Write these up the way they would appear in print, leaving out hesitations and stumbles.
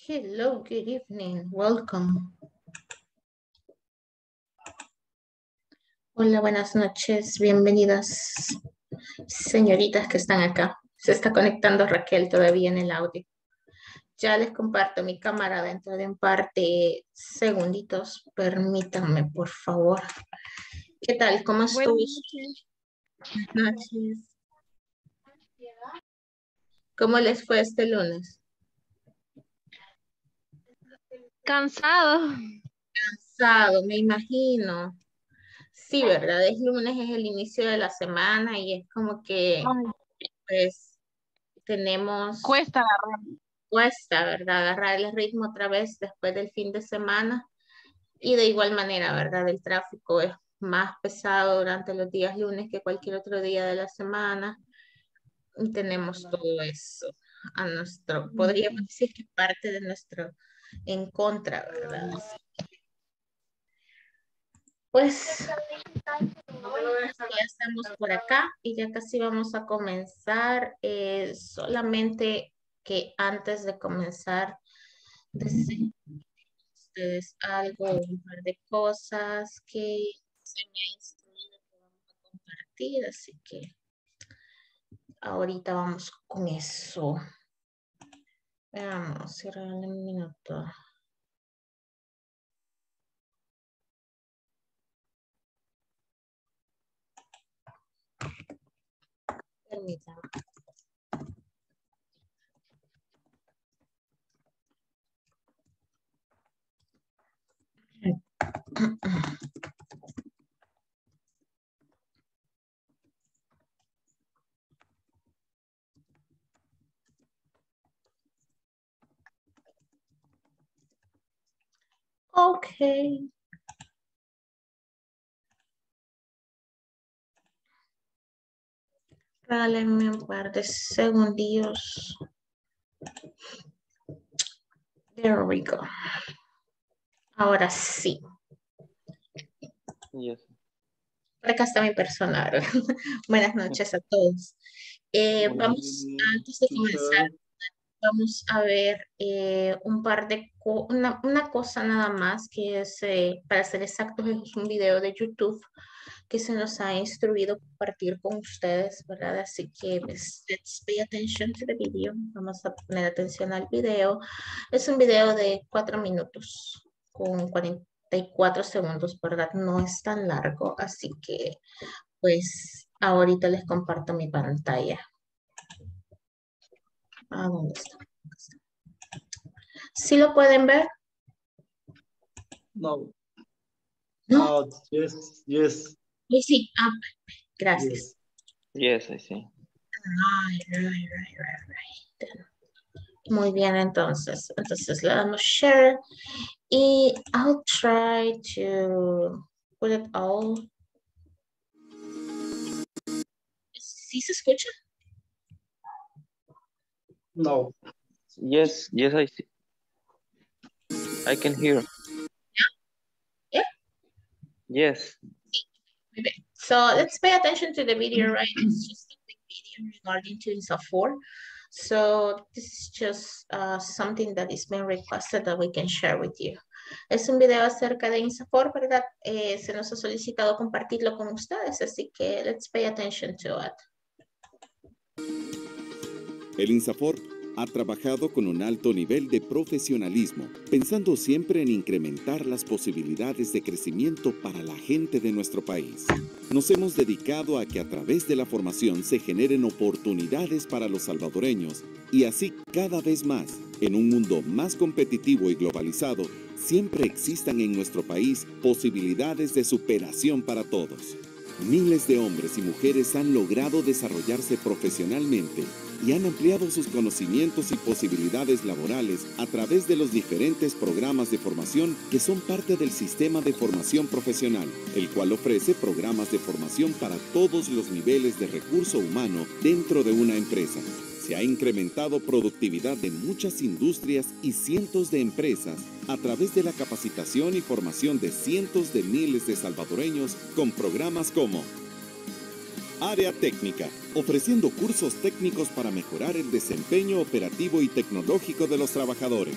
Hello, good evening. Welcome. Hola, buenas noches. Bienvenidas, señoritas que están acá. Se está conectando Raquel todavía en el audio. Ya les comparto mi cámara dentro de un par de segunditos. Permítanme, por favor. ¿Qué tal? ¿Cómo estuvo? Buenas noches. ¿Cómo les fue este lunes? Cansado. Cansado, me imagino. Sí, ¿verdad? Es lunes, es el inicio de la semana y es como que, pues, tenemos... Cuesta agarrar. Cuesta, ¿verdad? Agarrar el ritmo otra vez después del fin de semana. Y de igual manera, ¿verdad? El tráfico es más pesado durante los días lunes que cualquier otro día de la semana. Y tenemos todo eso a nuestro, podríamos decir que parte de nuestro en contra, ¿verdad? Pues ya estamos por acá y ya casi vamos a comenzar. Solamente que antes de comenzar, deseo ustedes algo, un par de cosas que se me ha instruido que vamos a compartir, así que ahorita vamos con eso. Veamos, cierra un minuto. Permítame. Ok. Regálenme un par de segundillos. There we go. Ahora sí. Yes. Por acá está mi personal. Buenas noches a todos. Vamos, antes de comenzar, vamos a ver un par de, una cosa nada más que es, para ser exactos, es un video de YouTube que se nos ha instruido compartir con ustedes, ¿verdad? Así que pues, let's pay attention to the video. Vamos a poner atención al video. Es un video de 4 minutos con 44 segundos, ¿verdad? No es tan largo, así que pues ahorita les comparto mi pantalla. ¿A dónde está? ¿Sí lo pueden ver? No. No. Yes, yes. Sí, gracias. Yes, I see. Right. Muy bien, entonces le damos share y I'll try to put it all. ¿Sí se escucha? No. Yes, yes, I see. I can hear. Yeah? Yes. Okay. So let's pay attention to the video, right? It's just a quick video regarding to INSA 4. So this is just something that is being requested that we can share with you. Es un video acerca de INSAFORP, ¿verdad? Se nos ha solicitado compartirlo con ustedes, así que let's pay attention to it. El INSAFORP ha trabajado con un alto nivel de profesionalismo, pensando siempre en incrementar las posibilidades de crecimiento para la gente de nuestro país. Nos hemos dedicado a que a través de la formación se generen oportunidades para los salvadoreños y así cada vez más, en un mundo más competitivo y globalizado, siempre existan en nuestro país posibilidades de superación para todos. Miles de hombres y mujeres han logrado desarrollarse profesionalmente y han ampliado sus conocimientos y posibilidades laborales a través de los diferentes programas de formación que son parte del sistema de formación profesional, el cual ofrece programas de formación para todos los niveles de recurso humano dentro de una empresa. Se ha incrementado productividad de muchas industrias y cientos de empresas a través de la capacitación y formación de cientos de miles de salvadoreños con programas como Área Técnica, ofreciendo cursos técnicos para mejorar el desempeño operativo y tecnológico de los trabajadores.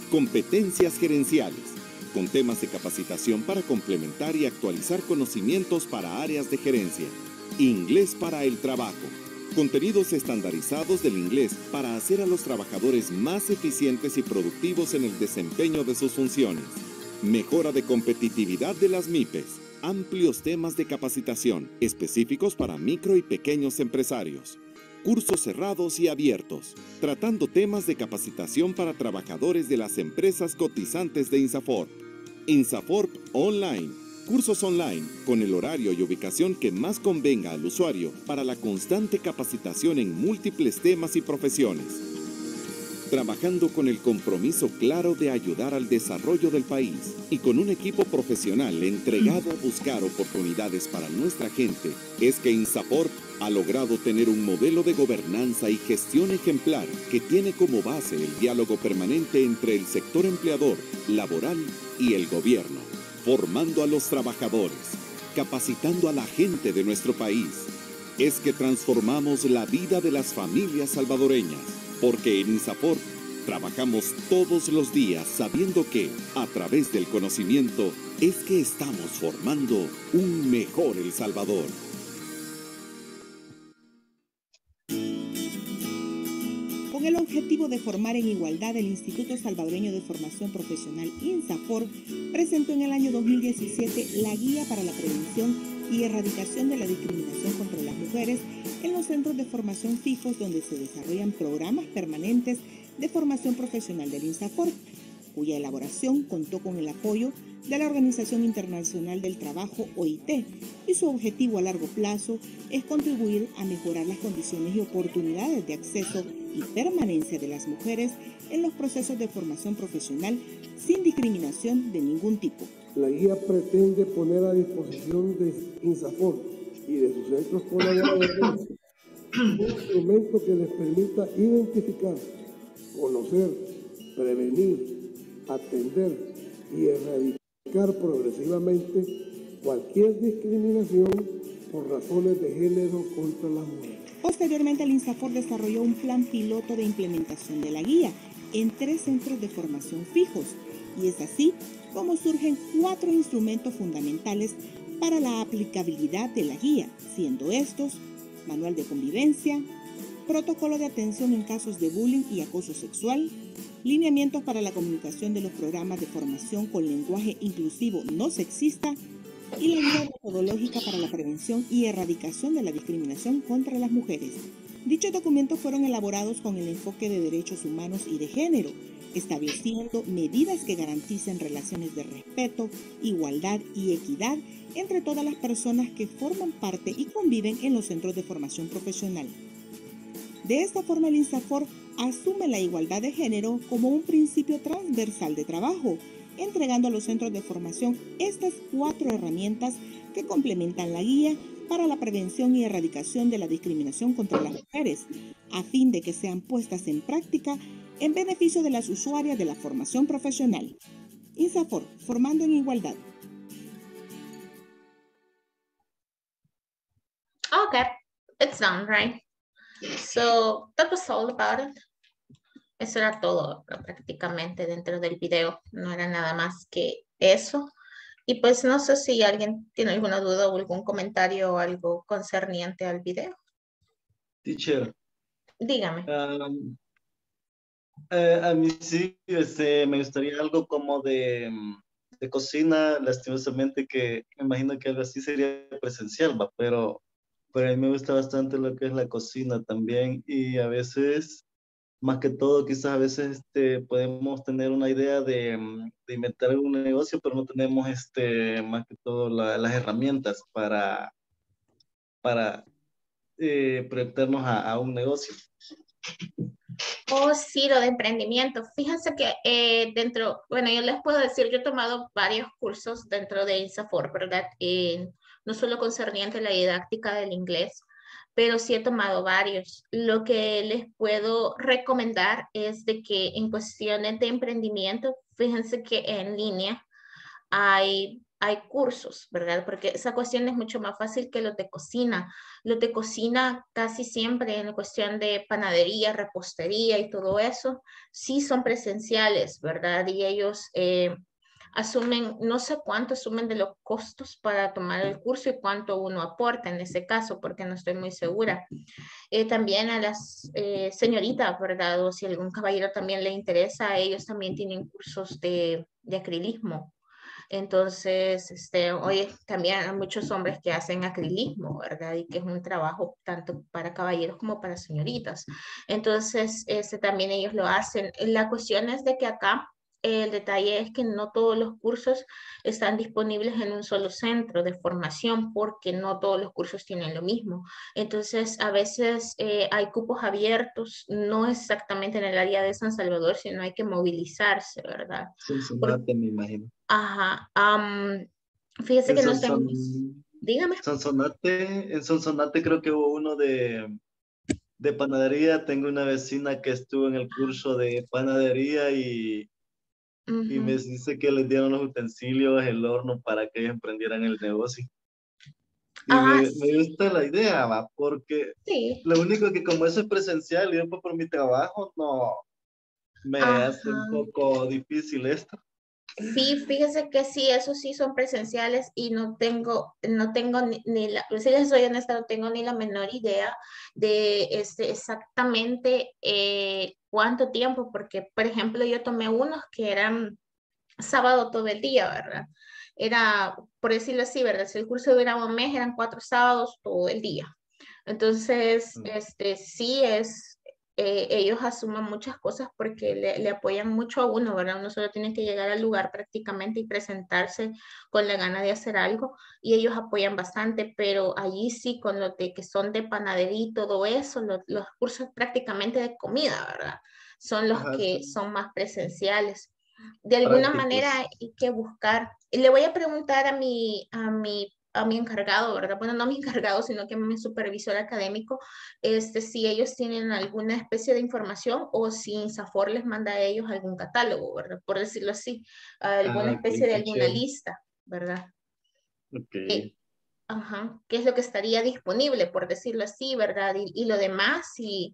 Competencias gerenciales, con temas de capacitación para complementar y actualizar conocimientos para áreas de gerencia. Inglés para el trabajo. Contenidos estandarizados del inglés para hacer a los trabajadores más eficientes y productivos en el desempeño de sus funciones. Mejora de competitividad de las MIPES. Amplios temas de capacitación específicos para micro y pequeños empresarios. Cursos cerrados y abiertos, tratando temas de capacitación para trabajadores de las empresas cotizantes de INSAFORP. INSAFORP Online. Cursos online con el horario y ubicación que más convenga al usuario para la constante capacitación en múltiples temas y profesiones. Trabajando con el compromiso claro de ayudar al desarrollo del país y con un equipo profesional entregado a buscar oportunidades para nuestra gente, es que INSAFORP ha logrado tener un modelo de gobernanza y gestión ejemplar que tiene como base el diálogo permanente entre el sector empleador, laboral y el gobierno, formando a los trabajadores, capacitando a la gente de nuestro país. Es que transformamos la vida de las familias salvadoreñas, porque en INSAFORP trabajamos todos los días sabiendo que, a través del conocimiento, es que estamos formando un mejor El Salvador. Con el objetivo de formar en igualdad, el Instituto Salvadoreño de Formación Profesional INSAFORP presentó en el año 2017 la Guía para la Prevención y Erradicación de la Discriminación contra las Mujeres en los centros de formación fijos donde se desarrollan programas permanentes de formación profesional del INSAFORP, cuya elaboración contó con el apoyo de la Organización Internacional del Trabajo, OIT, y su objetivo a largo plazo es contribuir a mejorar las condiciones y oportunidades de acceso y permanencia de las mujeres en los procesos de formación profesional sin discriminación de ningún tipo. La guía pretende poner a disposición de INSAFORP y de sus centros colaboradores un instrumento que les permita identificar, conocer, prevenir, atender y erradicar progresivamente cualquier discriminación por razones de género contra las mujeres. Posteriormente, el INSAFORP desarrolló un plan piloto de implementación de la guía en 3 centros de formación fijos, y es así como surgen 4 instrumentos fundamentales para la aplicabilidad de la guía, siendo estos: manual de convivencia, protocolo de atención en casos de bullying y acoso sexual, lineamientos para la comunicación de los programas de formación con lenguaje inclusivo no sexista y la guía metodológica para la prevención y erradicación de la discriminación contra las mujeres. Dichos documentos fueron elaborados con el enfoque de derechos humanos y de género, estableciendo medidas que garanticen relaciones de respeto, igualdad y equidad entre todas las personas que forman parte y conviven en los centros de formación profesional. De esta forma, el INSAFORP asume la igualdad de género como un principio transversal de trabajo, entregando a los centros de formación estas 4 herramientas que complementan la guía para la prevención y erradicación de la discriminación contra las mujeres, a fin de que sean puestas en práctica en beneficio de las usuarias de la formación profesional. INSAFORP, formando en igualdad. Okay, it's done, right? So that was all about it. Eso era todo prácticamente dentro del video. No era nada más que eso. Y pues no sé si alguien tiene alguna duda o algún comentario o algo concerniente al video. Teacher. Dígame. A mí sí, me gustaría algo como de cocina, lastimosamente que me imagino que algo así sería presencial, ¿va? Pero a mí me gusta bastante lo que es la cocina también, y a veces, más que todo, quizás a veces podemos tener una idea de inventar algún negocio, pero no tenemos más que todo las herramientas para proyectarnos a un negocio. Oh, sí, lo de emprendimiento. Fíjense que bueno, yo les puedo decir, yo he tomado varios cursos dentro de INSAFORP, ¿verdad? No solo concerniente a la didáctica del inglés, pero sí he tomado varios. Lo que les puedo recomendar es de que en cuestiones de emprendimiento, fíjense que en línea hay hay cursos, ¿verdad? Porque esa cuestión es mucho más fácil que los de cocina. Los de cocina casi siempre en la cuestión de panadería, repostería y todo eso, sí son presenciales, ¿verdad? Y ellos asumen, no sé cuánto asumen de los costos para tomar el curso y cuánto uno aporta en ese caso, porque no estoy muy segura. También a las señoritas, ¿verdad? O si algún caballero también le interesa, ellos también tienen cursos de acrilismo. Entonces, oye, también hay muchos hombres que hacen acrilismo, ¿verdad? Y que es un trabajo tanto para caballeros como para señoritas. Entonces, también ellos lo hacen. La cuestión es de que acá el detalle es que no todos los cursos están disponibles en un solo centro de formación porque no todos los cursos tienen lo mismo. Entonces, a veces hay cupos abiertos, no exactamente en el área de San Salvador, sino hay que movilizarse, ¿verdad? Sonsonate, me imagino. Ajá. Fíjese que no sé. Dígame. En Sonsonate creo que hubo uno de panadería. Tengo una vecina que estuvo en el curso de panadería y me dice que les dieron los utensilios, el horno para que ellos emprendieran el negocio. Y me gusta la idea, va, porque sí. Lo único que como eso es presencial y después por mi trabajo, no, me hace un poco difícil esto. Sí, fíjese que sí, esos sí son presenciales y no tengo ni la, si les soy honesta, no tengo ni la menor idea de exactamente cuánto tiempo, porque por ejemplo yo tomé unos que eran sábado todo el día, ¿verdad? Era, por decirlo así, ¿verdad? Si el curso duraba un mes, eran 4 sábados todo el día. Entonces, sí es, ellos asumen muchas cosas porque le apoyan mucho a uno, ¿verdad? Uno solo tiene que llegar al lugar prácticamente y presentarse con la gana de hacer algo y ellos apoyan bastante, pero allí sí, con lo de que son de panadería y todo eso, los cursos prácticamente de comida, ¿verdad? Son los que Sí. son más presenciales. De alguna manera hay que buscar. Le voy a preguntar a mi encargado, ¿verdad? Bueno, no a mi encargado, sino que a mi supervisor académico, si ellos tienen alguna especie de información o si INSAFOR les manda a ellos algún catálogo, ¿verdad? Por decirlo así, alguna especie de alguna lista, ¿verdad? Ok. Ajá, ¿qué es lo que estaría disponible, por decirlo así, ¿verdad? Y lo demás,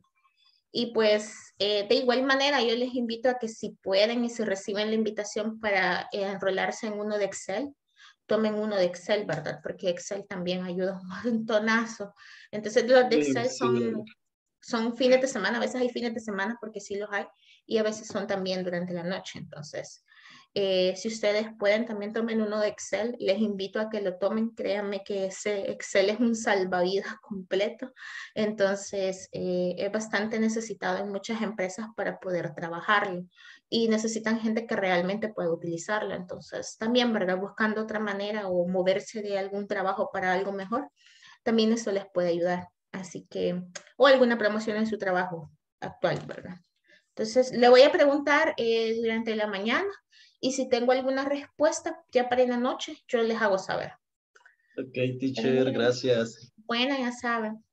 y pues de igual manera yo les invito a que si pueden y si reciben la invitación para enrolarse en uno de Excel, tomen uno de Excel, ¿verdad? Porque Excel también ayuda un montonazo. Entonces los de Excel son fines de semana, a veces hay fines de semana porque sí los hay, y a veces son también durante la noche. Entonces, si ustedes pueden, también tomen uno de Excel. Les invito a que lo tomen. Créanme que ese Excel es un salvavidas completo. Entonces, es bastante necesitado en muchas empresas para poder trabajarlo. Y necesitan gente que realmente pueda utilizarlo. Entonces, también, ¿verdad? Buscando otra manera o moverse de algún trabajo para algo mejor, también eso les puede ayudar. Así que, o alguna promoción en su trabajo actual, ¿verdad? Entonces, le voy a preguntar durante la mañana y si tengo alguna respuesta ya para en la noche, yo les hago saber. Ok, teacher, gracias. Bueno, ya saben.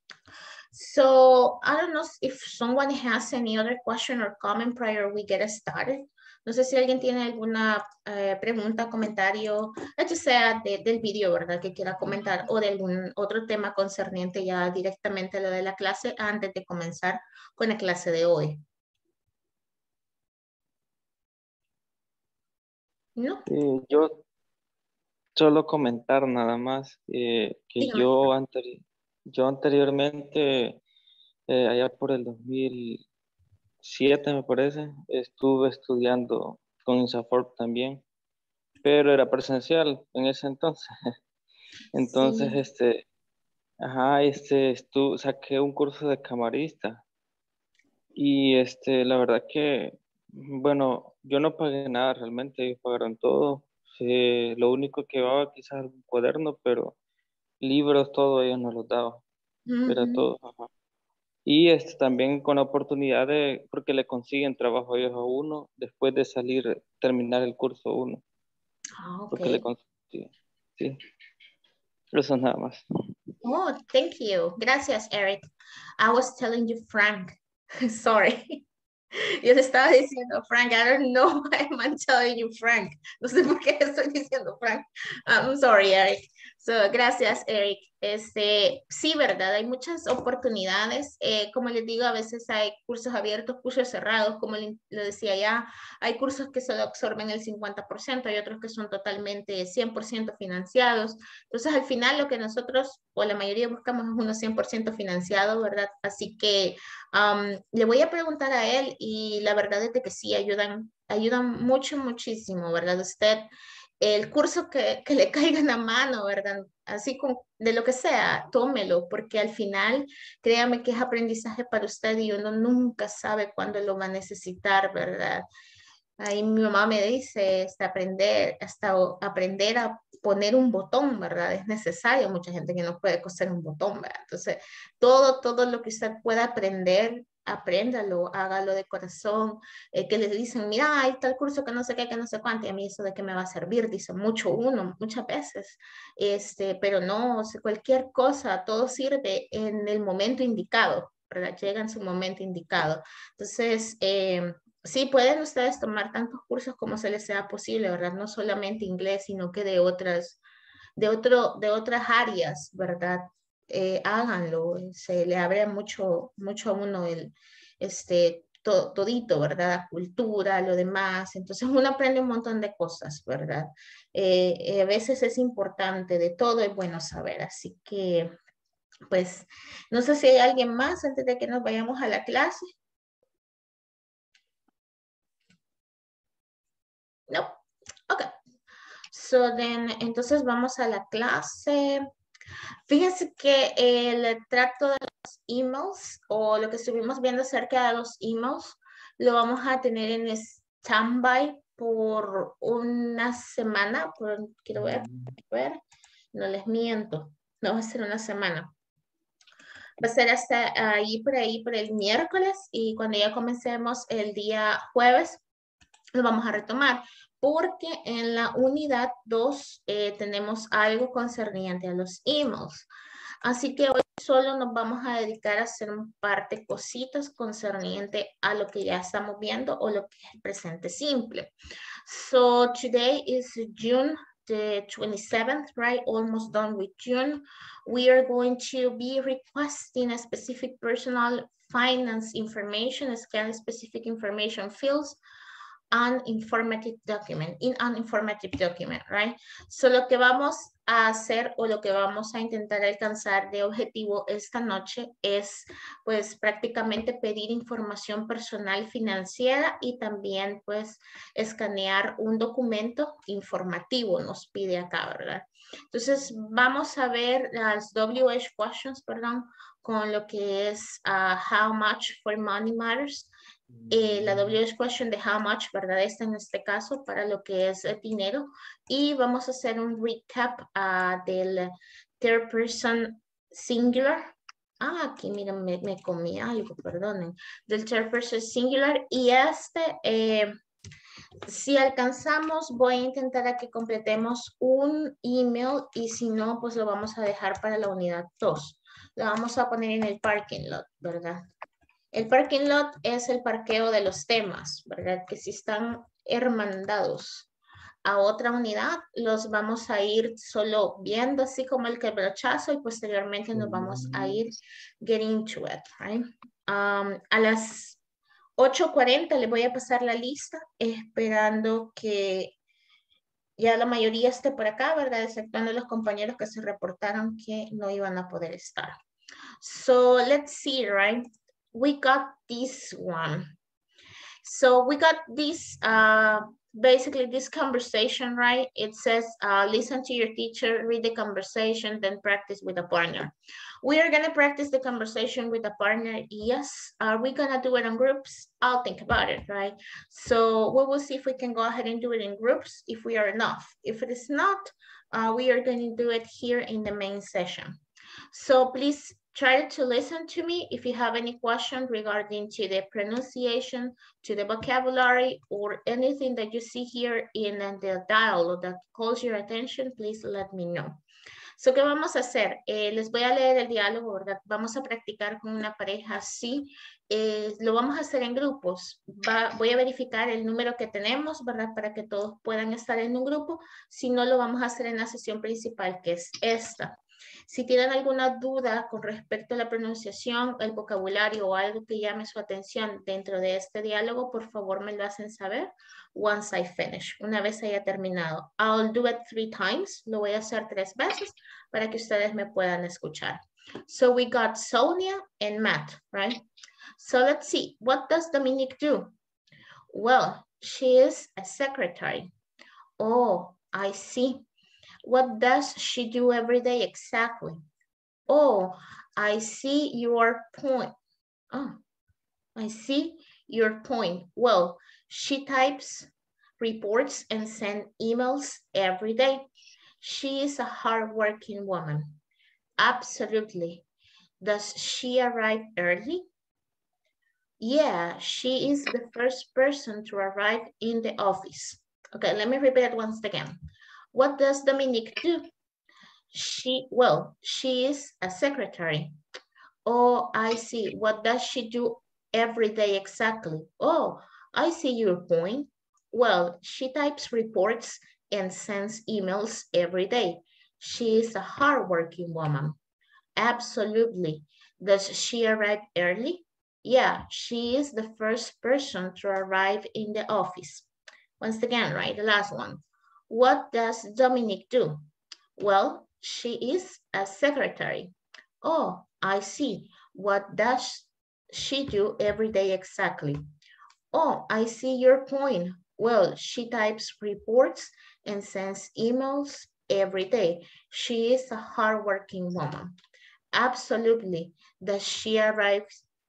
So, I don't know if someone has any other question or comment prior we get started. No sé si alguien tiene alguna pregunta, comentario, ya sea del video, ¿verdad? Que quiera comentar o de algún otro tema concerniente ya directamente a lo de la clase antes de comenzar con la clase de hoy. ¿No? Yo solo comentar nada más que Dígame. yo anteriormente, allá por el 2007 me parece, estuve estudiando con INSAFORP también, pero era presencial en ese entonces. Entonces, Sí. saqué un curso de camarista y la verdad que, bueno, yo no pagué nada realmente, ellos pagaron todo. Lo único que llevaba quizás algún cuaderno, pero libros, todo ellos nos los daban, era todo. Ajá. Y también con la oportunidad porque le consiguen trabajo ellos a uno después de terminar el curso uno, porque le consiguen, sí, eso nada más. Oh, thank you. Gracias, Eric. I was telling you Frank. Sorry. Yo le estaba diciendo, Frank, I don't know why I'm telling you, Frank. No sé por qué estoy diciendo, Frank. I'm sorry, Eric. So, gracias, Eric. Sí, verdad, hay muchas oportunidades. Como les digo, a veces hay cursos abiertos, cursos cerrados, como le decía ya, hay cursos que solo absorben el 50%, hay otros que son totalmente 100% financiados. Entonces, al final, lo que nosotros, o la mayoría buscamos es uno 100% financiado, ¿verdad? Así que le voy a preguntar a él y la verdad es de que sí, ayudan mucho, muchísimo, ¿verdad? Usted, el curso que le caiga en la mano, ¿verdad? Así de lo que sea, tómelo, porque al final, créame que es aprendizaje para usted y uno nunca sabe cuándo lo va a necesitar, ¿verdad? Ahí mi mamá me dice, hasta aprender a poner un botón, ¿verdad? Es necesario, mucha gente que no puede coser un botón, ¿verdad? Entonces, todo lo que usted pueda aprender, apréndalo, hágalo de corazón, que les dicen, mira, hay tal curso que no sé qué, que no sé cuánto, y a mí eso de qué me va a servir, dice mucho uno, muchas veces, pero no, o sea, cualquier cosa, todo sirve en el momento indicado, ¿verdad? Llega en su momento indicado. Entonces, sí, pueden ustedes tomar tantos cursos como se les sea posible, ¿verdad? No solamente inglés, sino que de otras áreas, ¿verdad? Háganlo, se le abre mucho, mucho a uno todito, ¿verdad? La cultura, lo demás. Entonces uno aprende un montón de cosas, ¿verdad? A veces es importante, de todo es bueno saber, así que, pues, no sé si hay alguien más antes de que nos vayamos a la clase. No. Ok. So then, entonces vamos a la clase. Fíjense que el tracto de los emails o lo que estuvimos viendo acerca de los emails lo vamos a tener en standby por una semana. Quiero ver, no les miento, no va a ser una semana. Va a ser hasta ahí, por el miércoles y cuando ya comencemos el día jueves, lo vamos a retomar porque en la unidad 2 tenemos algo concerniente a los emails. Así que hoy solo nos vamos a dedicar a hacer un par de cositas concerniente a lo que ya estamos viendo o lo que es el presente simple. So today is June the 27th, right? Almost done with June. We are going to be requesting a specific personal finance information, scan specific information fields, in an informative document, right? So lo que vamos a hacer o lo que vamos a intentar alcanzar de objetivo esta noche es pues prácticamente pedir información personal financiera y también pues escanear un documento informativo nos pide acá, ¿verdad? Entonces vamos a ver las WH questions, perdón, con lo que es how much for money matters. La WH question de how much, ¿verdad? Esta en este caso para lo que es el dinero. Y vamos a hacer un recap del third person singular. Aquí miren, me comí algo, perdonen. Del third person singular. Y si alcanzamos, voy a intentar a que completemos un email y si no, pues lo vamos a dejar para la unidad 2. Lo vamos a poner en el parking lot, ¿verdad? El parking lot es el parqueo de los temas, ¿verdad? Que si están hermandados a otra unidad, los vamos a ir solo viendo así como el quebrachazo y posteriormente nos vamos a ir getting to it, right? A las 8:40 les voy a pasar la lista esperando que ya la mayoría esté por acá, ¿verdad? Exceptuando los compañeros que se reportaron que no iban a poder estar. So let's see, right? We got this one. So we got this, basically this conversation, right? It says, listen to your teacher, read the conversation, then practice with a partner. We are gonna practice the conversation with a partner, yes. Are we gonna do it in groups? I'll think about it, right? So we will see if we can go ahead and do it in groups, if we are enough. If it is not, we are gonna do it here in the main session. So please try to listen to me if you have any questions regarding to the pronunciation, to the vocabulary, or anything that you see here in the dialogue that calls your attention, please let me know. So, ¿qué vamos a hacer? Les voy a leer el diálogo, ¿verdad? Vamos a practicar con una pareja así. Lo vamos a hacer en grupos. Voy a verificar el número que tenemos, ¿verdad? Para que todos puedan estar en un grupo. Si no, lo vamos a hacer en la sesión principal, que es esta. Si tienen alguna duda con respecto a la pronunciación, el vocabulario o algo que llame su atención dentro de este diálogo, por favor me lo hacen saber once I finish, una vez haya terminado. I'll do it 3 times, lo voy a hacer 3 veces para que ustedes me puedan escuchar. So we got Sonia and Matt, right? So let's see, what does Dominique do? Well, she is a secretary. Oh, I see. What does she do every day exactly? Oh, I see your point. Oh, I see your point. Well, she types reports and sends emails every day. She is a hardworking woman. Absolutely. Does she arrive early? Yeah, she is the first person to arrive in the office. Okay, let me repeat it once again. What does Dominique do? She is a secretary. Oh, I see. What does she do every day exactly? Oh, I see your point. Well, she types reports and sends emails every day. She is a hardworking woman. Absolutely. Does she arrive early? Yeah, she is the first person to arrive in the office. Once again, right, the last one. What does Dominique do? Well, she is a secretary. Oh, I see. What does she do every day exactly? Oh, I see your point. Well, she types reports and sends emails every day. She is a hardworking woman. Absolutely. Does she arrive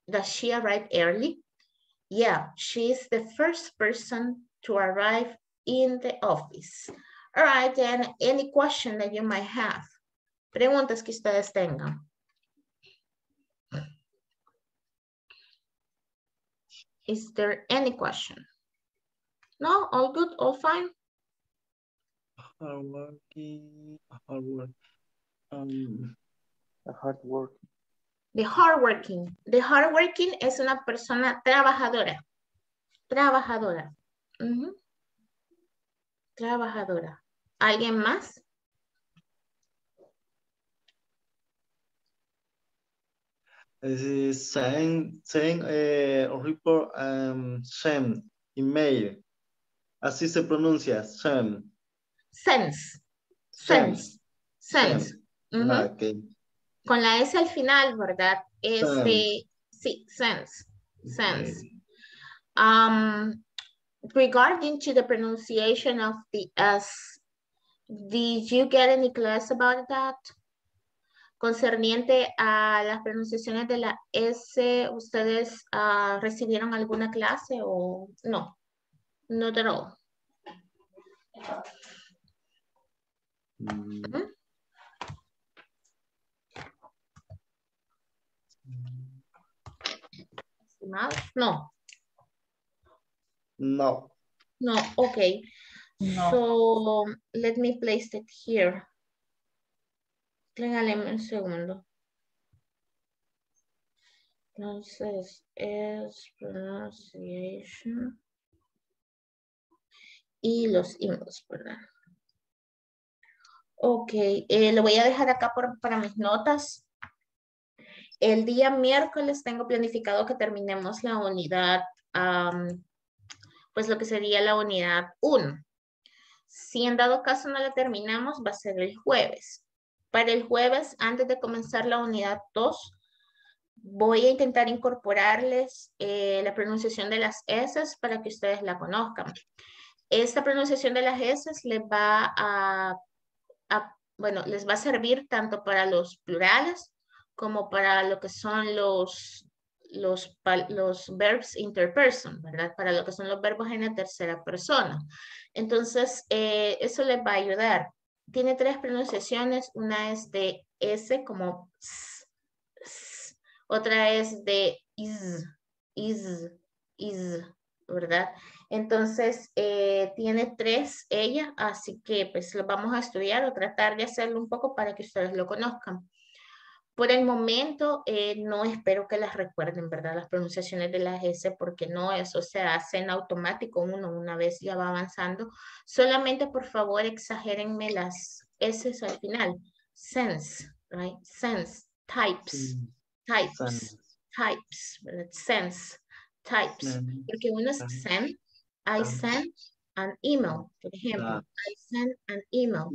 early? Yeah, she is the first person to arrive in the office. All right, then any question that you might have? Preguntas que ustedes tengan. Is there any question? No, all good, all fine? Hardworking. The hardworking es una persona trabajadora. Trabajadora. Trabajadora. ¿Alguien más? Send report send email. Así se pronuncia, send. Sense. Okay. Con la S al final, ¿verdad? Sense. Sí, sense. Okay. Regarding to the pronunciation of the S, did you get any class about that? Concerniente a las pronunciaciones de la S, ¿ustedes recibieron alguna clase o no? Not at all. No. No. No, okay. No. So, let me place it here. Regáleme un segundo. Entonces, es pronunciation. Y los emails, ¿verdad? Ok, lo voy a dejar acá para mis notas. El día miércoles tengo planificado que terminemos la unidad, pues lo que sería la unidad 1. Si en dado caso no la terminamos, va a ser el jueves. Para el jueves, antes de comenzar la unidad 2, voy a intentar incorporarles la pronunciación de las S para que ustedes la conozcan. Esta pronunciación de las S les va les va a servir tanto para los plurales como para lo que son los verbs interperson, ¿verdad? Para lo que son los verbos en la tercera persona. Entonces, eso les va a ayudar. Tiene 3 pronunciaciones. Una es de S como s, s. Otra es de is, ¿verdad? Entonces, tiene 3 ella, así que pues lo vamos a estudiar o tratar de hacerlo un poco para que ustedes lo conozcan. Por el momento, no espero que las recuerden, ¿verdad? Las pronunciaciones de las S, porque no, eso se hace en automático uno una vez ya va avanzando. Solamente, por favor, exagérenme las S al final. Sense, right? Sense, types, types, types, ¿verdad? Sense, types. Porque uno es send, I send an email, por ejemplo. I send an email.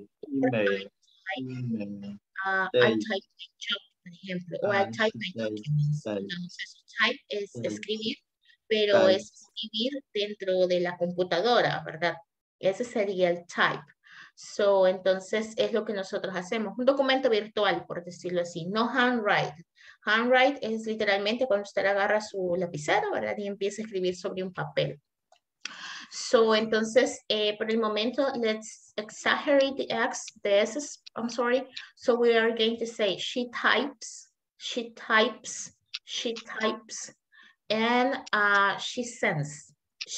I type my job, por ejemplo, o I type my documents. Entonces, type es escribir, pero es escribir dentro de la computadora, ¿verdad? Ese sería el type. So, entonces, es lo que nosotros hacemos. Un documento virtual, por decirlo así. No handwrite. Handwrite es literalmente cuando usted agarra su lapicero, ¿verdad? Y empieza a escribir sobre un papel. So, entonces, por el momento, let's exaggerate the S's, I'm sorry. So we are going to say, she types, and she sends,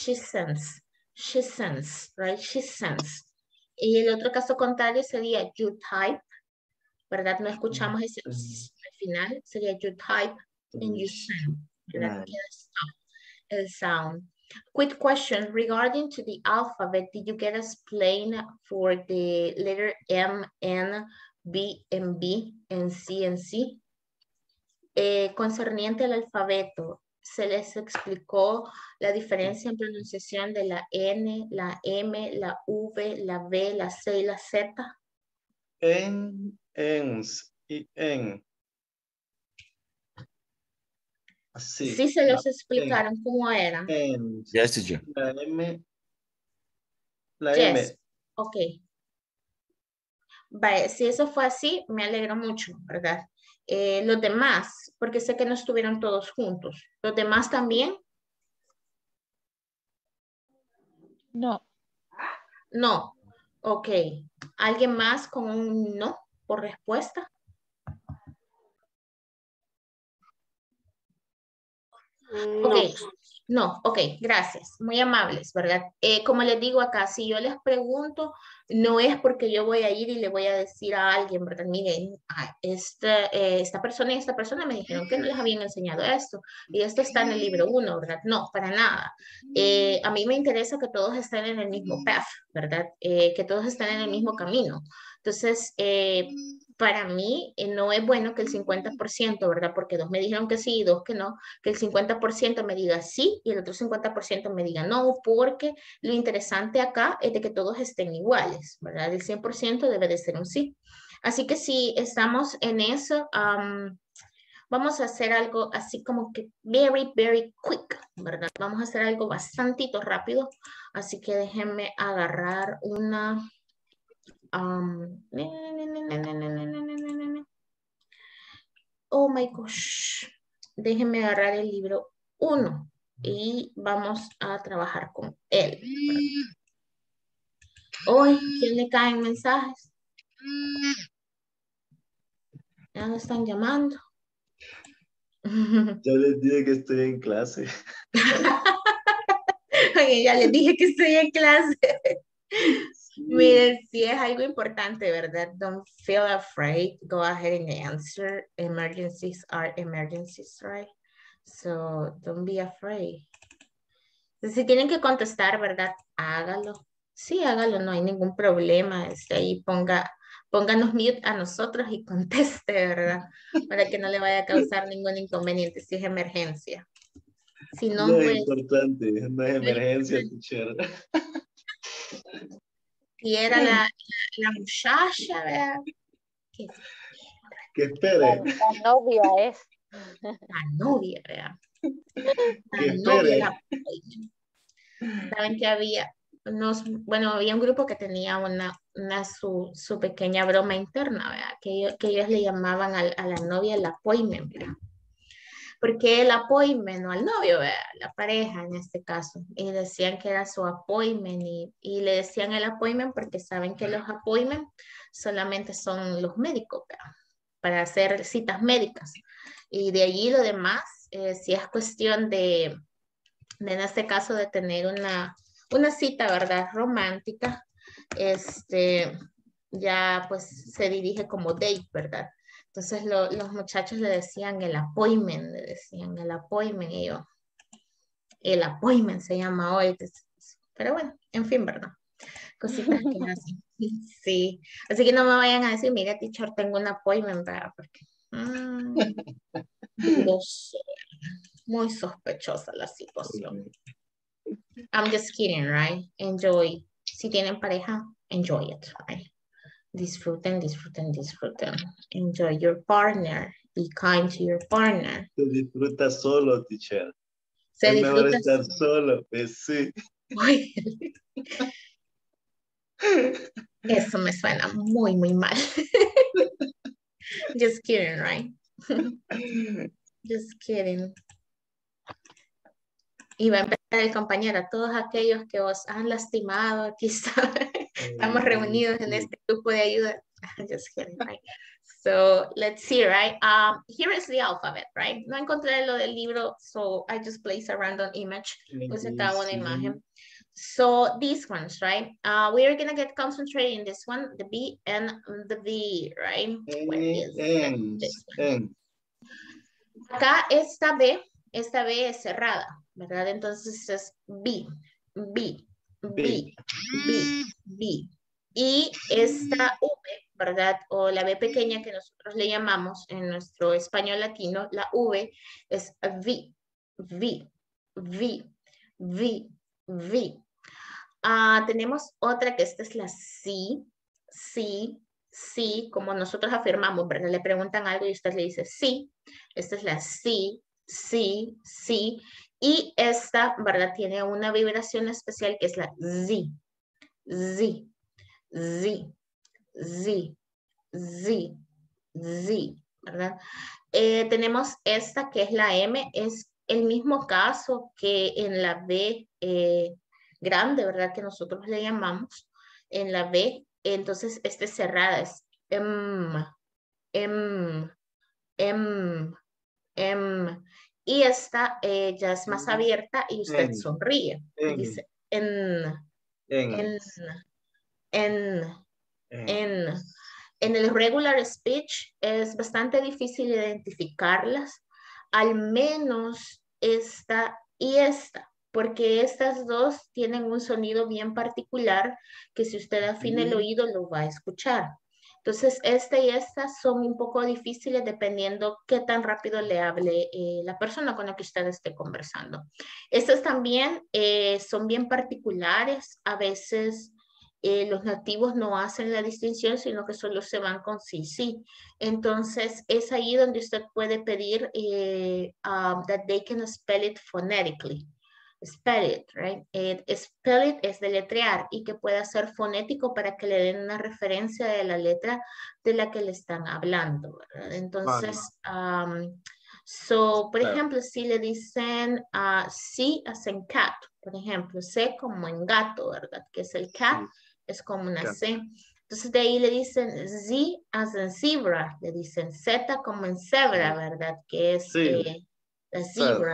right? She sends. Y el otro caso contrario sería, you type, ¿verdad? No escuchamos ese al final, sería you type and you send, ¿verdad? El sound. Quick question regarding to the alphabet. Did you get us plain for the letter M, N, B, and B, and C, and C? Concerniente al alfabeto, ¿se les explicó la diferencia en pronunciación de la N, la M, la V, la B, la C y la Z? En, ens y en. Así. Sí, se los explicaron cómo eran. Yes, teacher. La M. La Yes. M. Ok. Vale, si eso fue así, me alegro mucho, ¿verdad? Los demás, porque sé que no estuvieron todos juntos. ¿Los demás también? No. No. Ok. ¿Alguien más con un no por respuesta? Ok, no, ok, gracias, muy amables, ¿verdad? Como les digo acá, si yo les pregunto, no es porque yo voy a ir y le voy a decir a alguien, ¿verdad? Miren, esta persona y esta persona me dijeron que no les habían enseñado esto, y esto está en el libro 1, ¿verdad? No, para nada. A mí me interesa que todos estén en el mismo path, ¿verdad? Que todos estén en el mismo camino. Entonces, para mí no es bueno que el 50%, ¿verdad? Porque 2 me dijeron que sí y 2 que no, que el 50% me diga sí y el otro 50% me diga no, porque lo interesante acá es de que todos estén iguales, ¿verdad? El 100% debe de ser un sí. Así que si estamos en eso, vamos a hacer algo así como que very, very quick, ¿verdad? Vamos a hacer algo bastantito rápido. Así que déjenme agarrar una... oh my gosh. Déjenme agarrar el libro 1 y vamos a trabajar con él. Hoy, ¿quién le caen mensajes? Ya nos están llamando. Ya les dije que estoy en clase. Oye, ya les dije que estoy en clase. Miren, si es algo importante, ¿verdad? Don't feel afraid. Go ahead and answer. Emergencies are emergencies, right? So, don't be afraid. Si tienen que contestar, ¿verdad? Hágalo. Sí, hágalo, no hay ningún problema. Ahí pónganos mute a nosotros y conteste, ¿verdad? Para que no le vaya a causar ningún inconveniente si es emergencia. Si no, No pues... es importante, no es emergencia, teacher. Si era la muchacha, ¿verdad? Que espere. La novia es. La novia, ¿verdad? Que La novia, espere. saben que había había un grupo que tenía su pequeña broma interna, ¿verdad? Que ellos le llamaban a la novia el appointment, ¿verdad? Porque el appointment, no al novio, ¿verdad? La pareja en este caso, y decían que era su appointment, y le decían el appointment porque saben que los appointments solamente son los médicos, ¿verdad? Para hacer citas médicas, y de allí lo demás, si es cuestión de En este caso de tener una cita, ¿verdad? Romántica, ya pues se dirige como date, ¿verdad? Entonces los muchachos le decían el appointment, y yo, el appointment se llama hoy, pero bueno, en fin, ¿verdad? Cositas que hacen. Sí, así que no me vayan a decir, mira, teacher, tengo un appointment, ¿verdad? Porque dudoso, muy sospechosa la situación. I'm just kidding, right? Enjoy. Si tienen pareja, enjoy it, right? Disfruten, disfruten, disfruten. Enjoy your partner. Be kind to your partner. Se disfruta solo, teacher. Se es mejor disfruta estar solo, pues sí. Eso me suena muy, muy mal. Just kidding, right? Just kidding. Y va a empezar el compañero, todos aquellos que os han lastimado, aquí estamos reunidos en este grupo de ayuda. Just kidding, right? So let's see, right? Here is the alphabet, right? No encontré lo del libro, so I just place a random image. Pues acá una imagen. So these ones, right? We are gonna get concentrated in this one, the B and the V, right? Where is this one? Acá esta B es cerrada, ¿verdad? Entonces es B, B, B, B, B. Y esta V, ¿verdad? O la B pequeña que nosotros le llamamos en nuestro español latino, la V es V, V, V, V, V. Tenemos otra que esta es la sí, sí, sí, como nosotros afirmamos, ¿verdad? Le preguntan algo y usted le dice sí. Esta es la sí, sí, sí. Y esta, ¿verdad? Tiene una vibración especial que es la Z, Z, Z, Z, Z, Z, ¿verdad? Tenemos esta que es la M, es el mismo caso que en la B grande, ¿verdad? Que nosotros le llamamos en la B. Entonces, esta es cerrada, es M, M, M, M. Y esta ya es más abierta y usted sonríe. Y dice N, N, N, N. En el regular speech es bastante difícil identificarlas, al menos esta y esta, porque estas dos tienen un sonido bien particular que si usted afina el oído lo va a escuchar. Entonces, esta y esta son un poco difíciles dependiendo qué tan rápido le hable la persona con la que usted esté conversando. Estas también son bien particulares, a veces los nativos no hacen la distinción, sino que solo se van con sí, sí. Entonces, es ahí donde usted puede pedir that they can spell it phonetically. Spell it, right? Spell it es deletrear y que pueda ser fonético para que le den una referencia de la letra de la que le están hablando, ¿verdad? Entonces, por ejemplo, si le dicen sí, hacen cat, por ejemplo, C como en gato, ¿verdad? Que es el cat. Sí. Es como una C. Entonces de ahí le dicen Z as en zebra, le dicen Z como en zebra, ¿verdad? Que es la zebra.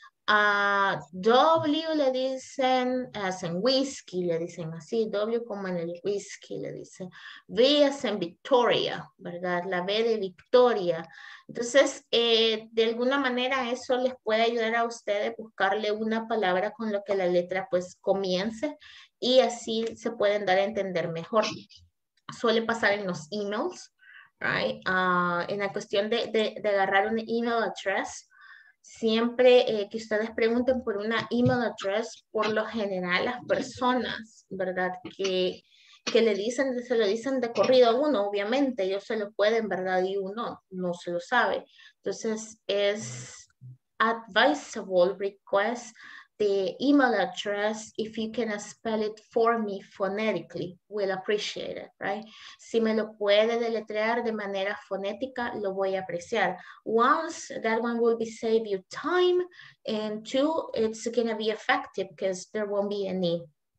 W le dicen as en whisky, le dicen así, W como en el whisky, le dicen. V as en Victoria, ¿verdad? La V de Victoria. Entonces, de alguna manera eso les puede ayudar a ustedes buscarle una palabra con lo que la letra pues comience y así se pueden dar a entender mejor. Suele pasar en los emails, right? En la cuestión de agarrar un email address, siempre que ustedes pregunten por una email address, por lo general las personas, ¿verdad? Que le dicen, se lo dicen de corrido a uno, obviamente, ellos se lo pueden, ¿verdad? Y uno no se lo sabe. Entonces, es advisable request the email address, if you can spell it for me phonetically, we'll appreciate it, right? Si me lo puede deletrear de manera fonética, lo voy a apreciar. Once, that one will be save you time, and two, it's gonna be effective because there won't be any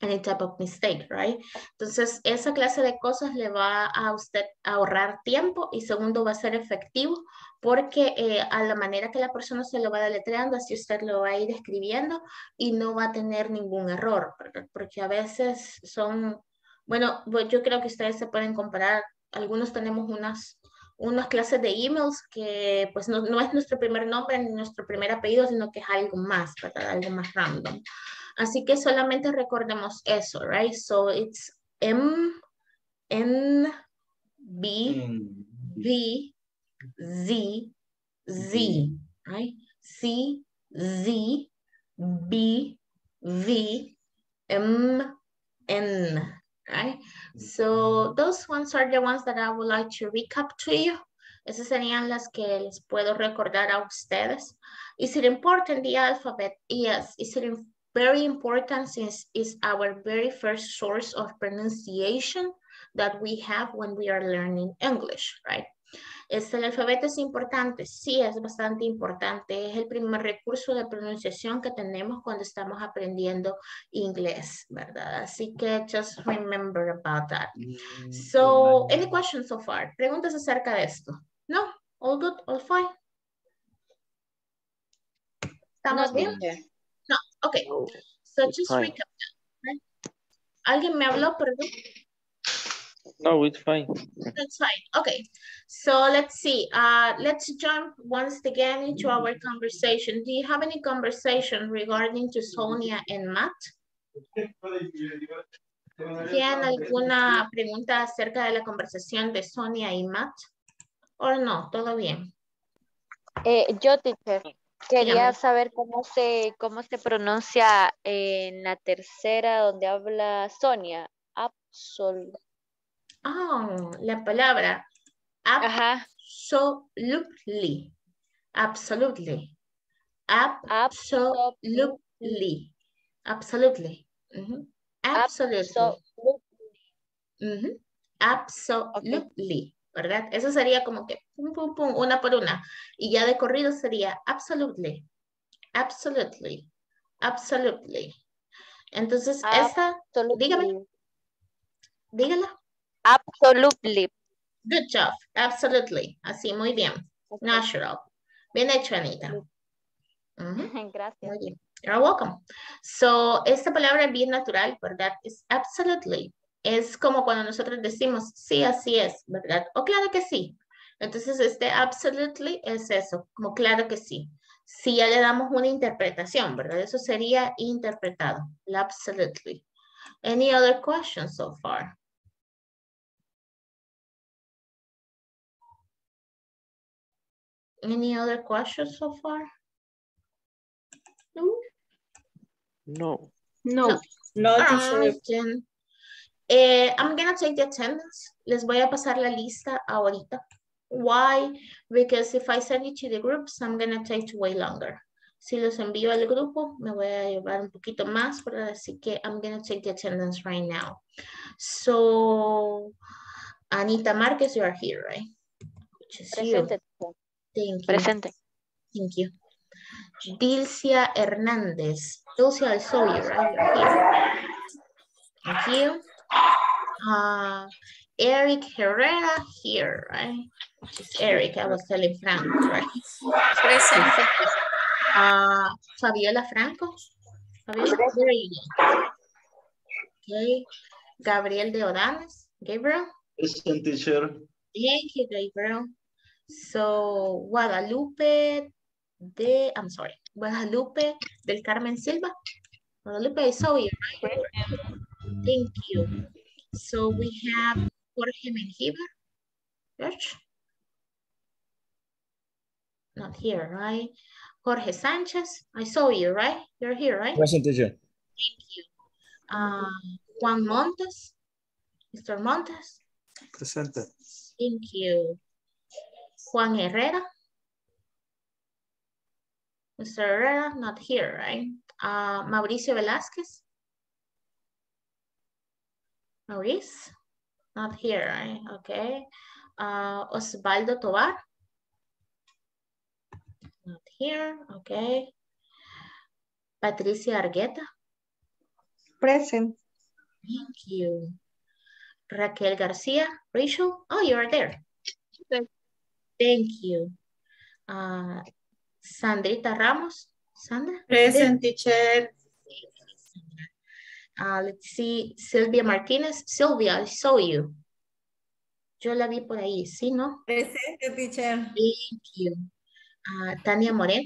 any type of mistake, right? Entonces, esa clase de cosas le va a usted ahorrar tiempo y segundo, va a ser efectivo porque a la manera que la persona se lo va deletreando, así usted lo va a ir escribiendo y no va a tener ningún error, ¿verdad? Porque a veces son, bueno, yo creo que ustedes se pueden comparar, algunos tenemos unas clases de emails que pues no es nuestro primer nombre ni nuestro primer apellido, sino que es algo más, ¿verdad? Algo más random. Así que solamente recordemos eso, right? So it's M, N, B, V, Z, Z, right? C, Z, B, V, M, N, right? So those ones are the ones that I would like to recap to you. Esas serían las que les puedo recordar a ustedes. Is it important, the alphabet? Yes. Is it very important since it's our very first source of pronunciation that we have when we are learning English, right? El alfabeto es importante, sí, es bastante importante. Es el primer recurso de pronunciación que tenemos cuando estamos aprendiendo inglés, ¿verdad? Así que just remember about that. So, any questions so far? Preguntas acerca de esto. No, all good, all fine. ¿Estamos bien? No, ok. So It's just fine. recap. Right? ¿Alguien me habló, perdón? No, it's fine. That's fine. Okay. So let's see. Let's jump once again into our conversation. Do you have any conversation regarding to Sonia and Matt? ¿Tienen alguna pregunta acerca de la conversación de Sonia y Matt? ¿O no? ¿Todo bien? Yo, teacher, quería Dígame. saber cómo se pronuncia en la tercera donde habla Sonia. Absolutely. Oh, la palabra Ajá. absolutely. Absolutely. Absolutely. Absolutely. Absolutely. Absolutely. ¿Verdad? Eso sería como que pum, pum, pum, una por una. Y ya de corrido sería absolutely. Absolutely. Absolutely. Entonces, esta, dígame. Dígala. Absolutely. Good job. Absolutely. Así, muy bien. Okay. Natural. Bien hecho, Anita. Gracias. Muy bien. You're welcome. So, esta palabra es bien natural, ¿verdad? Es absolutely. Es como cuando nosotros decimos, sí, así es, ¿verdad? O claro que sí. Entonces, este absolutely es eso, como claro que sí. Si ya le damos una interpretación, ¿verdad? Eso sería interpretado. El absolutely. Any other questions so far? Any other questions so far? No. No. No. teacher. I'm gonna take the attendance. Les voy a pasar la lista ahorita. Why? Because if I send it to the groups, I'm gonna take way longer. Si los envío al grupo, me voy a llevar un poquito más, ¿verdad? Así que I'm gonna take the attendance right now. So, Anita Marquez, you are here, right? Which is Presente. you. Thank you. Presente. Thank you. Dilcia Hernandez. Dilcia, I saw you, right? You're here. Thank you. Eric Herrera here, right? Which is Eric, I was telling Franco, right? Presente. Fabiola Franco. Fabiola, there you go. Okay. Gabriel de Odanes. Gabriel. Present, teacher. Thank you, Gabriel. So, Guadalupe del Carmen Silva. Guadalupe, I saw you, right? Thank you. So we have Jorge Menjivar. George? Not here, right? Jorge Sanchez, I saw you, right? You're here, right? Present, teacher. Thank you. Juan Montes. Mr. Montes. Presente. Thank you. Juan Herrera. Mr. Herrera, not here, right? Mauricio Velázquez. Maurice, not here, right? Okay. Osvaldo Tovar. Not here, okay. Patricia Argueta. Present. Thank you. Raquel Garcia, Rachel, oh, you are there. Thank you. Sandrita Ramos, Sandra? Present, teacher. Let's see, Sylvia Martinez. Sylvia, I saw you. Yo la vi por ahí, ¿sí, no? Presente, teacher. Thank you. Tania Moreno.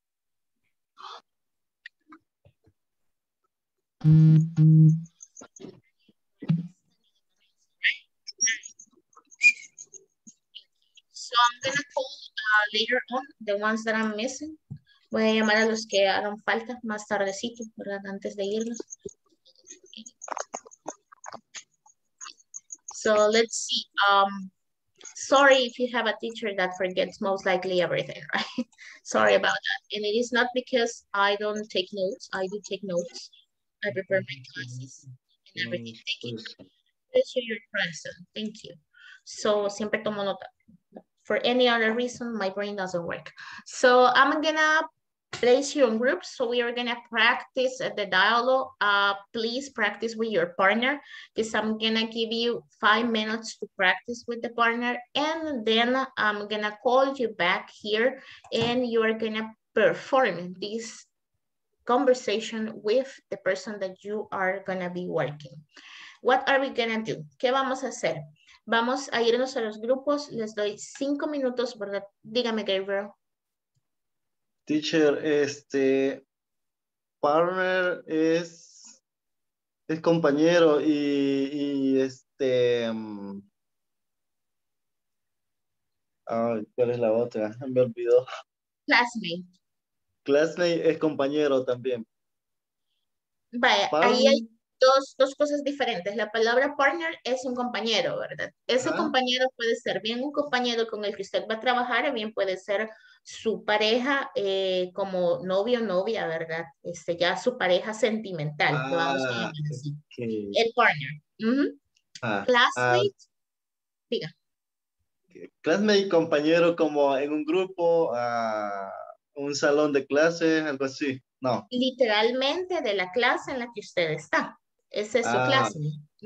So I'm gonna call later on the ones that I'm missing. Voy a llamar a los que hagan falta más tardecito, ¿verdad? Antes de irnos. So let's see. Sorry if you have a teacher that forgets most likely everything, right? Sorry about that. And it is not because I don't take notes. I do take notes. I prepare my classes and everything. Thank you. Please show your present. Thank you. So siempre tomo nota. For any other reason, my brain doesn't work. So I'm gonna place you in groups. So we are gonna practice the dialogue. Please practice with your partner because I'm gonna give you 5 minutes to practice with the partner. And then I'm gonna call you back here and you are gonna perform this conversation with the person that you are gonna be working. What are we gonna do? ¿Qué vamos a hacer? Vamos a irnos a los grupos. Les doy 5 minutos, ¿verdad? Dígame, Gabriel. Teacher, partner es compañero y ¿cuál es la otra? Me olvidó. Classmate. Classmate es compañero también. Vaya, ahí hay dos cosas diferentes. La palabra partner es un compañero, ¿verdad? Ese compañero puede ser bien un compañero con el que usted va a trabajar o bien puede ser su pareja como novio o novia, ¿verdad? Ya su pareja sentimental, lo vamos a llamar así. Okay. El partner. Classmate, diga. Classmate, compañero como en un grupo, un salón de clases, algo así. No. Literalmente de la clase en la que usted está. Ese es su clase.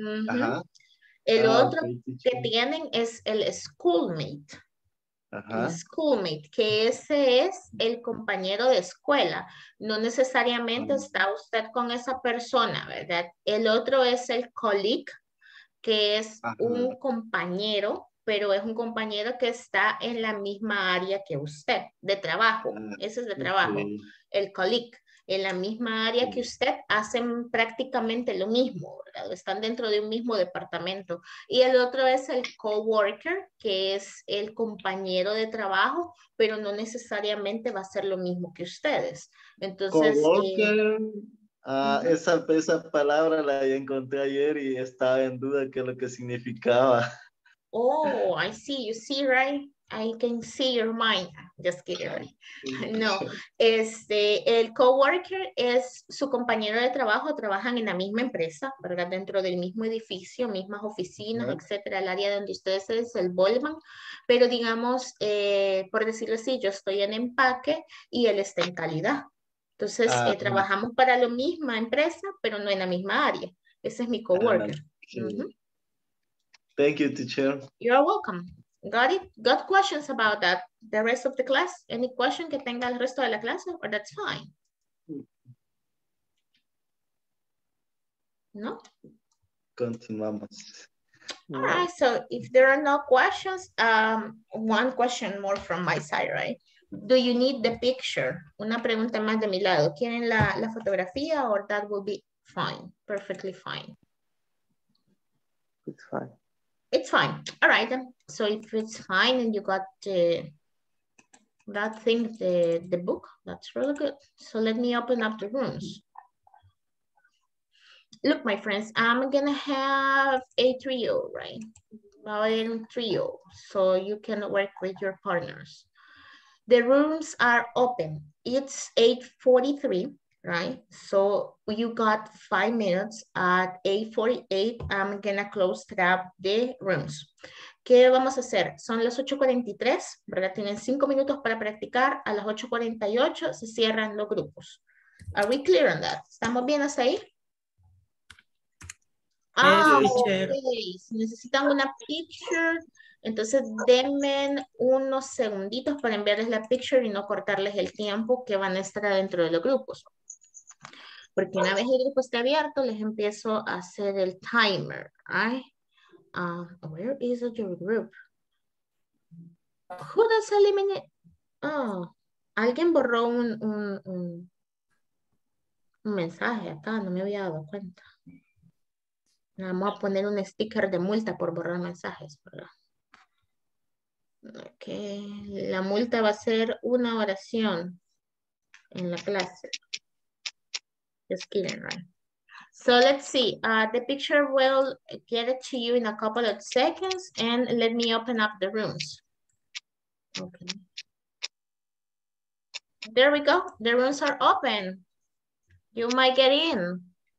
El otro que tienen es el schoolmate. El schoolmate, que ese es el compañero de escuela. No necesariamente está usted con esa persona, ¿verdad? El otro es el colleague, que es un compañero, pero es un compañero que está en la misma área que usted, de trabajo. Ese es de trabajo. El colleague. En la misma área que usted, hacen prácticamente lo mismo, ¿verdad? Están dentro de un mismo departamento. Y el otro es el coworker, que es el compañero de trabajo, pero no necesariamente va a ser lo mismo que ustedes. Entonces, coworker, esa palabra la encontré ayer y estaba en duda qué es lo que significaba. Oh, I see. You see, right? I can see your mind. Just kidding, right? No, el coworker es su compañero de trabajo, trabajan en la misma empresa, ¿verdad? Dentro del mismo edificio, mismas oficinas, etcétera, el área donde ustedes es el Bollman, pero digamos, por decirlo así, yo estoy en empaque y él está en calidad. Entonces, trabajamos para la misma empresa, pero no en la misma área. Ese es mi coworker. Thank you, teacher. You're welcome. Got it? Got questions about that? The rest of the class? Any question que tenga el resto de la clase? Or that's fine? No? Continuamos. All right, so if there are no questions, one question more from my side, right? Do you need the picture? Una pregunta más de mi lado. ¿Quieren la fotografía or that will be fine? Perfectly fine. It's fine. It's fine. All right, then. So if it's fine and you got that thing, the book, that's really good. So let me open up the rooms. Look, my friends, I'm gonna have a trio, right? A trio, so you can work with your partners. The rooms are open. It's 8:43, right? So you got 5 minutes. At 8:48, I'm gonna close up the rooms. ¿Qué vamos a hacer? Son las 8:43, ¿verdad? Tienen 5 minutos para practicar. A las 8:48 se cierran los grupos. Are we clear on that? ¿Estamos bien hasta ahí? Ah, teacher. ok. Si necesitan una picture, entonces denme unos segunditos para enviarles la picture y no cortarles el tiempo que van a estar dentro de los grupos. Porque una vez el grupo esté abierto, les empiezo a hacer el timer. Right? Where is your group? Who does eliminate? Oh, alguien borró un mensaje acá, no me había dado cuenta. Vamos a poner un sticker de multa por borrar mensajes, ¿verdad? Ok, la multa va a ser una oración en la clase. Just kidding, right? So let's see. The picture will get it to you in a couple of seconds, and let me open up the rooms. Okay. There we go. The rooms are open. You might get in.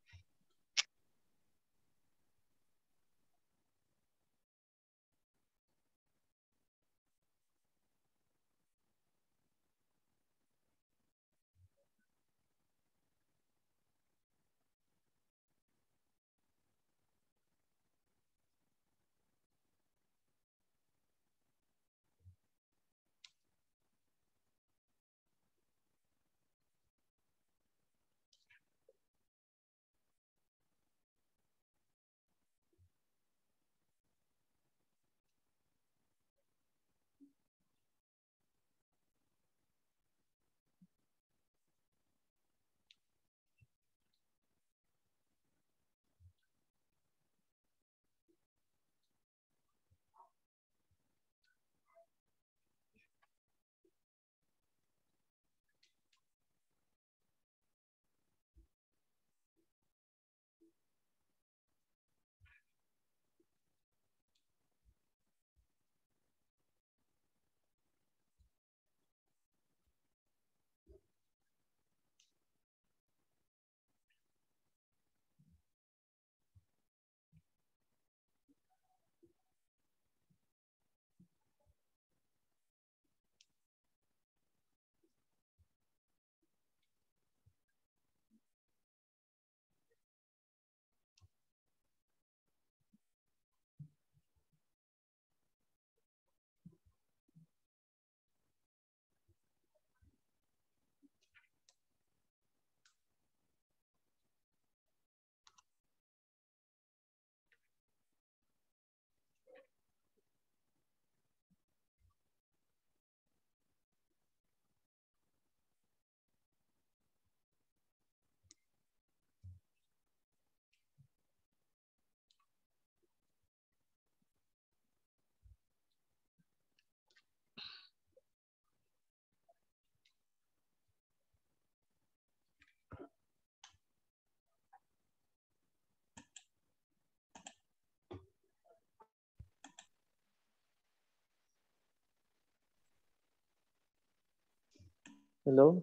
Hello.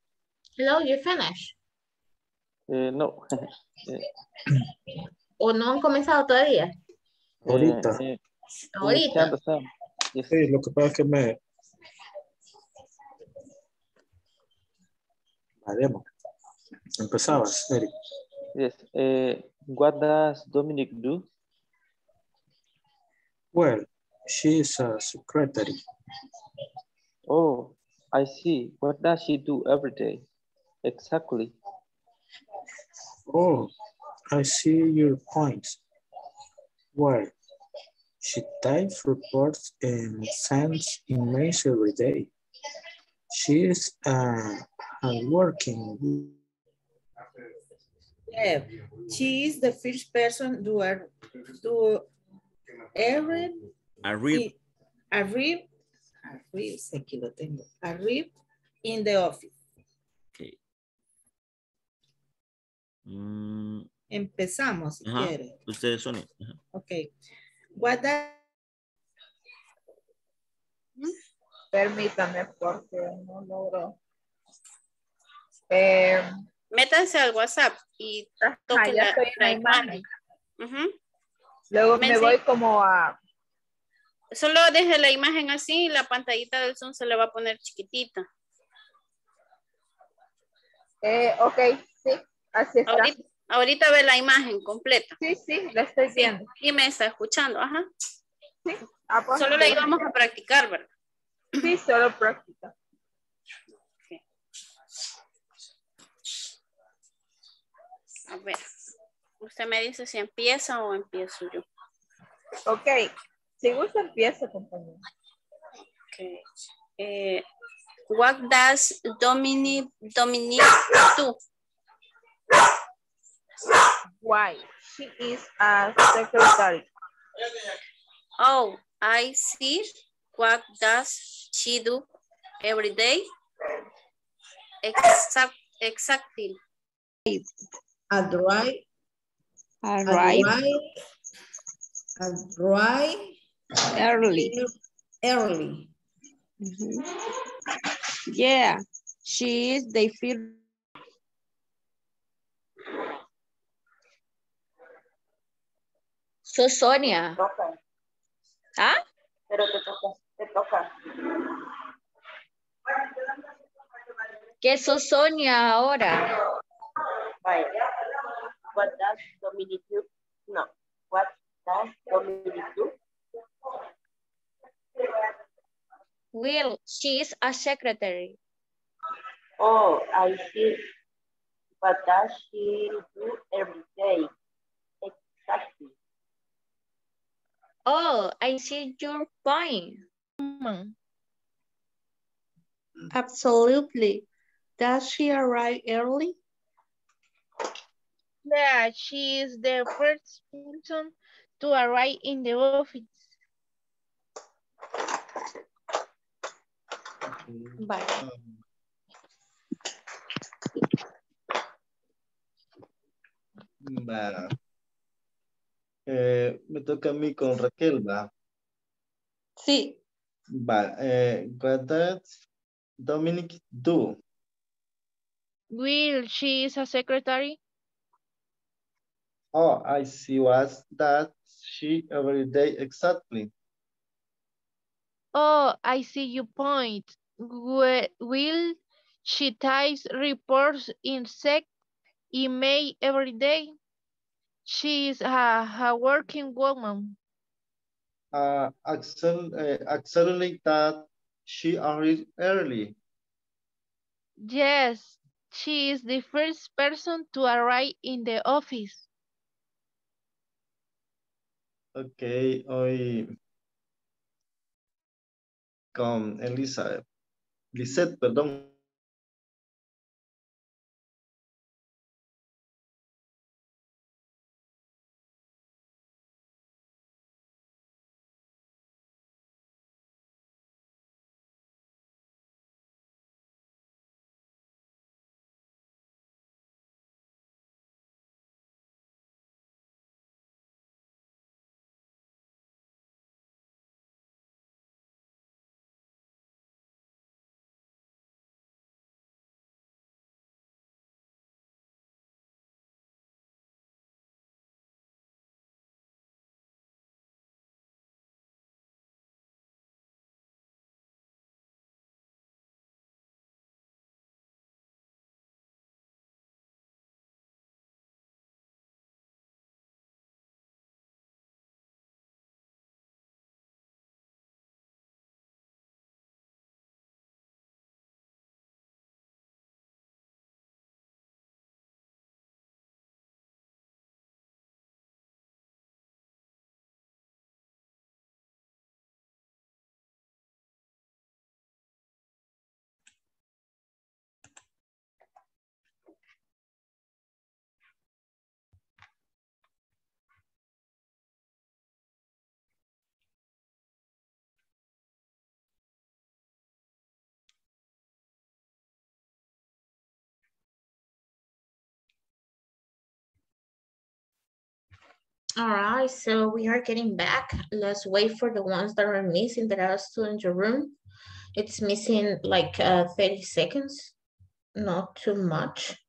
Hello, you finished? No. ¿O no han comenzado todavía? Ahorita. Ahorita. Yes. Sí, lo que pasa es que me... Haremos. Empezabas, Eric. Yes. What does Dominic do? Well, she is a secretary. Oh, I see. What does she do every day? Exactly. Oh, I see your point. Well, she types reports and sends emails every day. She is hardworking. Yeah. She is the first person to arrive in the office. Okay. Empezamos, si quiere. Ustedes son. Ok. What does... Permítame porque no logro. Métanse al WhatsApp y toquen la imagen. Luego me voy como a... Solo deje la imagen así y la pantallita del Zoom se le va a poner chiquitita. Ok, sí, así está. Ahorita ve la imagen completa. Sí, sí, la estoy viendo. Y me está escuchando, ajá. Sí. Ah, pues, solo la íbamos a practicar, ¿verdad? Sí, solo práctica. Okay. A ver, usted me dice si empieza o empiezo yo. Ok, si gusta empieza, compañero. Okay. What does Dominic do? Why? She is a secretary. Oh, I see. What does she do every day? Exactly. Arrive early. Mm-hmm. Yeah, she is the first. So Sonia. ¿Ah? Pero te toca. ¿Qué sos Sonia ahora? What does Dominic do? No. What does Dominic do? Will, she is a secretary. Oh, I see. What does she do every day? Exactly. Oh, I see your point. Absolutely. Does she arrive early? Yeah, she is the first person to arrive in the office. Vale. Va. Me toca a mí con Raquel, va. Sí. Va. What does Dominic do? Will, she is a secretary. Oh, I see. What does she every day exactly? Oh, I see your point. Will, she types reports in SEC email every day. She is a working woman. Actually, that she arrived early. Yes, she is the first person to arrive in the office. Ok, hoy con Lisette, perdón. All right, so we are getting back. Let's wait for the ones that are missing that are still in the room. It's missing like 30 seconds, not too much.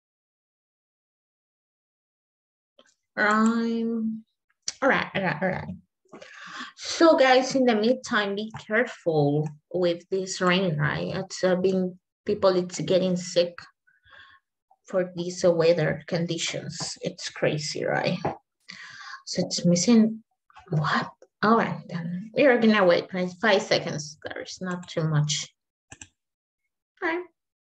All right. So guys, in the meantime, be careful with this rain, right? It's it's getting sick. for these weather conditions. It's crazy, right? So it's missing what? All right, then we are gonna wait 5 seconds. There's not too much. All right.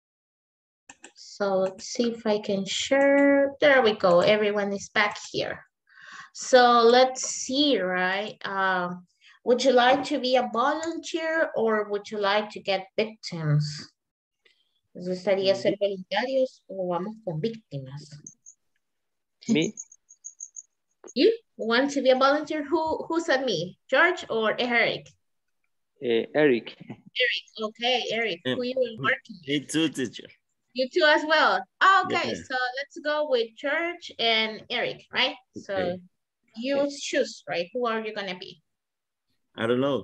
So let's see if I can share. There we go. Everyone is back here. So let's see, right? Would you like to be a volunteer or would you like to get victims? ¿Les gustaría ser voluntarios o vamos con víctimas? Me? You want to be a volunteer? Who said me? George or Eric? Eric. Eric, okay, Eric. Who you were working with? Me too, teacher. You too as well. Okay, Yeah. so let's go with George and Eric, right? So Okay. you choose, right? Who are you gonna be? I don't know.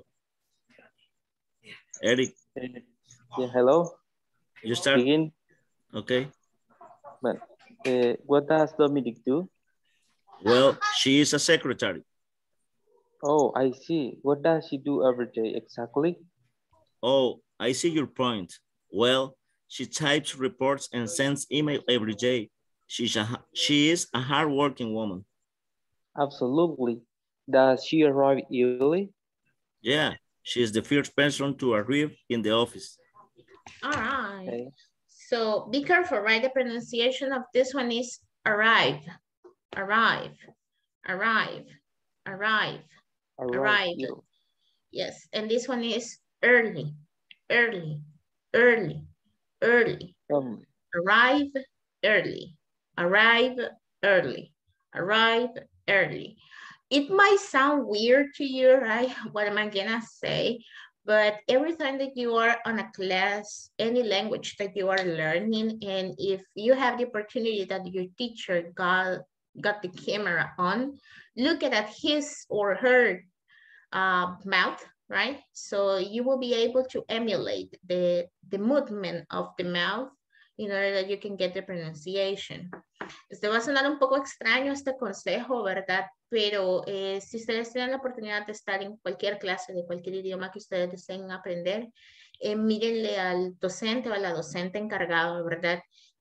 Eric, Yeah, hello. you start. Begin. Okay. Well, what does Dominic do? Well, she is a secretary. Oh, I see. What does she do every day exactly? Oh, I see your point. Well, she types reports and sends email every day. She is a hardworking woman. Absolutely. Does she arrive early? Yeah, she is the first person to arrive in the office. All right. Okay. So be careful, right? The pronunciation of this one is arrive, arrive, arrive, arrive, arrive. Yes, and this one is early, early, early, early. Arrive early, arrive early, arrive early. It might sound weird to you, right? What am I gonna say? But every time that you are on a class, any language that you are learning, and if you have the opportunity that your teacher got the camera on, look at his or her mouth, right? So you will be able to emulate the movement of the mouth in order that you can get the pronunciation. Va a sonar un poco extraño este consejo, ¿verdad? Pero si ustedes tienen la oportunidad de estar en cualquier clase de cualquier idioma que ustedes deseen aprender, mírenle al docente o a la docente encargado, ¿verdad?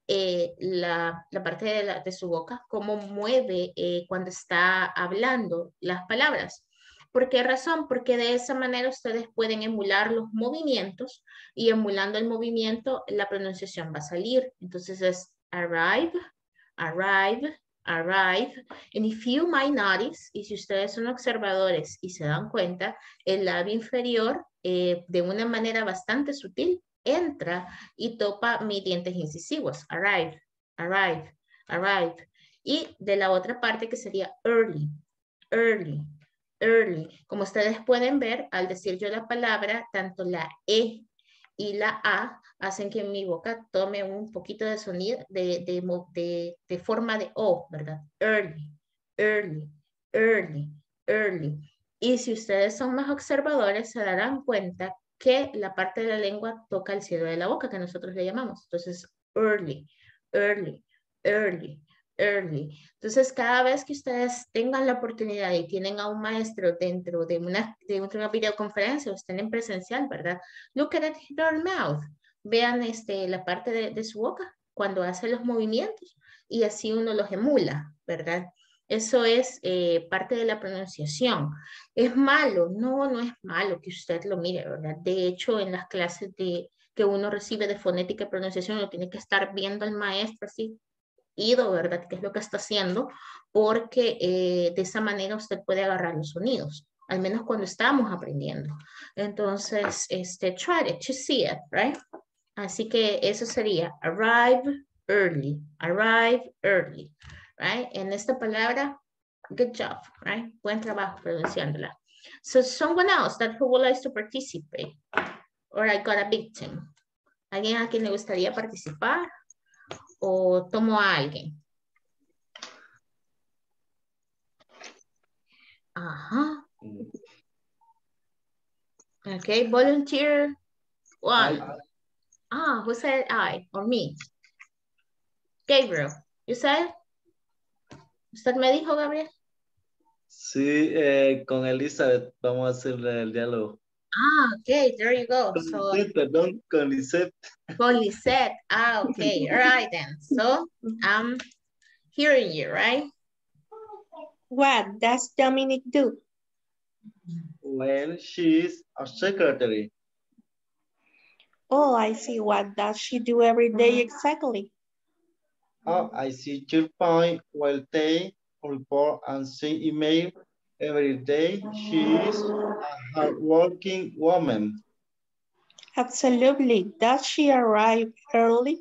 La parte de su boca, cómo mueve cuando está hablando las palabras. ¿Por qué razón? Porque de esa manera ustedes pueden emular los movimientos y emulando el movimiento la pronunciación va a salir. Entonces es arrive, arrive, arrive. And if you might notice, y si ustedes son observadores y se dan cuenta, el labio inferior de una manera bastante sutil entra y topa mis dientes incisivos. Arrive, arrive, arrive. Y de la otra parte que sería early, early, early. Como ustedes pueden ver, al decir yo la palabra, tanto la E y la A hacen que mi boca tome un poquito de sonido, de forma de O, ¿verdad? Early, early, early, early. Y si ustedes son más observadores, se darán cuenta que la parte de la lengua toca el cielo de la boca, que nosotros le llamamos. Entonces, early, early, early, early. Entonces, cada vez que ustedes tengan la oportunidad y tienen a un maestro dentro de una videoconferencia o estén en presencial, ¿verdad? Look at their mouth. Vean la parte de su boca cuando hace los movimientos y así uno los emula, ¿verdad? Eso es parte de la pronunciación. ¿Es malo? No, no es malo que usted lo mire, ¿verdad? De hecho, en las clases que uno recibe de fonética y pronunciación, uno tiene que estar viendo al maestro así, ¿verdad? ¿Qué es lo que está haciendo? Porque de esa manera usted puede agarrar los sonidos, al menos cuando estamos aprendiendo. Entonces, try to see it, right? Así que eso sería arrive early, right? En esta palabra, good job, right? Buen trabajo pronunciándola. So someone else who would like to participate, or I got a victim. ¿Alguien a quien le gustaría participar? ¿O tomo a alguien? Ajá. Okay, volunteer one. Who said I or me? Gabriel, you said? ¿Usted me dijo, Gabriel? Sí, con Elizabeth vamos a hacer el diálogo. Okay, there you go. So, Perdón, con Lisette. con Lisette. Okay, all right then. So, I'm hearing you, right? What does Dominic do? Well, she's a secretary. Oh, I see. What does she do every day exactly? Oh, I see your point. Well, they report and send email every day. She is a hardworking woman. Absolutely. Does she arrive early?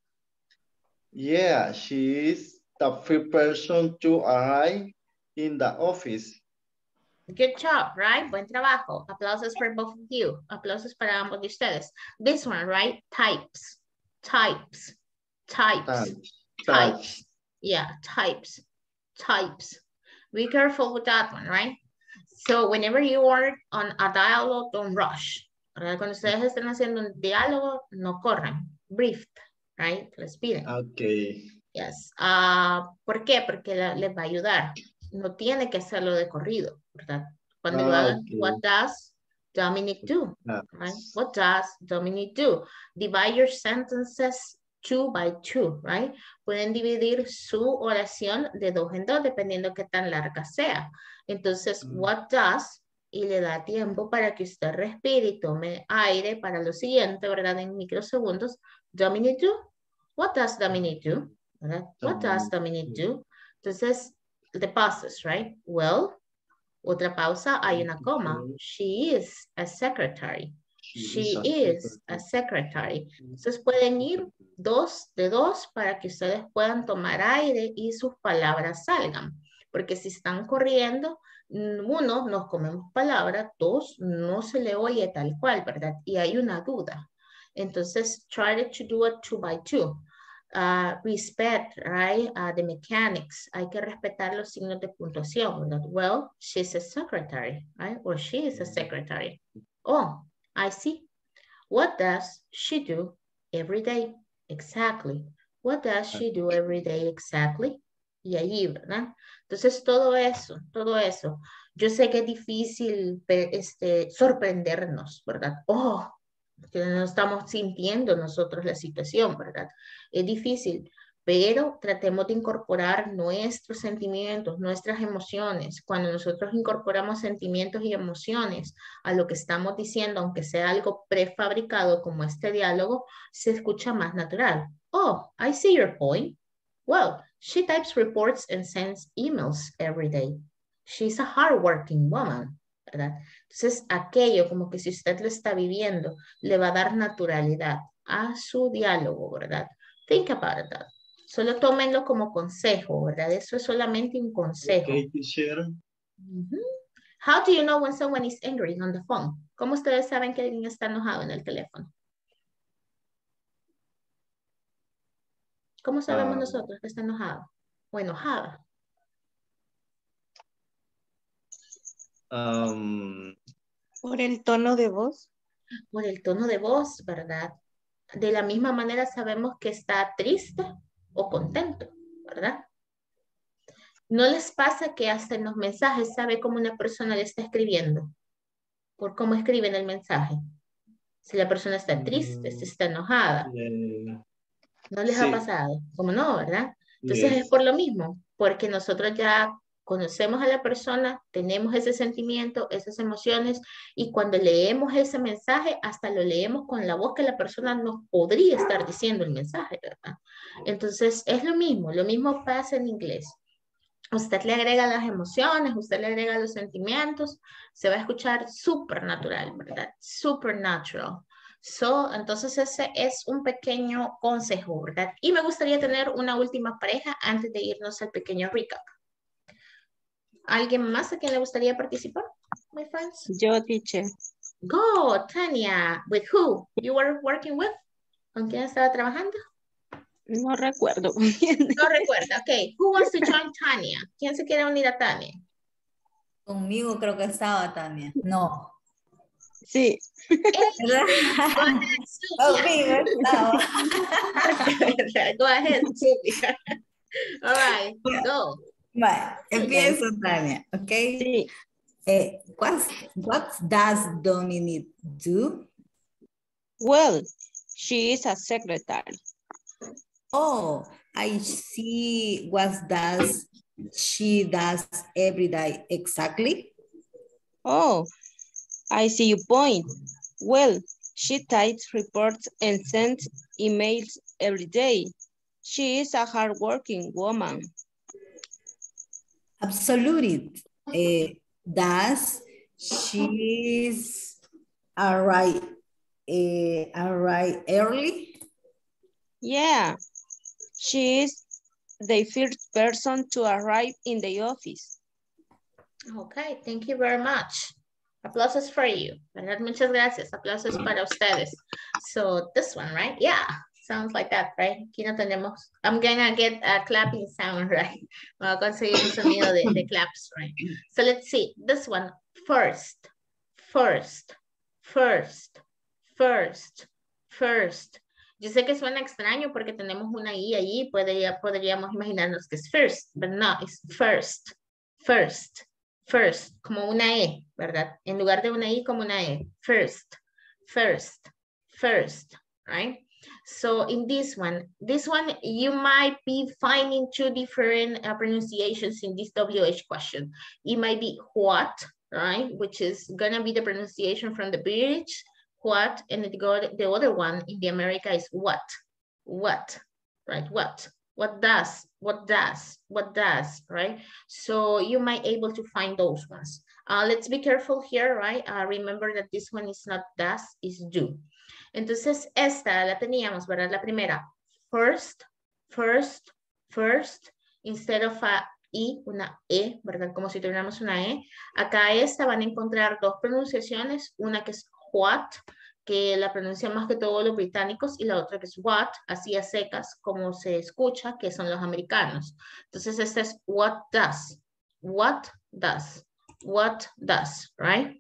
Yeah, she is the first person to arrive in the office. Good job, right? Buen trabajo. Aplausos for both of you. Aplausos para ambos de ustedes. This one, right? Types. Types. Types. Types. Yeah, types. Types. Be careful with that one, right? So whenever you are on a dialogue, don't rush. ¿Verdad? Cuando ustedes estén haciendo un diálogo, no corran. Brief, right? Respiren. Okay. Yes. ¿Por qué? Porque les va a ayudar. No tiene que hacerlo de corrido, ¿verdad? Cuando lo hagan, Okay. what does Dominic do? Right? What does Dominic do? Divide your sentences 2 by 2, right? Pueden dividir su oración de 2 en 2, dependiendo qué tan larga sea. Entonces, what does, y le da tiempo para que usted respire y tome aire para lo siguiente, ¿verdad? En microsegundos. Dominic do? What does Dominic do? ¿Verdad? What does Dominic do? Entonces, the pauses, right? Well, otra pausa, hay una coma. She is a secretary. She is a secretary. Entonces pueden ir 2 de 2 para que ustedes puedan tomar aire y sus palabras salgan. Porque si están corriendo, 1, nos comemos palabras, 2, no se le oye tal cual, ¿verdad? Y hay una duda. Entonces, try to do it 2 by 2. Respect, right? The mechanics. Hay que respetar los signos de puntuación. That, well, she's a secretary, right? Or she is a secretary. Oh, I see. What does she do every day? Exactly. What does she do every day exactly? Y allí, ¿verdad? Entonces, todo eso. Yo sé que es difícil sorprendernos, ¿verdad? Oh, que no estamos sintiendo nosotros la situación, ¿verdad? Es difícil, pero tratemos de incorporar nuestros sentimientos, nuestras emociones. Cuando nosotros incorporamos sentimientos y emociones a lo que estamos diciendo, aunque sea algo prefabricado como este diálogo, se escucha más natural. Oh, I see your point. Well, she types reports and sends emails every day. She's a hardworking woman. ¿Verdad? Entonces, aquello como que si usted lo está viviendo, le va a dar naturalidad a su diálogo, ¿verdad? Think about that. Solo tómenlo como consejo, ¿verdad? Eso es solamente un consejo. Okay, teacher. How do you know when someone is angry on the phone? ¿Cómo ustedes saben que alguien está enojado en el teléfono? ¿Cómo sabemos nosotros que está enojado o enojada? Por el tono de voz. Por el tono de voz, ¿verdad? De la misma manera sabemos que está triste o contento, ¿verdad? ¿No les pasa que hasta en los mensajes sabe cómo una persona le está escribiendo? Por cómo escriben el mensaje. Si la persona está triste, si está enojada. ¿No les ha pasado? ¿Cómo no, verdad? Entonces es por lo mismo, porque nosotros ya conocemos a la persona, tenemos ese sentimiento, esas emociones, y cuando leemos ese mensaje, hasta lo leemos con la voz que la persona nos podría estar diciendo el mensaje, ¿verdad? Entonces, es lo mismo pasa en inglés. Usted le agrega las emociones, usted le agrega los sentimientos, se va a escuchar súper natural, ¿verdad? Supernatural. Entonces ese es un pequeño consejo, ¿verdad? Y me gustaría tener una última pareja antes de irnos al pequeño recap. ¿Alguien más a quien le gustaría participar, my friends? Yo, teacher. Go, Tania. With who you were working with? ¿Con quién estaba trabajando? No recuerdo. No recuerda. Ok. Who wants to join Tania? ¿Quién se quiere unir a Tania? Conmigo creo que estaba Tania. No. Sí. Conmigo estaba. Go ahead, Silvia. All right, go. Vale, empiezo, Tania, ¿ok? Sí. What does Dominique do? Well, she is a secretary. Oh, I see. What does she does every day exactly? Oh, I see your point. Well, she types reports and sends emails every day. She is a hardworking woman. Absolutely. Does she's arrive early? Yeah, she is the first person to arrive in the office. Okay, thank you very much. Aplausos for you. ¿Verdad? Muchas gracias. Aplausos para ustedes. So this one, right? Yeah, sounds like that, right? Aquí no tenemos. I'm gonna get a clapping sound, right? Voy a conseguir un sonido de claps, right? So let's see. This one, first, first, first, first, first. Yo sé que suena extraño porque tenemos una I allí, podríamos imaginarnos que es first, but no, it's first, first, first, como una E, ¿verdad? En lugar de una I, como una E, first, first, first, right? So in this one, you might be finding two different pronunciations in this WH question. It might be what, right? Which is gonna be the pronunciation from the British, what, and the other one in the America is what, right? What does, right? So you might able to find those ones. Let's be careful here, right? Remember that this one is not does, is do. Entonces esta la teníamos, ¿verdad? La primera, first, instead of a I, una E, ¿verdad? Como si tuviéramos una E. Acá esta van a encontrar dos pronunciaciones, una que es what, que la pronuncian más que todo los británicos, y la otra que es what, así a secas, como se escucha, que son los americanos. Entonces esta es what does, right?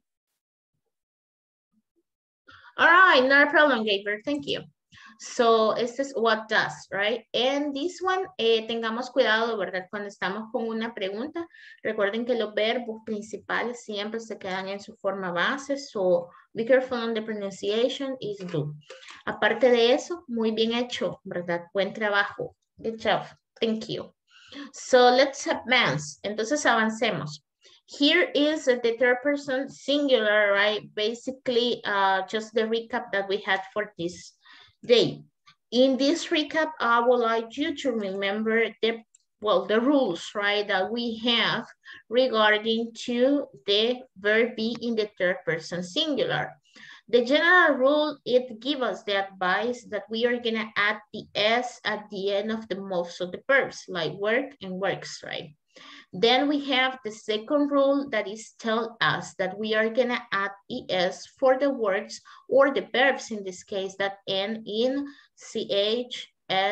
All right, not a problem, Gabriel, thank you. So, este es what does, right? And this one, tengamos cuidado, ¿verdad? Cuando estamos con una pregunta, recuerden que los verbos principales siempre se quedan en su forma base, so be careful on the pronunciation, is do. Aparte de eso, muy bien hecho, ¿verdad? Buen trabajo. Good job. Thank you. So, let's advance. Entonces, avancemos. Here is the third person singular, right? Basically, just the recap that we had for this day. In this recap, I would like you to remember the rules, right, that we have regarding to the verb be in the third person singular. The general rule, it gives us the advice that we are gonna add the S at the end of the most of the verbs, like work and works, right? Then we have the second rule that is tell us that we are gonna add ES for the words or the verbs in this case that end in CH,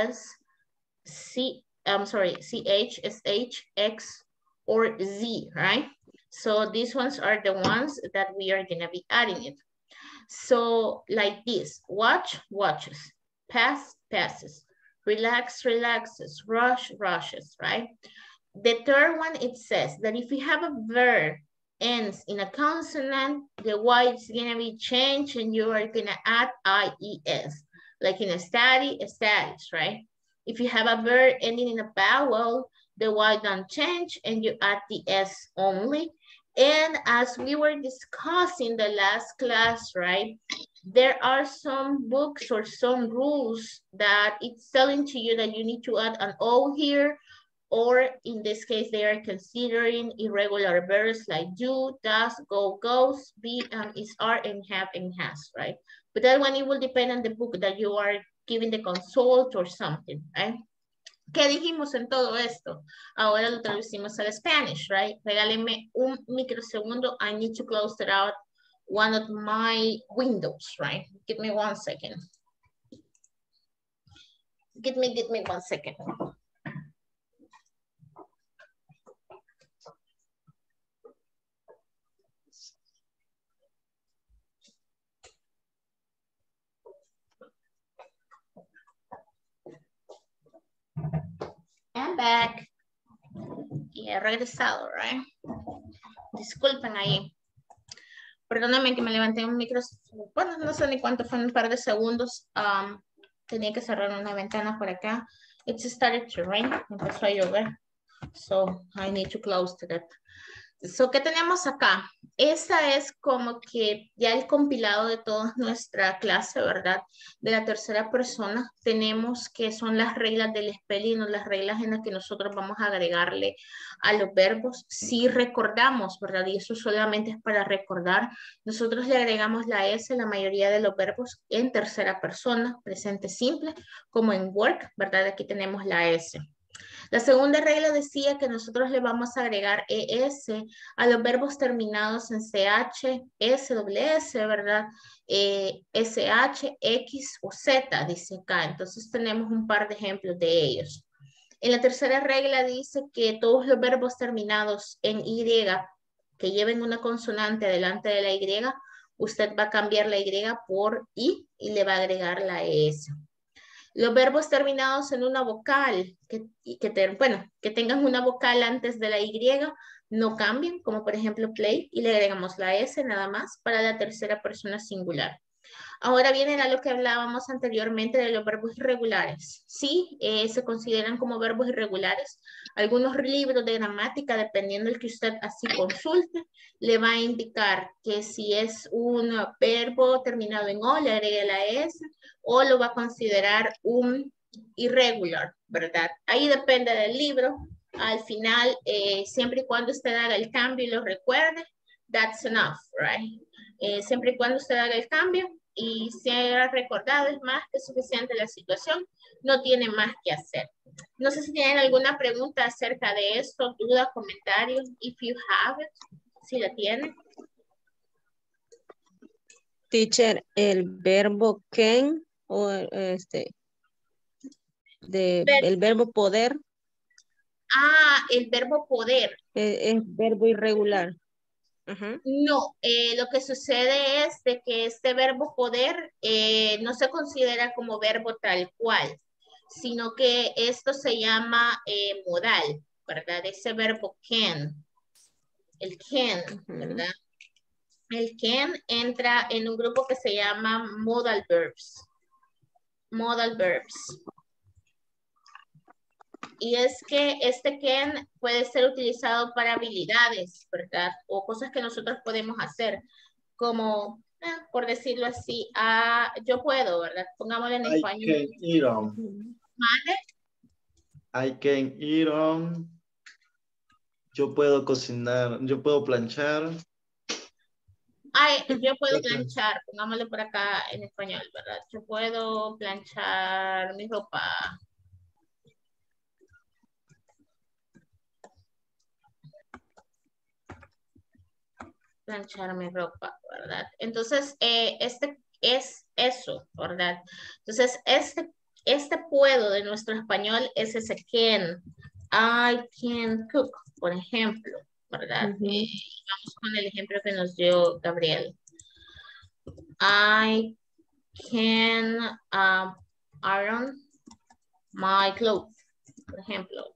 SH, or Z, right? So these ones are the ones that we are gonna be adding it. So like this, watch, watches, pass, passes, relax, relaxes, rush, rushes, right? The third one, it says that if you have a verb ends in a consonant, the Y is gonna be changed and you are gonna add IES, like in a study, status, right? If you have a verb ending in a vowel, the Y don't change and you add the S only. And as we were discussing the last class, right? There are some books or some rules that it's telling to you that you need to add an O here, or in this case, they are considering irregular verbs like do, does, go, goes, be, is, are, and have, and has, right? But that one, it will depend on the book that you are giving the consult or something, right? ¿Qué dijimos en todo esto? Ahora lo traducimos al Spanish, right? Regálenme un microsegundo. I need to close it out one of my windows, right? Give me 1 second. Give me 1 second. I'm back. Yeah, regresado, right? Disculpen ahí. Perdóname que me levanté un micro. Bueno, no sé ni cuánto fue, un par de segundos. Tenía que cerrar una ventana por acá. It started to rain. Empezó a llover. So I need to close that. So, ¿qué tenemos acá? Esta es como que ya el compilado de toda nuestra clase, ¿verdad? De la tercera persona. Tenemos que son las reglas del spelling o las reglas en las que nosotros vamos a agregarle a los verbos. Si recordamos, ¿verdad? Y eso solamente es para recordar. Nosotros le agregamos la S en la mayoría de los verbos en tercera persona, presente simple, como en work, ¿verdad? Aquí tenemos la S. La segunda regla decía que nosotros le vamos a agregar ES a los verbos terminados en CH, SWS, ¿verdad? SH, X o Z, dice acá. Entonces tenemos un par de ejemplos de ellos. En la tercera regla dice que todos los verbos terminados en Y que lleven una consonante delante de la Y, usted va a cambiar la Y por I y le va a agregar la ES. Los verbos terminados en una vocal, que tengan una vocal antes de la Y, no cambian, como por ejemplo play, y le agregamos la S nada más para la tercera persona singular. Ahora viene a lo que hablábamos anteriormente de los verbos irregulares. Sí, se consideran como verbos irregulares. Algunos libros de gramática, dependiendo del que usted así consulte, le va a indicar que si es un verbo terminado en O, le agregue la S, o lo va a considerar un irregular, ¿verdad? Ahí depende del libro. Al final, siempre y cuando usted haga el cambio y lo recuerde, that's enough, right? Siempre y cuando usted haga el cambio y se haya recordado, es más que suficiente la situación, no tiene más que hacer. No sé si tienen alguna pregunta acerca de esto, duda, comentarios, if you have it, si la tienen. Teacher, el verbo can o el verbo poder. El verbo poder. Es verbo irregular. No, lo que sucede es de que este verbo poder no se considera como verbo tal cual, sino que esto se llama modal, ¿verdad? Ese verbo can, el can, ¿verdad? El can entra en un grupo que se llama modal verbs. Modal verbs. Y es que este can puede ser utilizado para habilidades, ¿verdad? O cosas que nosotros podemos hacer, como, por decirlo así, yo puedo, ¿verdad? Pongámoslo en español. I can eat on. ¿Vale? I can eat on. Yo puedo cocinar, yo puedo planchar. Yo puedo planchar, pongámoslo por acá en español, ¿verdad? Yo puedo planchar mi ropa. Planchar mi ropa, ¿verdad? Entonces, este es eso, ¿verdad? Entonces, este puedo de nuestro español es ese can. I can cook, por ejemplo, ¿verdad? Vamos con el ejemplo que nos dio Gabriel. I can iron my clothes, por ejemplo.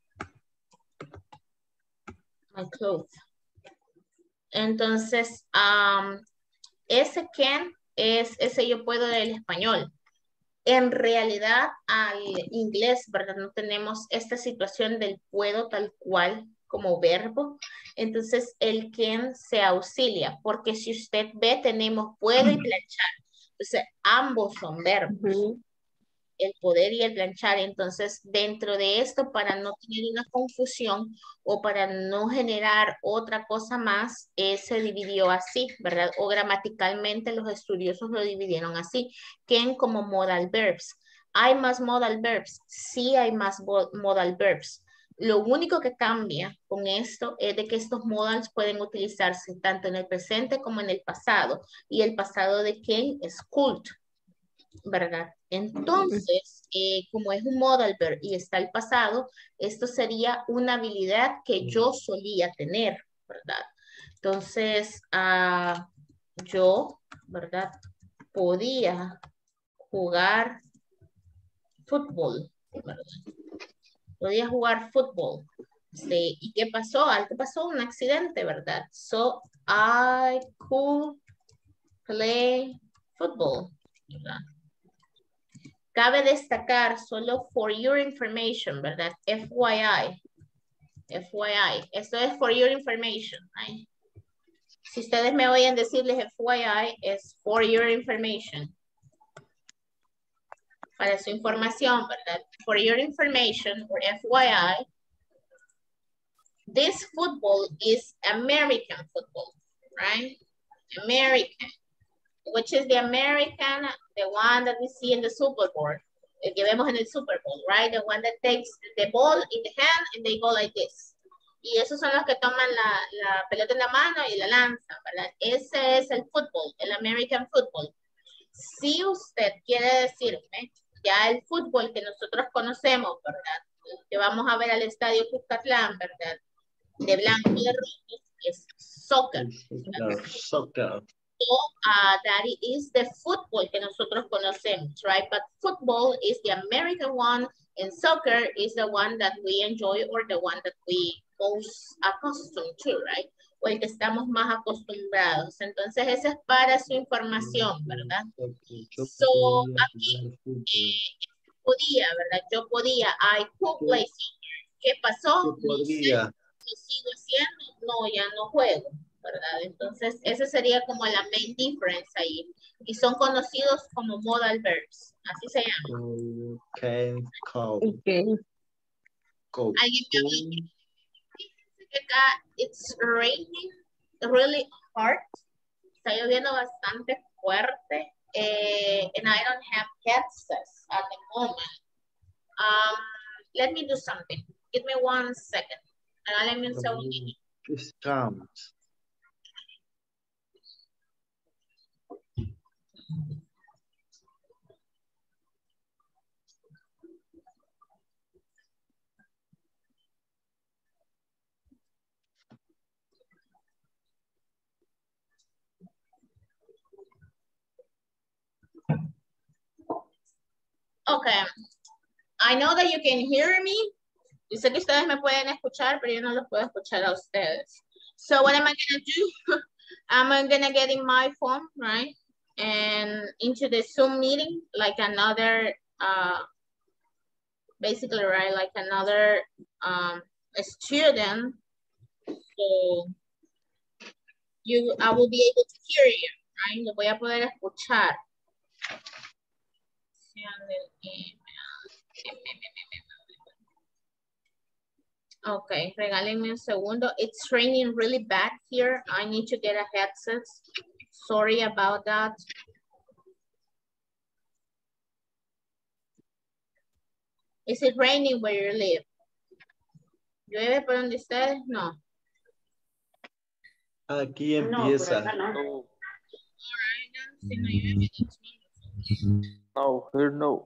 My clothes. Entonces, ese can es ese yo puedo del español. En realidad, al inglés, ¿verdad? No tenemos esta situación del puedo tal cual como verbo. Entonces, el can se auxilia, porque si usted ve, tenemos puede y planchar. Entonces, ambos son verbos. El poder y el planchar. Entonces, dentro de esto, para no tener una confusión o para no generar otra cosa más, se dividió así, ¿verdad? O gramaticalmente los estudiosos lo dividieron así, que como modal verbs. ¿Hay más modal verbs? Sí hay más modal verbs. Lo único que cambia con esto es de que estos modals pueden utilizarse tanto en el presente como en el pasado. Y el pasado de can es could, ¿verdad? Entonces, como es un modal verb y está el pasado, esto sería una habilidad que yo solía tener, ¿verdad? Entonces, yo, ¿verdad? Podía jugar fútbol, ¿verdad? Podía jugar fútbol. Sí, ¿y qué pasó? Algo pasó, un accidente, ¿verdad? So, I could play football, ¿verdad? Cabe destacar, solo for your information, ¿verdad? FYI. FYI. Esto es for your information. ¿Right? Si ustedes me oyen decirles FYI, es for your information. Para su información, ¿verdad? For your information, or FYI, this football is American football, right? American. Which is the American, the one that we see in the Super Bowl. El que vemos en el Super Bowl, right? The one that takes the ball in the hand and they go like this. Y esos son los que toman la pelota en la mano y la lanzan, ¿verdad? Ese es el fútbol, el American football. Si usted quiere decirme, ya el fútbol que nosotros conocemos, ¿verdad? Que vamos a ver al estadio Cuscatlán, ¿verdad? De blanco y de rojo, es soccer. Soccer. So, that is the football que nosotros conocemos, right? But football is the American one, and soccer is the one that we enjoy or the one that we most accustomed to, right? O el que estamos más acostumbrados. Entonces, eso es para su información, ¿verdad? So, aquí podía, ¿verdad? Yo podía, I could play soccer. ¿Qué pasó? No sé, lo sigo haciendo, no, ya no juego, ¿verdad? Entonces, ese sería como la main difference ahí. Y son conocidos como modal verbs. Así se llama. Can call. Go. Alguien me habla. Fíjense que acá it's raining really hard. Está lloviendo bastante fuerte. And I don't have headsets at the moment. Let me do something. Give me 1 second. Regáleme un segundito. Count. Okay. I know that you can hear me. Yo sé que ustedes me pueden escuchar, pero yo no los puedo escuchar a ustedes. So what am I going to do? I'm going to get in my phone, right? And into the Zoom meeting, like another, basically, right? Like another student. So I will be able to hear you, right? Lo voy a poder escuchar. Okay, regálenme un segundo. It's raining really bad here. I need to get a headset. Sorry about that. Is it raining where you live? ¿Llueve por donde ustedes? No. Aquí empieza. No, Alright, then, si no llueve, that's no, here no.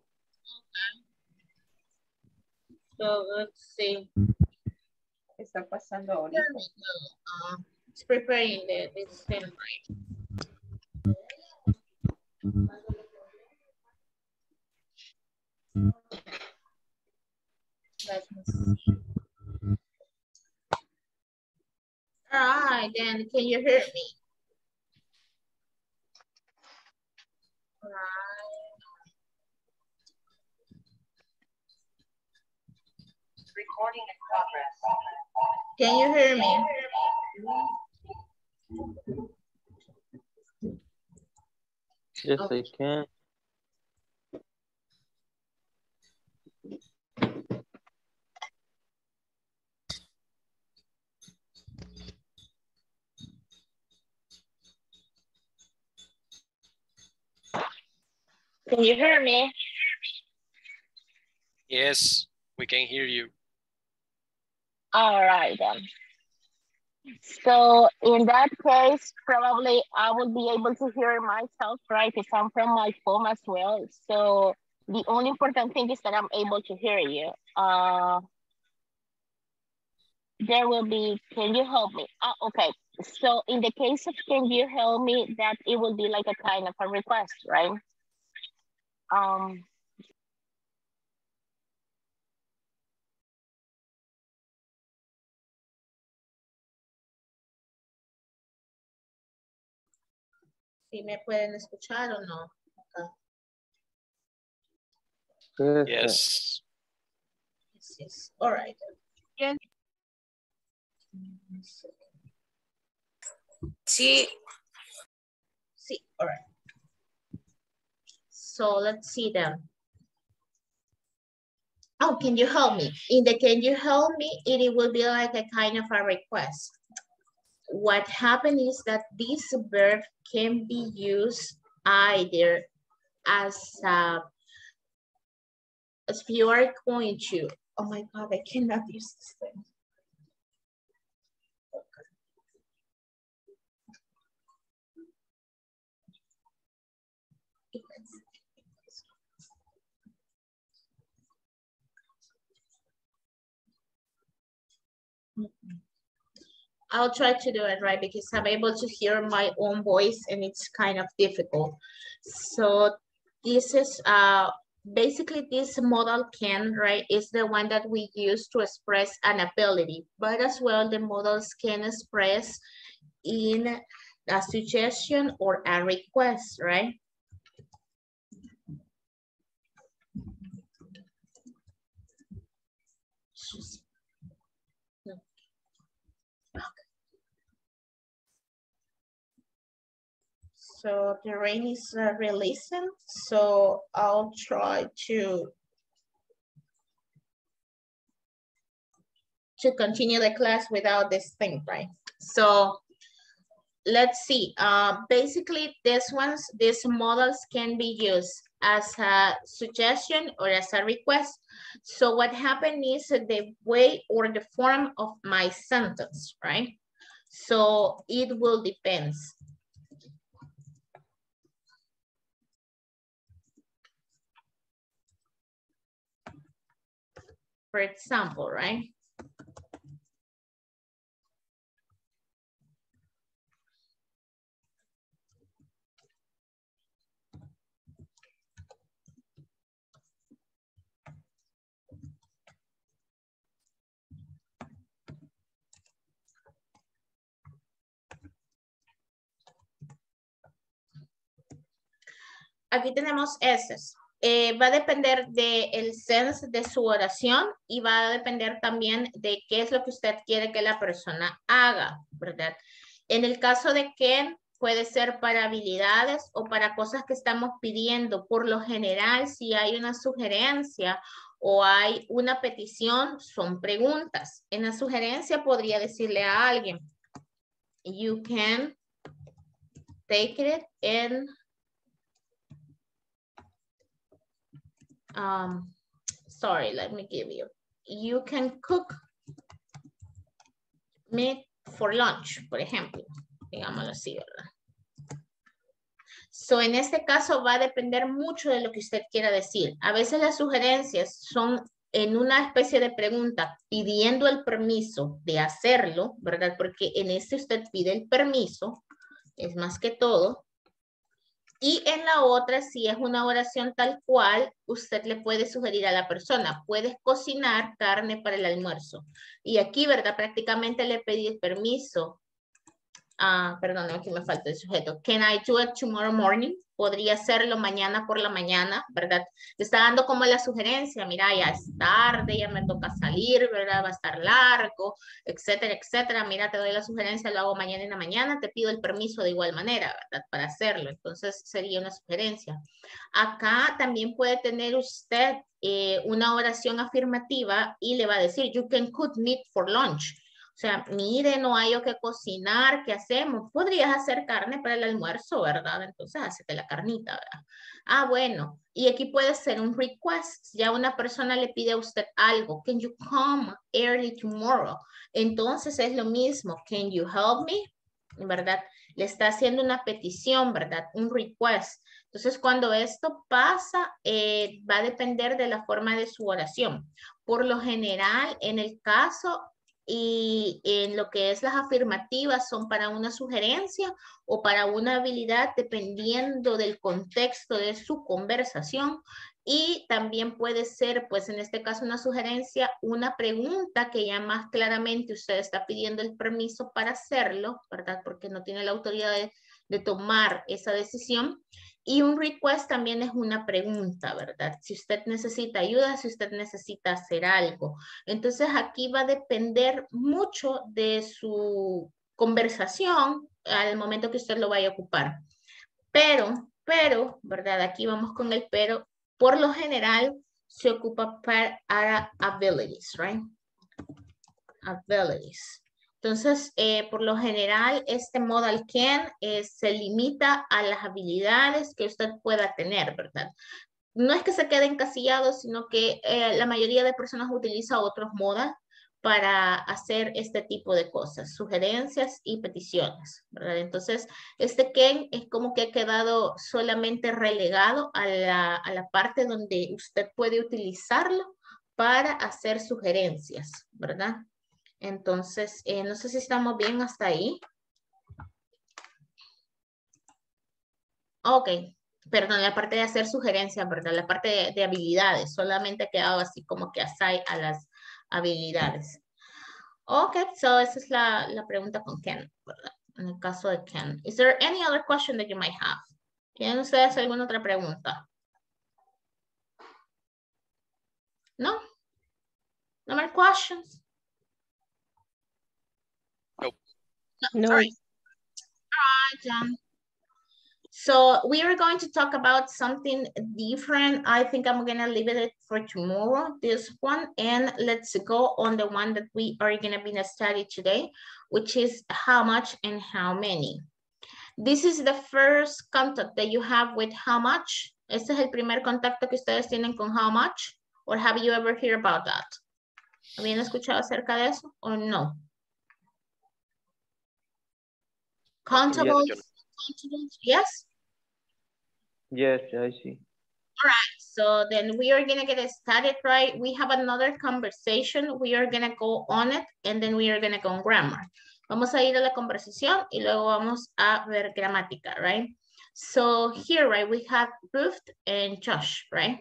So let's see. Está pasando ahorita. It's preparing this thing, right? Let me see. All right, then can you hear me? All right. Recording in progress. Can you hear me? Yes, I can. Can you hear me? Yes, we can hear you. All right then. So in that case, probably I will be able to hear myself, right? Because I'm from my phone as well. So the only important thing is that I'm able to hear you. There will be, can you help me? Okay, so in the case of can you help me, that it will be like a kind of a request, right? ¿Sí me pueden escuchar o no? Yes. Yes. All right. Yes. Sí. Sí, all right. So let's see them. Oh, can you help me? In the can you help me, it will be like a kind of a request. What happened is that this verb can be used either as if you are going to, oh my God, I cannot use this thing. I'll try to do it right because I'm able to hear my own voice and it's kind of difficult. So this is basically this modal can, right, is the one that we use to express an ability, but as well the modals can express in a suggestion or a request, right? So the rain is releasing, so I'll try to continue the class without this thing, right? So let's see. Basically, these models can be used as a suggestion or as a request. So what happened is the way or the form of my sentence, right? So it will depend. For example, right? Aquí tenemos esos. Va a depender del sense de su oración y va a depender también de qué es lo que usted quiere que la persona haga, ¿verdad? En el caso de que puede ser para habilidades o para cosas que estamos pidiendo. Por lo general, si hay una sugerencia o hay una petición, son preguntas. En la sugerencia podría decirle a alguien, you can take it and sorry, let me give you. You can cook meat for lunch, por ejemplo. Digámoslo así, ¿verdad? So, en este caso va a depender mucho de lo que usted quiera decir. A veces las sugerencias son en una especie de pregunta pidiendo el permiso de hacerlo, ¿verdad? Porque en este usted pide el permiso, es más que todo. Y en la otra, si es una oración tal cual, usted le puede sugerir a la persona, puedes cocinar carne para el almuerzo. Y aquí, ¿verdad? Prácticamente le pedí el permiso. Perdón, aquí me falta el sujeto. Can I do it tomorrow morning? Podría hacerlo mañana por la mañana, ¿verdad? Le está dando como la sugerencia, mira, ya es tarde, ya me toca salir, ¿verdad? Va a estar largo, etcétera, etcétera. Mira, te doy la sugerencia, lo hago mañana en la mañana, te pido el permiso de igual manera, ¿verdad? Para hacerlo. Entonces, sería una sugerencia. Acá también puede tener usted una oración afirmativa y le va a decir, you can cook meat for lunch. O sea, mire, no hay que cocinar, ¿qué hacemos? Podrías hacer carne para el almuerzo, ¿verdad? Entonces, hacete la carnita, ¿verdad? Bueno, y aquí puede ser un request. Ya una persona le pide a usted algo. Can you come early tomorrow? Entonces, es lo mismo. Can you help me? ¿Verdad? Le está haciendo una petición, ¿verdad? Un request. Entonces, cuando esto pasa, va a depender de la forma de su oración. Por lo general, en el caso... Y en lo que es las afirmativas son para una sugerencia o para una habilidad dependiendo del contexto de su conversación. Y también puede ser, pues en este caso una sugerencia, una pregunta que ya más claramente usted está pidiendo el permiso para hacerlo, ¿verdad? Porque no tiene la autoridad de tomar esa decisión. Y un request también es una pregunta, ¿verdad? Si usted necesita ayuda, si usted necesita hacer algo. Entonces aquí va a depender mucho de su conversación al momento que usted lo vaya a ocupar. Pero, ¿verdad? Aquí vamos con el pero. Por lo general se ocupa para abilities, right? Abilities. Entonces, por lo general, este modal can se limita a las habilidades que usted pueda tener, ¿verdad? No es que se quede encasillado, sino que la mayoría de personas utiliza otros modal para hacer este tipo de cosas, sugerencias y peticiones, ¿verdad? Entonces, este can es como que ha quedado solamente relegado a la parte donde usted puede utilizarlo para hacer sugerencias, ¿verdad? Entonces, no sé si estamos bien hasta ahí. Ok, perdón, la parte de hacer sugerencias, ¿verdad? La parte de habilidades, solamente ha quedado así como que aside a las habilidades. Ok, so esa es la pregunta con Ken, ¿verdad? En el caso de Ken. Is there any other question that you might have? ¿Tienen ustedes alguna otra pregunta? No? No more questions? No. All right. All right, so we are going to talk about something different. I think I'm going to leave it for tomorrow, this one, and let's go on the one that we are going to be studying today, which is how much and how many. This is the first contact that you have with how much. Este es el primer contacto que ustedes tienen con how much, or have you ever heard about that? ¿Habían escuchado acerca de eso o no? Countables, yes? Yes, I see. All right, so then we are gonna get started, right? We have another conversation. We are gonna go on it, and then we are gonna go on grammar. Vamos a ir a la conversación y luego vamos a ver gramática, right? So here, right, we have Ruth and Josh, right?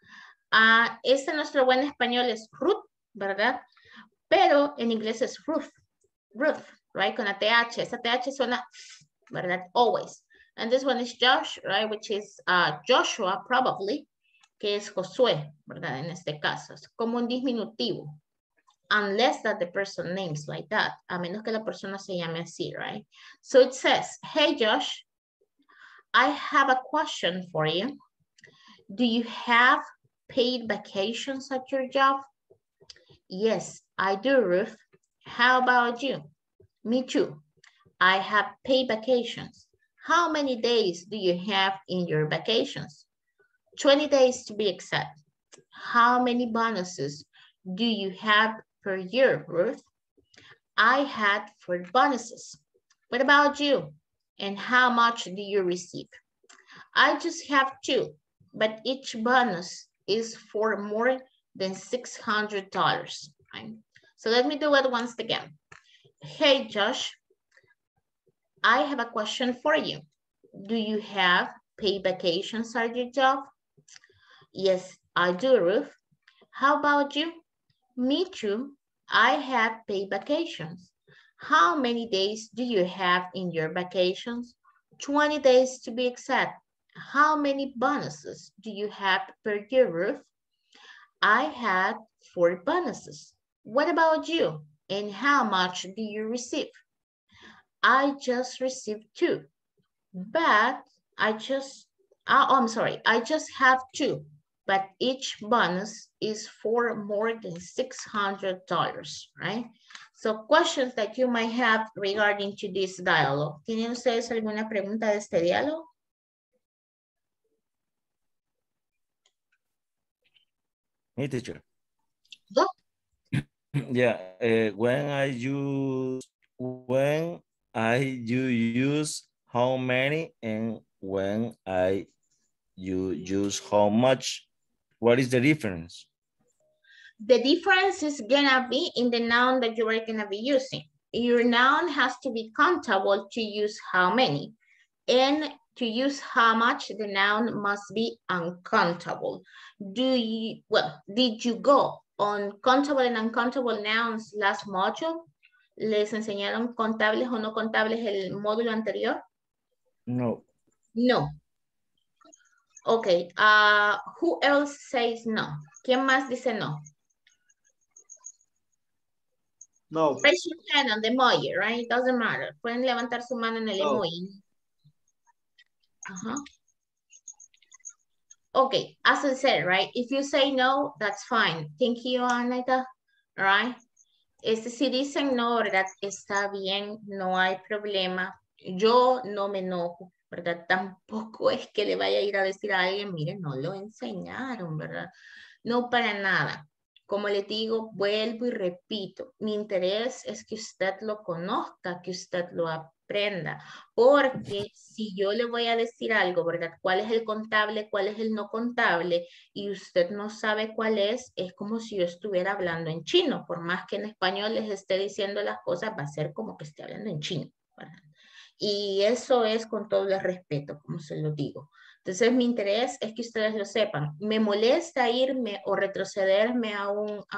Este nuestro buen español es Ruth, ¿verdad? Pero en inglés es Ruth, right? Con la TH, esa TH suena, ¿verdad? Always. And this one is Josh, right? Which is Joshua, probably, que es Josué, ¿verdad? En este caso, es como un diminutivo. Unless that the person names like that, a menos que la persona se llame así, right? So it says, hey Josh, I have a question for you. Do you have paid vacations at your job? Yes, I do, Ruth. How about you? Me too. I have paid vacations. How many days do you have in your vacations? 20 days to be exact. How many bonuses do you have per year, Ruth? I had 4 bonuses. What about you? And how much do you receive? I just have 2, but each bonus is for more than $600. Right? So let me do it once again. Hey, Josh, I have a question for you. Do you have paid vacations at your job? Yes, I do, Ruth. How about you? Me too. I have paid vacations. How many days do you have in your vacations? 20 days to be exact. How many bonuses do you have per year, Ruth? I had 4 bonuses. What about you? And how much do you receive? I just received 2, but I just have 2, but each bonus is for more than $600, right? So questions that you might have regarding to this dialogue. ¿Tienen ustedes alguna pregunta de este diálogo? Hey, teacher. Go. Yeah, when you use how many and when you use how much, what is the difference? The difference is gonna be in the noun that you are gonna be using. Your noun has to be countable to use how many, and to use how much, the noun must be uncountable. Did you go on countable and uncountable nouns last module? ¿Les enseñaron contables o no contables el módulo anterior? No. No. Okay. Who else says no? ¿Quién más dice no? No. Raise your hand on the emoji, right? Doesn't matter. Pueden levantar su mano en el No. emoji. Okay, as I said, right? If you say no, that's fine. Thank you, Anita. All right. Si dicen no, ¿verdad? Está bien, no hay problema. Yo no me enojo, ¿verdad? Tampoco es que le vaya a ir a decir a alguien, mire, no lo enseñaron, ¿verdad? No, para nada. Como les digo, vuelvo y repito, mi interés es que usted lo conozca, que usted lo aprenda, porque si yo le voy a decir algo, ¿verdad? ¿Cuál es el contable, cuál es el no contable? Y usted no sabe cuál es como si yo estuviera hablando en chino, por más que en español les esté diciendo las cosas, va a ser como que esté hablando en chino, ¿verdad? Y eso es con todo el respeto, como se lo digo. Entonces, mi interés es que ustedes lo sepan. ¿Me molesta irme o retrocederme a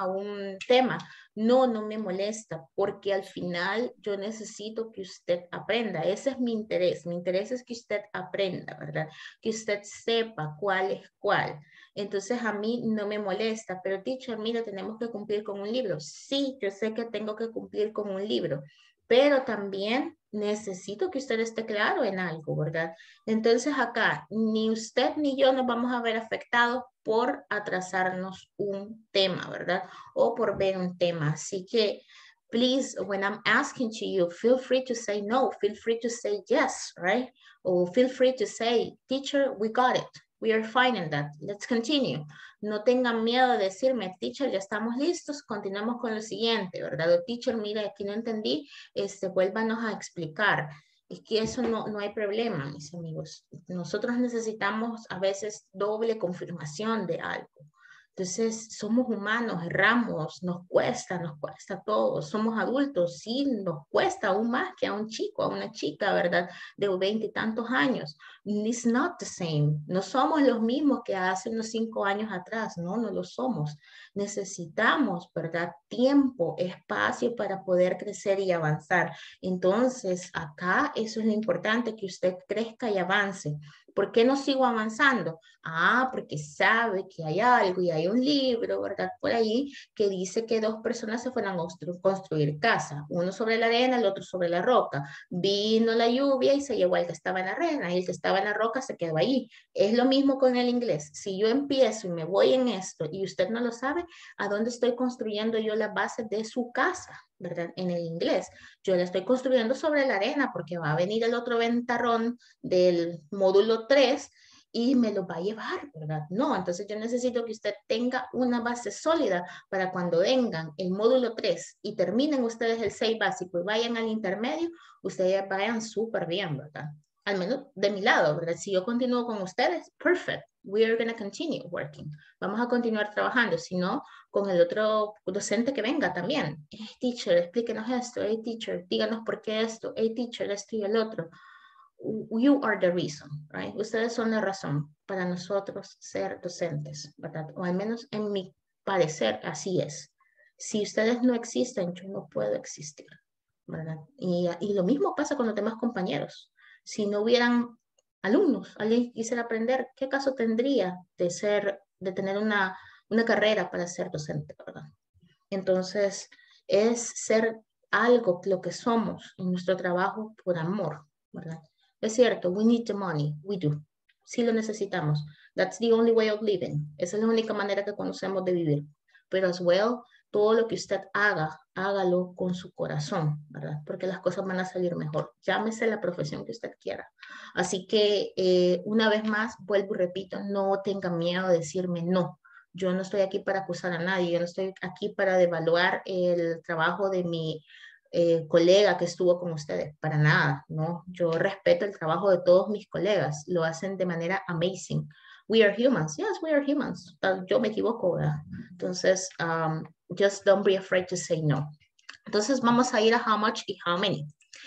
un tema? No, no me molesta, porque al final yo necesito que usted aprenda. Ese es mi interés. Mi interés es que usted aprenda, ¿verdad? Que usted sepa cuál es cuál. Entonces, a mí no me molesta, pero teacher, mira, tenemos que cumplir con un libro. Sí, yo sé que tengo que cumplir con un libro, pero también necesito que usted esté claro en algo, ¿verdad? Entonces acá, ni usted ni yo nos vamos a ver afectados por atrasarnos un tema, ¿verdad? O por ver un tema. Así que, please, when I'm asking to you, feel free to say no, feel free to say yes, right? Or feel free to say, teacher, we got it. We are fine in that. Let's continue. No tengan miedo de decirme, teacher, ya estamos listos, continuamos con lo siguiente, ¿verdad? O teacher, mira, aquí no entendí, vuélvanos a explicar. Es que eso no hay problema, mis amigos. Nosotros necesitamos a veces doble confirmación de algo. Entonces, somos humanos, erramos, nos cuesta todo. Somos adultos, sí, nos cuesta aún más que a un chico, a una chica, ¿verdad? De 20 y tantos años. It's not the same. No somos los mismos que hace unos 5 años atrás, no lo somos. Necesitamos, ¿verdad? Tiempo, espacio para poder crecer y avanzar. Entonces, acá eso es lo importante, que usted crezca y avance. ¿Por qué no sigo avanzando? Porque sabe que hay algo y hay un libro, ¿verdad? Por ahí que dice que 2 personas se fueron a construir casa, uno sobre la arena, el otro sobre la roca. Vino la lluvia y se llevó al que estaba en la arena y el que estaba en la roca se quedó ahí. Es lo mismo con el inglés. Si yo empiezo y me voy en esto y usted no lo sabe, ¿a dónde estoy construyendo yo la base de su casa? ¿Verdad? En el inglés. Yo la estoy construyendo sobre la arena porque va a venir el otro ventarrón del módulo 3 y me lo va a llevar, ¿verdad? No, entonces yo necesito que usted tenga una base sólida para cuando vengan el módulo 3 y terminen ustedes el 6 básico y vayan al intermedio, ustedes vayan súper bien, ¿verdad? Al menos de mi lado, ¿verdad? Si yo continúo con ustedes, perfect. We are going to continue working. Vamos a continuar trabajando, si no, con el otro docente que venga también. Hey, teacher, explíquenos esto. Hey, teacher, díganos por qué esto. Hey, teacher, esto y el otro. You are the reason, right? Ustedes son la razón para nosotros ser docentes, ¿verdad? O al menos en mi parecer así es. Si ustedes no existen, yo no puedo existir, ¿verdad? Y lo mismo pasa con los demás compañeros. Si no hubieran alumnos, alguien quisiera aprender, ¿qué caso tendría de tener una carrera para ser docente, ¿verdad? Entonces, es ser algo, lo que somos en nuestro trabajo por amor, ¿verdad? Es cierto, we need the money, we do. Sí lo necesitamos. That's the only way of living. Esa es la única manera que conocemos de vivir. Pero as well, todo lo que usted haga, hágalo con su corazón, ¿verdad? Porque las cosas van a salir mejor. Llámese la profesión que usted quiera. Así que, una vez más, vuelvo y repito, no tenga miedo de decirme no. Yo no estoy aquí para acusar a nadie, yo no estoy aquí para devaluar el trabajo de mi colega que estuvo con ustedes, para nada, ¿no? Yo respeto el trabajo de todos mis colegas, lo hacen de manera amazing. We are humans, yes, we are humans. Yo me equivoco, ¿verdad? Entonces, just don't be afraid to say no. Entonces, vamos a ir a how much y how many.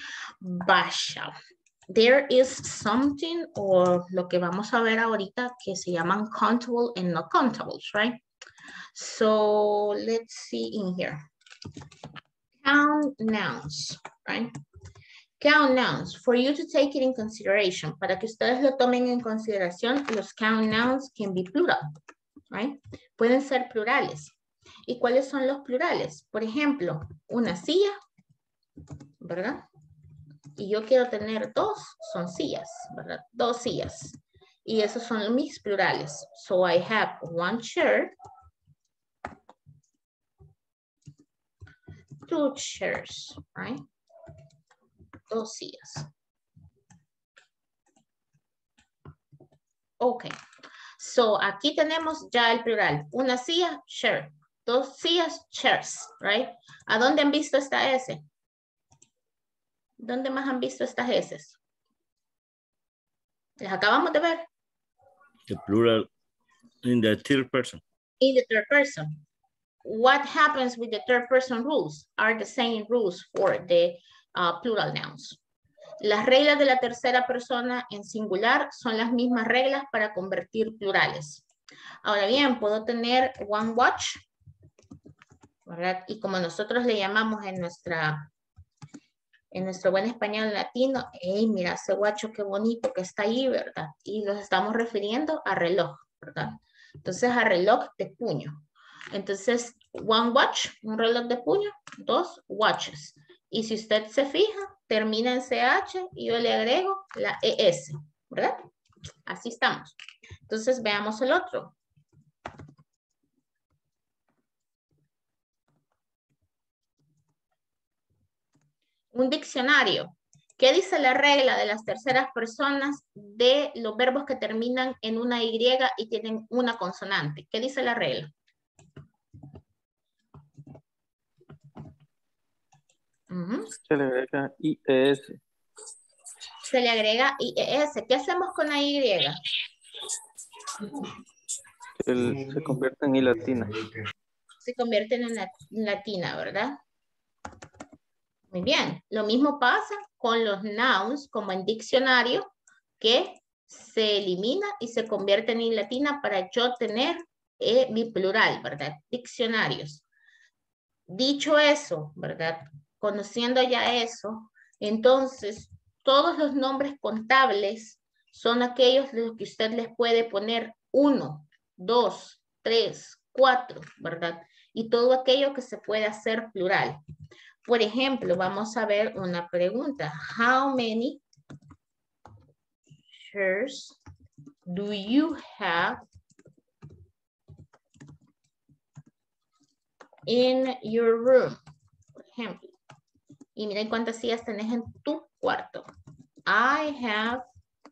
Vaya. There is something, o lo que vamos a ver ahorita, que se llaman countable and not countables, right? So, let's see in here. Count nouns, right? Count nouns, for you to take it in consideration. Para que ustedes lo tomen en consideración, los count nouns can be plural, right? Pueden ser plurales. ¿Y cuáles son los plurales? Por ejemplo, una silla, ¿verdad? Y yo quiero tener dos, son sillas, ¿verdad? Dos sillas. Y esos son mis plurales. So I have one chair, two chairs, right? Dos sillas. Ok. So aquí tenemos ya el plural. Una silla, chair. Dos sillas, chairs, right? ¿A dónde han visto esta S? ¿Dónde más han visto estas S? ¿Las acabamos de ver? The plural in the third person. In the third person. What happens with the third person rules are the same rules for the plural nouns. Las reglas de la tercera persona en singular son las mismas reglas para convertir plurales. Ahora bien, puedo tener one watch, ¿verdad? Y como nosotros le llamamos en nuestro buen español latino, hey, mira ese guacho qué bonito que está ahí, ¿verdad? Y nos estamos refiriendo a reloj, ¿verdad? Entonces a reloj de puño. Entonces, one watch, un reloj de puño, dos watches. Y si usted se fija, termina en CH y yo le agrego la ES, ¿verdad? Así estamos. Entonces veamos el otro. Un diccionario. ¿Qué dice la regla de las terceras personas de los verbos que terminan en una Y y tienen una consonante? ¿Qué dice la regla? Se le agrega IES. Se le agrega IES. ¿Qué hacemos con la Y? Se convierte en I latina. Se convierte en latina, ¿verdad? Muy bien. Lo mismo pasa con los nouns, como en diccionario, que se elimina y se convierte en I latina para yo tener mi plural, ¿verdad? Diccionarios. Dicho eso, ¿verdad? Conociendo ya eso, entonces todos los nombres contables son aquellos de los que usted les puede poner 1, 2, 3, 4, ¿verdad? Y todo aquello que se puede hacer plural. Por ejemplo, vamos a ver una pregunta. How many chairs do you have in your room? Por ejemplo. Y miren cuántas sillas tenés en tu cuarto. I have,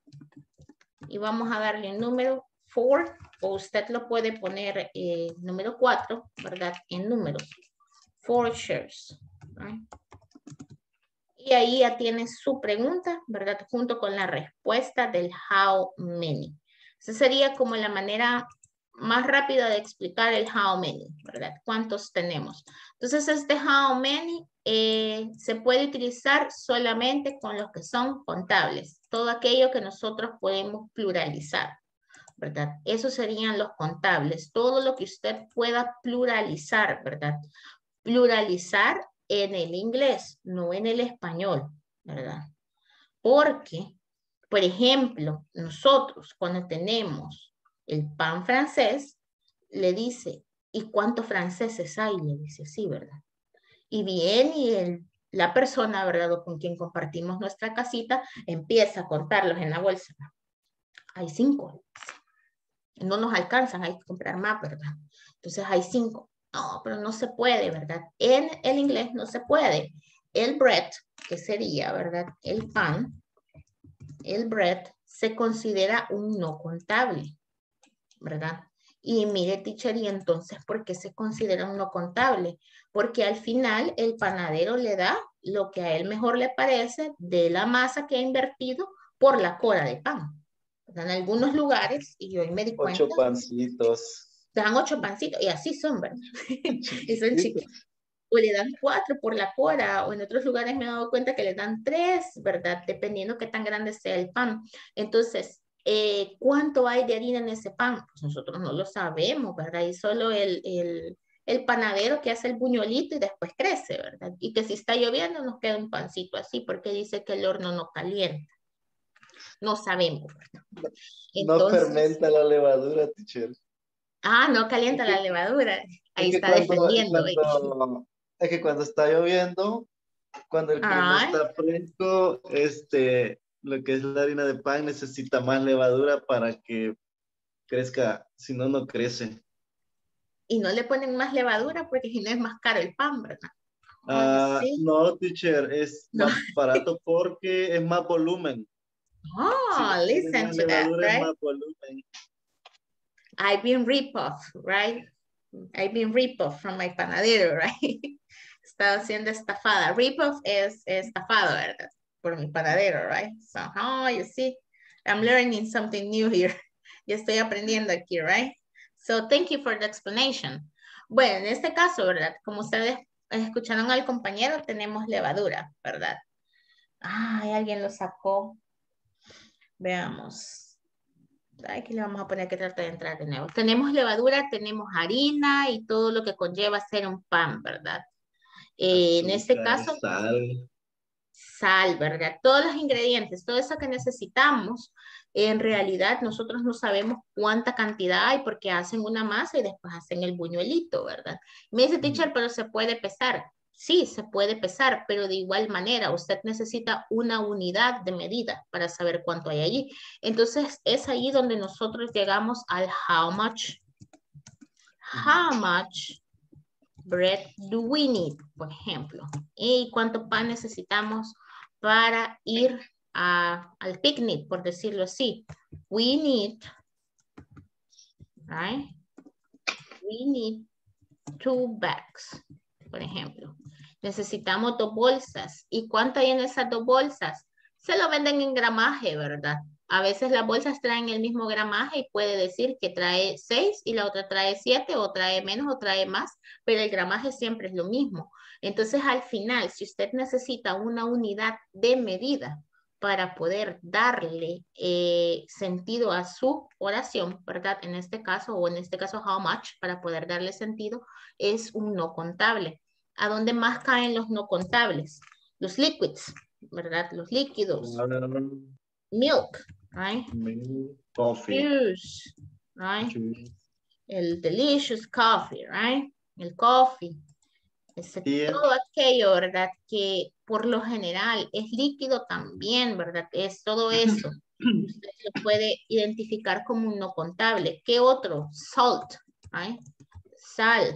y vamos a darle el número 4, o usted lo puede poner número 4, ¿verdad? En números. 4 chairs. ¿Right? Y ahí ya tiene su pregunta, ¿verdad? Junto con la respuesta del how many. Esa sería como la manera más rápida de explicar el how many, ¿verdad? ¿Cuántos tenemos? Entonces, este how many se puede utilizar solamente con los que son contables. Todo aquello que nosotros podemos pluralizar, ¿verdad? Esos serían los contables. Todo lo que usted pueda pluralizar, ¿verdad? Pluralizar en el inglés, no en el español, ¿verdad? Porque, por ejemplo, nosotros cuando tenemos el pan francés, le dice, ¿y cuántos franceses hay? Le dice, sí, ¿verdad? Y bien, y la persona, ¿verdad? Con quien compartimos nuestra casita, empieza a contarlos en la bolsa. Hay 5. No nos alcanzan, hay que comprar más, ¿verdad? Entonces hay 5. No, pero no se puede, ¿verdad? En el inglés no se puede. El bread, que sería, ¿verdad? El pan, el bread, se considera un no contable, ¿verdad? Y mire, teacher, ¿y entonces por qué se considera un no contable? Porque al final el panadero le da lo que a él mejor le parece de la masa que ha invertido por la cora de pan. En algunos lugares, y yo hoy me di cuenta. 8 pancitos. Dan 8 pancitos, y así son, ¿verdad? Y son chiquitos. O le dan 4 por la cora, o en otros lugares me he dado cuenta que le dan 3, ¿verdad? Dependiendo qué tan grande sea el pan. Entonces, ¿cuánto hay de harina en ese pan? Pues nosotros no lo sabemos, ¿verdad? Y solo el el panadero que hace el buñuelito y después crece, ¿verdad? Y que si está lloviendo nos queda un pancito así porque dice que el horno no calienta. No sabemos. No fermenta la levadura, teacher. Ah, no calienta la levadura. Ahí está defendiendo. Es que cuando está lloviendo, cuando el clima está fresco, lo que es la harina de pan necesita más levadura para que crezca, si no, no crece. Y no le ponen más levadura porque si no es más caro el pan, ¿verdad? ¿Sí? No, teacher, es más barato porque es más volumen. Oh, si listen to that, right? Es más volumen. I've been ripped off, right? I've been ripped off from my panadero, right? Estaba siendo estafada. Rip off es estafado, ¿verdad? Por mi panadero, right? So, you see, I'm learning something new here. Yo estoy aprendiendo aquí, right? So, thank you for the explanation. Bueno, en este caso, ¿verdad? Como ustedes escucharon al compañero, tenemos levadura, ¿verdad? Alguien lo sacó. Veamos. Aquí le vamos a poner que trate de entrar de nuevo. Tenemos levadura, tenemos harina y todo lo que conlleva hacer un pan, ¿verdad? En este caso, sal, ¿verdad? Todos los ingredientes, todo eso que necesitamos, en realidad nosotros no sabemos cuánta cantidad hay porque hacen una masa y después hacen el buñuelito, ¿verdad? Me dice, teacher, pero se puede pesar. Sí, se puede pesar, pero de igual manera usted necesita una unidad de medida para saber cuánto hay allí. Entonces es ahí donde nosotros llegamos al how much. How much bread do we need, por ejemplo? ¿Y cuánto pan necesitamos para ir al picnic, por decirlo así? We need, right? We need 2 bags, por ejemplo. Necesitamos 2 bolsas. ¿Y cuánto hay en esas 2 bolsas? Se lo venden en gramaje, ¿verdad? A veces las bolsas traen el mismo gramaje y puede decir que trae 6 y la otra trae 7 o trae menos o trae más, pero el gramaje siempre es lo mismo. Entonces, al final, si usted necesita una unidad de medida para poder darle sentido a su oración, ¿verdad? En este caso, how much, para poder darle sentido, es un no contable. ¿A dónde más caen los no contables? Los liquids, ¿verdad? Los líquidos. Milk, right? Coffee. Juice, right? El delicious coffee, right? El coffee. Todo aquello, ¿verdad? Que por lo general es líquido también, ¿verdad? Es todo eso. Usted lo puede identificar como un no contable. ¿Qué otro? Salt, right? Sal.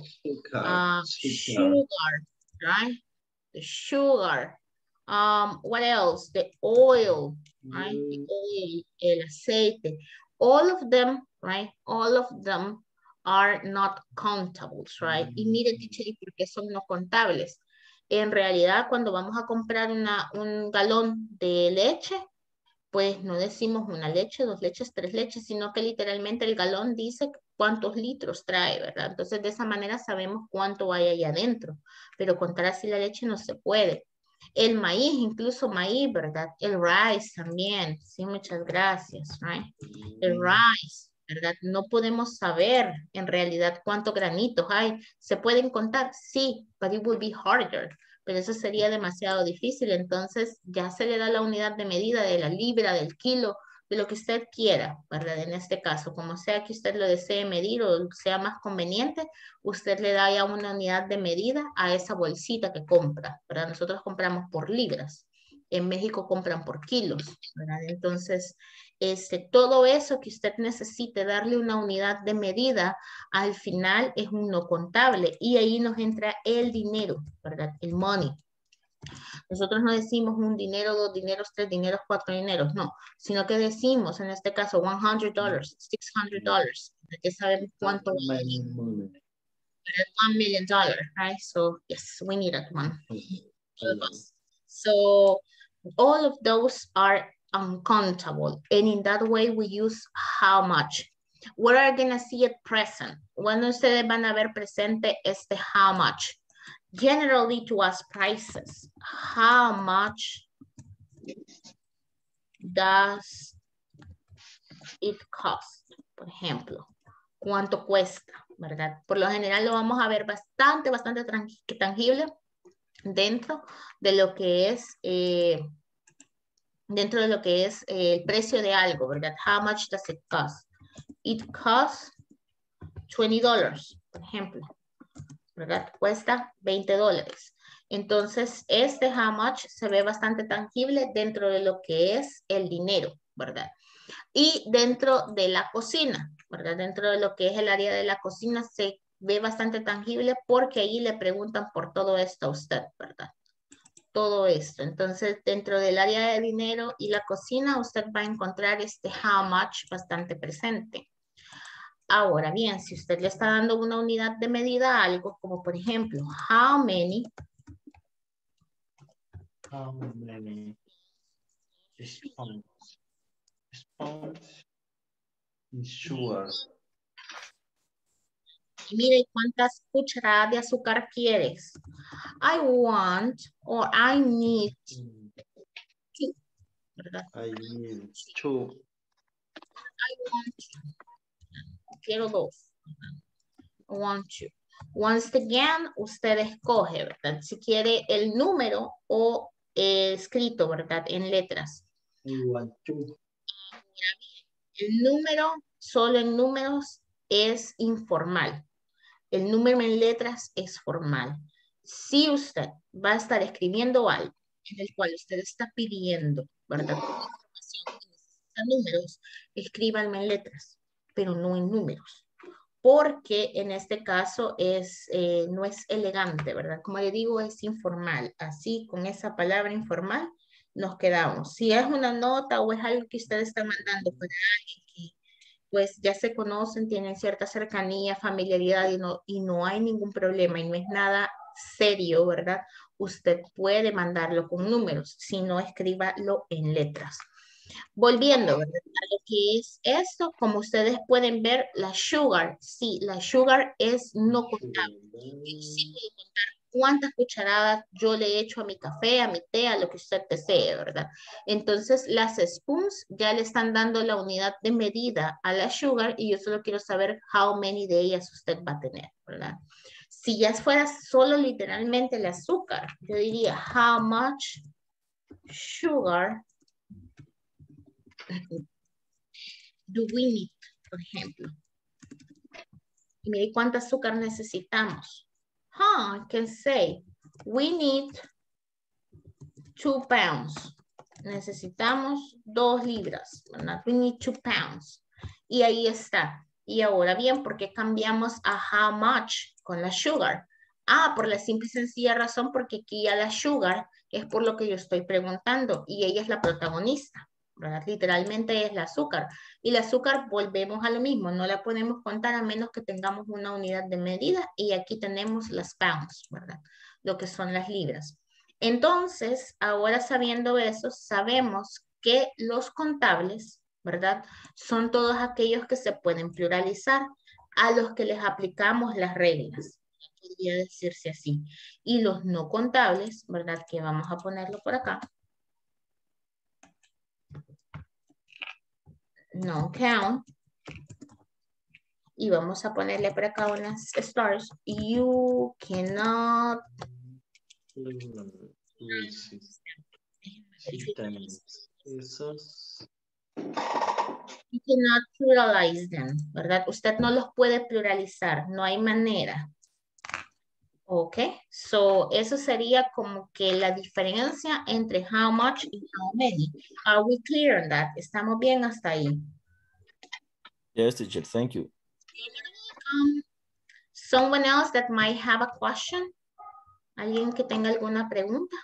Sugar, right? The sugar. What else? The oil, right? The oil, el aceite. All of them, right? All of them are not contables, right? Y mire, teacher, ¿por qué son no contables? En realidad, cuando vamos a comprar un galón de leche, pues no decimos una leche, 2 leches, 3 leches, sino que literalmente el galón dice cuántos litros trae, ¿verdad? Entonces, de esa manera sabemos cuánto hay ahí adentro, pero contar así la leche no se puede. El maíz, incluso maíz, ¿verdad? El rice también, sí, muchas gracias, right? El rice, ¿verdad? No podemos saber en realidad cuántos granitos hay. ¿Se pueden contar? Sí, but it will be harder. Pero eso sería demasiado difícil, entonces ya se le da la unidad de medida de la libra, del kilo, de lo que usted quiera, ¿verdad? En este caso, como sea que usted lo desee medir o sea más conveniente, usted le da ya una unidad de medida a esa bolsita que compra, ¿verdad? Nosotros compramos por libras, en México compran por kilos, ¿verdad? Entonces, todo eso que usted necesite darle una unidad de medida, al final es un no contable y ahí nos entra el dinero, ¿verdad? El money. Nosotros no decimos un dinero, 2 dineros, 3 dineros, 4 dineros, no, sino que decimos en este caso $100, $600, ya sabemos cuánto va a venir. $1 million, right? So yes, we need that one. So all of those are uncountable, and in that way we use how much. What are you gonna see at present? Cuando ustedes van a ver presente how much? Generally to ask prices. How much does it cost? Por ejemplo, ¿cuánto cuesta? ¿verdad? Por lo general lo vamos a ver bastante tangible dentro de lo que es el precio de algo, ¿verdad? How much does it cost? It costs $20, por ejemplo, ¿verdad? Cuesta $20. Entonces, este how much se ve bastante tangible dentro de lo que es el dinero, ¿verdad? Y dentro de la cocina, ¿verdad? Dentro de lo que es el área de la cocina se ve bastante tangible porque ahí le preguntan por todo esto a usted, ¿verdad? Todo esto. Entonces, dentro del área de dinero y la cocina, usted va a encontrar este how much bastante presente. Ahora bien, si usted le está dando una unidad de medida a algo, como por ejemplo, how many spoons in sugar. Y mire cuántas cucharadas de azúcar quieres. I want or I need two, ¿verdad? I need two. I want two. Quiero dos. I want two. Once again, usted escoge, ¿verdad? Si quiere el número o escrito, ¿verdad? En letras. I want two. El número, solo en números, es informal. El número en letras es formal. Si usted va a estar escribiendo algo en el cual usted está pidiendo, ¿verdad? Información y necesita números, escríbanme en letras, pero no en números. Porque en este caso no es elegante, ¿verdad? Como le digo, es informal. Así, con esa palabra informal, nos quedamos. Si es una nota o es algo que usted está mandando para alguien que pues ya se conocen, tienen cierta cercanía, familiaridad y no hay ningún problema y no es nada serio, ¿verdad? Usted puede mandarlo con números, si no, escríbalo en letras. Volviendo, ¿verdad? A lo que es esto, como ustedes pueden ver, la sugar, sí, la sugar es no contable. Yo sí puedo contar cuántas cucharadas yo le echo a mi café, a mi té, a lo que usted desee, ¿verdad? Entonces, las spoons ya le están dando la unidad de medida a la sugar y yo solo quiero saber how many de ellas usted va a tener, ¿verdad? Si ya fuera solo literalmente el azúcar, yo diría how much sugar do we need, por ejemplo. Y mire cuánto azúcar necesitamos. I can say, we need 2 pounds. Necesitamos 2 libras, ¿verdad? We need 2 pounds. Y ahí está. Y ahora bien, ¿por qué cambiamos a how much con la sugar? Por la simple y sencilla razón porque aquí a la sugar es por lo que yo estoy preguntando y ella es la protagonista, ¿verdad? Literalmente es el azúcar. Y el azúcar volvemos a lo mismo, no la podemos contar a menos que tengamos una unidad de medida y aquí tenemos las pounds, ¿verdad? Lo que son las libras. Entonces, ahora sabiendo eso, sabemos que los contables, ¿verdad? Son todos aquellos que se pueden pluralizar a los que les aplicamos las reglas. Podría decirse así. Y los no contables, ¿verdad? Que vamos a ponerlo por acá. No count. Y vamos a ponerle por acá unas stars. You cannot. You cannot pluralize them, ¿verdad? Usted no los puede pluralizar, no hay manera. Ok, so eso sería como que la diferencia entre how much y how many. Are we clear on that? ¿Estamos bien hasta ahí? Yes, teacher, thank you. Someone else that might have a question? ¿Alguien que tenga alguna pregunta?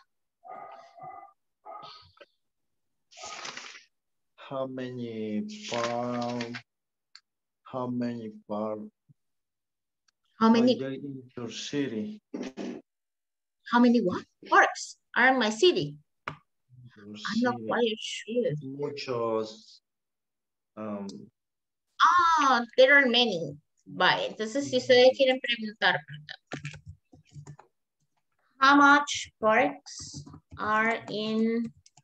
How many pounds? How many pounds? How many? In your city? How many what? Parks are in my city? I'm not quite sure. Muchos. There are many. Vale, entonces si ustedes quieren preguntar, how much parks are in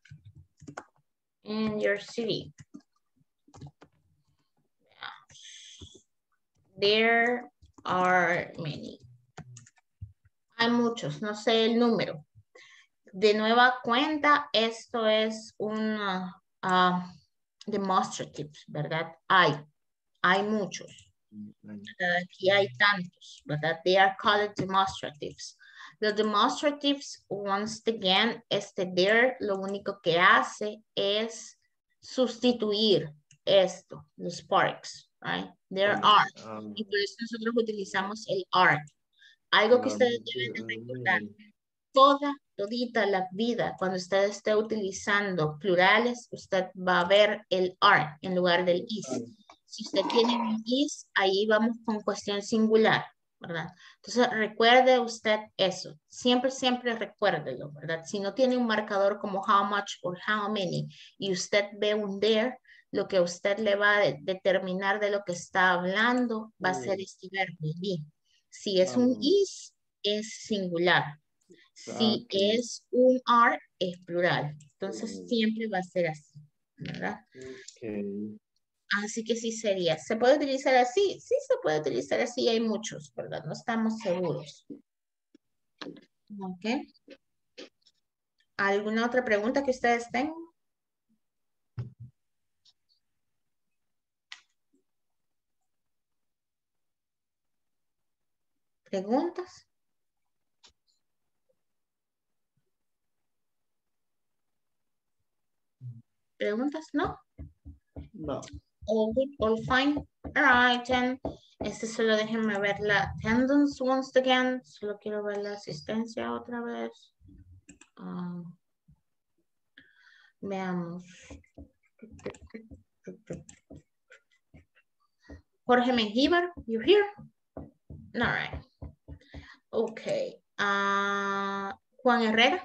your city? There are many. Hay muchos, no sé el número. De nueva cuenta, esto es un demonstrative, ¿verdad? Hay muchos. Aquí hay tantos, ¿verdad? They are called demonstratives. Los demonstratives, once again, there lo único que hace es sustituir esto, los sparks, right? There are. Y por eso nosotros utilizamos el are. Algo que ustedes deben de recordar. Todita la vida, cuando usted esté utilizando plurales, usted va a ver el are en lugar del is. Si usted tiene un is, ahí vamos con cuestión singular, ¿verdad? Entonces, recuerde usted eso. Siempre, siempre recuérdelo, ¿verdad? Si no tiene un marcador como how much or how many, y usted ve un there, lo que usted le va a determinar de lo que está hablando va a ser este verbo, be. Si es un is, es singular. Si es un are, es plural. Entonces, siempre va a ser así, ¿verdad? Así que sí sería. ¿Se puede utilizar así? Sí, se puede utilizar así. Hay muchos, ¿verdad? No estamos seguros. Ok. ¿Alguna otra pregunta que ustedes tengan? ¿Preguntas? ¿Preguntas? ¿No? No. All good, all fine. All right, then. Solo déjenme ver la attendance once again. Solo quiero ver la asistencia otra vez. Veamos. Jorge Mengíbar, you here? All right. Okay. Juan Herrera.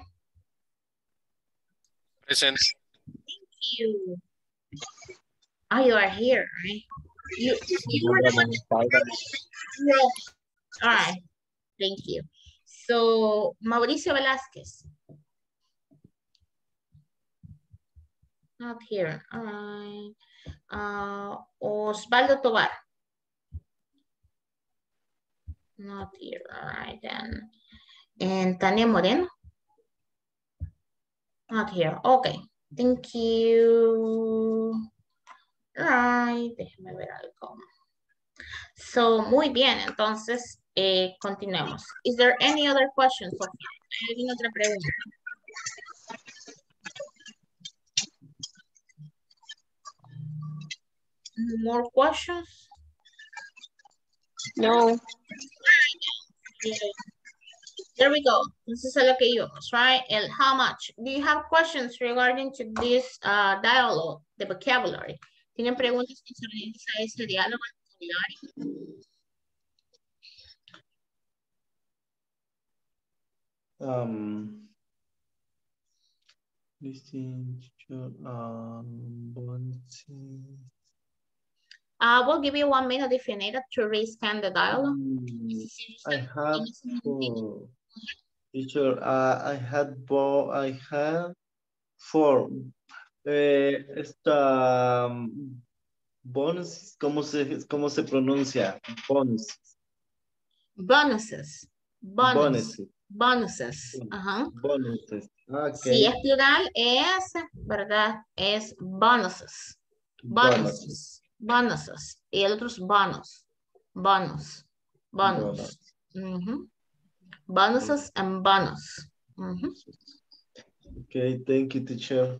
Present. Thank you. Oh, you are here, right? You were the one. All right. Thank you. So, Mauricio Velázquez. Not here. All right. Osvaldo Tobar. Not here. All right, then. And Tania Moreno. Not here. Okay. Thank you. All right. Déjeme ver algo. So, muy bien. Entonces, continuemos. Is there any other questions? ¿Hay alguna otra pregunta? More questions? No. There we go. Entonces es lo que íbamos, right? El how much. Do you have questions regarding to this dialogue, the vocabulary? ¿Tienen preguntas concernientes a este diálogo, el vocabulario? We'll give you 1 minute if you need it to rescan the dialogue. I have teacher. I had four. Esta bonus, ¿cómo se pronuncia? Bonus. Bonuses. Bonuses. Bonuses. Ajá. Bonuses. Okay. Si es plural, es, ¿verdad? Es bonuses. Bonuses. Bonuses. Y el otro es bonus. Bonus. Bonus. Bonuses and bonus. Okay, thank you, teacher.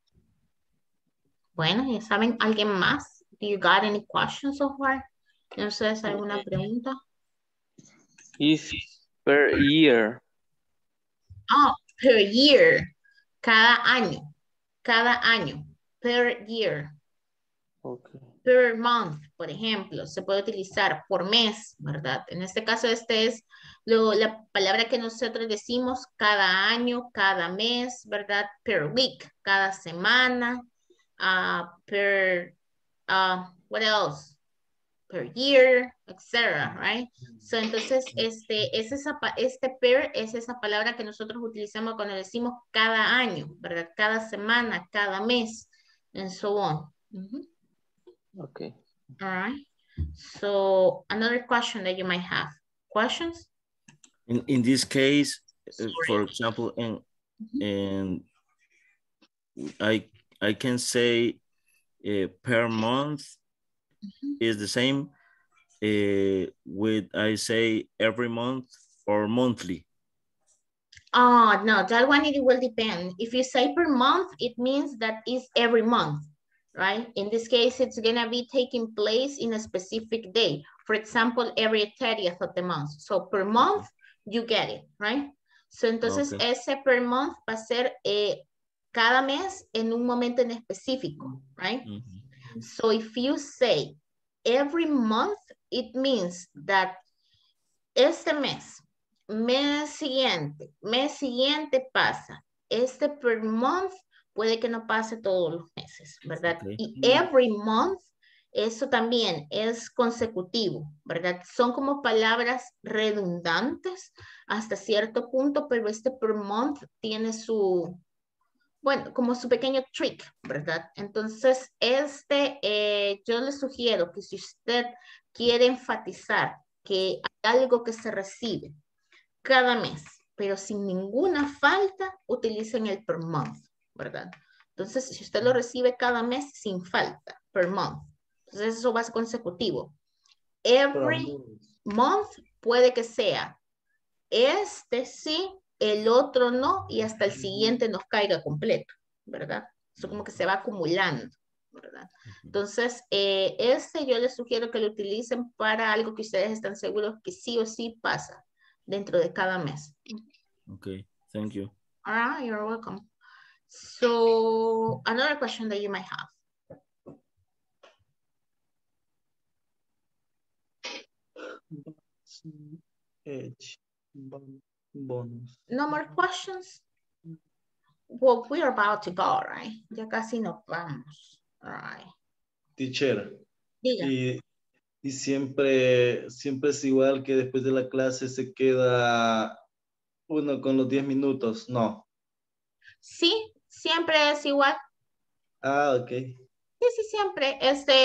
Bueno, ya saben, ¿alguien más? Do you got any questions so far? ¿No sé si alguna pregunta? Is per year. Oh, per year. Cada año. Cada año. Per year. Okay. Per month, por ejemplo, se puede utilizar por mes, ¿verdad? En este caso, este es la palabra que nosotros decimos cada año, cada mes, ¿verdad? Per week, cada semana, what else? Per year, etc., right? So, entonces, este per es esa palabra que nosotros utilizamos cuando decimos cada año, ¿verdad? Cada semana, cada mes, and so on. Okay. All right. So another question that you might have. Questions? In this case, for example, and I can say per month is the same with I say every month or monthly. Oh, no, that one it will depend. If you say per month, it means that it's every month, right? In this case, it's gonna be taking place in a specific day. For example, every 30th of the month. So per month, you get it, right? So entonces ese per month va a ser cada mes en un momento en específico, right? So if you say every month, it means that este mes siguiente pasa. Este per month puede que no pase todos los meses, ¿verdad? Y every month, eso también es consecutivo, ¿verdad? Son como palabras redundantes hasta cierto punto, pero este per month tiene su, bueno, como su pequeño trick, ¿verdad? Entonces, yo le sugiero que si usted quiere enfatizar que hay algo que se recibe cada mes, pero sin ninguna falta, utilicen el per month, ¿verdad? Entonces, si usted lo recibe cada mes sin falta, per month, entonces eso va a ser consecutivo. Every month puede que sea este sí, el otro no, y hasta el siguiente nos caiga completo, ¿verdad? Eso como que se va acumulando, ¿verdad? Entonces, yo les sugiero que lo utilicen para algo que ustedes están seguros que sí o sí pasa dentro de cada mes. Okay, thank you. All right, you're welcome. So, another question that you might have. Bonus. No more questions? Well, we're about to go, right? Ya casi nos vamos. All right. Teacher. Diga. Y siempre es igual que después de la clase se queda uno con los 10 minutos, ¿no? Sí, siempre es igual. Ah, ok. Sí, siempre.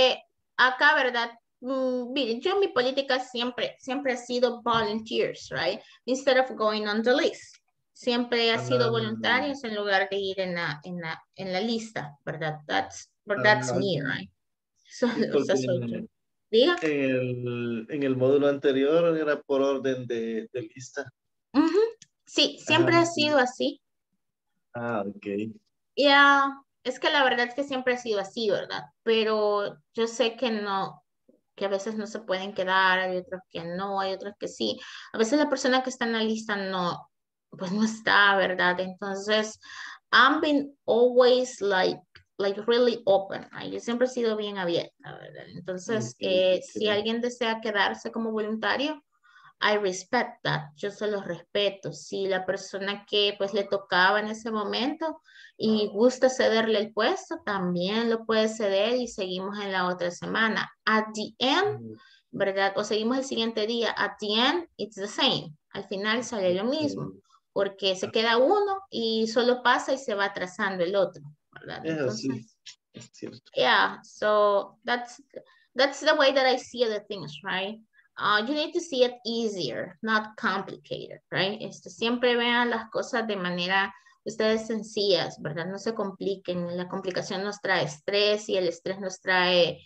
Acá, ¿verdad? Miren, yo mi política siempre ha sido volunteers, right? Instead of going on the list. Siempre ha sido voluntarios en lugar de ir en la lista, ¿verdad? That's me, right? So, ¿diga? En el módulo anterior era por orden de lista. Sí, siempre ha sido así. Ah, ok. Ya, es que la verdad es que siempre ha sido así, ¿verdad? Pero yo sé que no, que a veces no se pueden quedar, hay otros que no, hay otros que sí. A veces la persona que está en la lista no, pues no está, ¿verdad? Entonces, I'm been always like really open, right? Yo siempre he sido bien abierta, ¿verdad? Entonces, si alguien desea quedarse como voluntario, I respect that, yo se los respeto. Si la persona que pues le tocaba en ese momento y gusta cederle el puesto, también lo puede ceder y seguimos en la otra semana. At the end, ¿verdad? O seguimos el siguiente día. At the end, it's the same. Al final sale lo mismo, porque se queda uno y solo pasa y se va atrasando el otro, ¿verdad? Entonces, es cierto. Yeah, so that's the way that I see the things, right? You need to see it easier, not complicated, right? Siempre vean las cosas de manera, ustedes sencillas, ¿verdad? No se compliquen. La complicación nos trae estrés y el estrés nos trae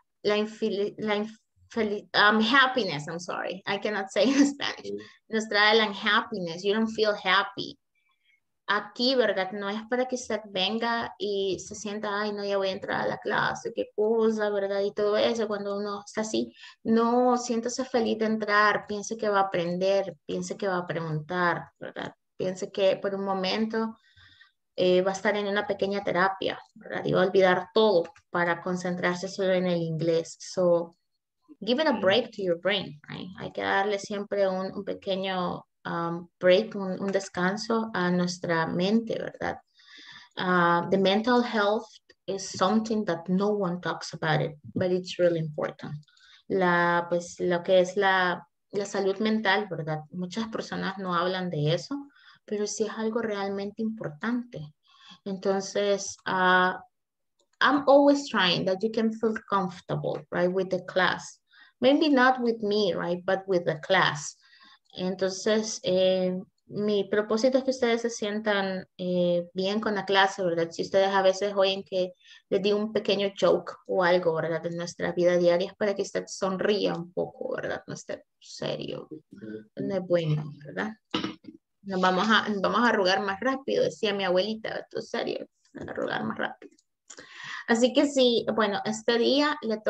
happiness, I'm sorry. I cannot say in Spanish. Nos trae la unhappiness. You don't feel happy. Aquí, ¿verdad? No es para que usted venga y se sienta, ay, no, ya voy a entrar a la clase, qué cosa, ¿verdad? Y todo eso, cuando uno está así, no, siéntase feliz de entrar, piense que va a aprender, piense que va a preguntar, ¿verdad? Piense que por un momento va a estar en una pequeña terapia, ¿verdad? Y va a olvidar todo para concentrarse solo en el inglés. So, give it a break to your brain, right? Hay que darle siempre un pequeño break, un descanso a nuestra mente, ¿verdad? The mental health is something that no one talks about it, but it's really important. Pues lo que es la salud mental, ¿verdad? Muchas personas no hablan de eso, pero sí es algo realmente importante. Entonces, I'm always trying that you can feel comfortable, right, with the class. maybe not with me, right, but with the class. Entonces, mi propósito es que ustedes se sientan bien con la clase, ¿verdad? Si ustedes a veces oyen que les di un pequeño joke o algo, ¿verdad? En nuestra vida diaria es para que usted sonría un poco, ¿verdad? No esté serio, no es bueno, ¿verdad? Nos vamos a arrugar más rápido, decía mi abuelita, esto es serio, arrugar más rápido. Así que sí, bueno, este día le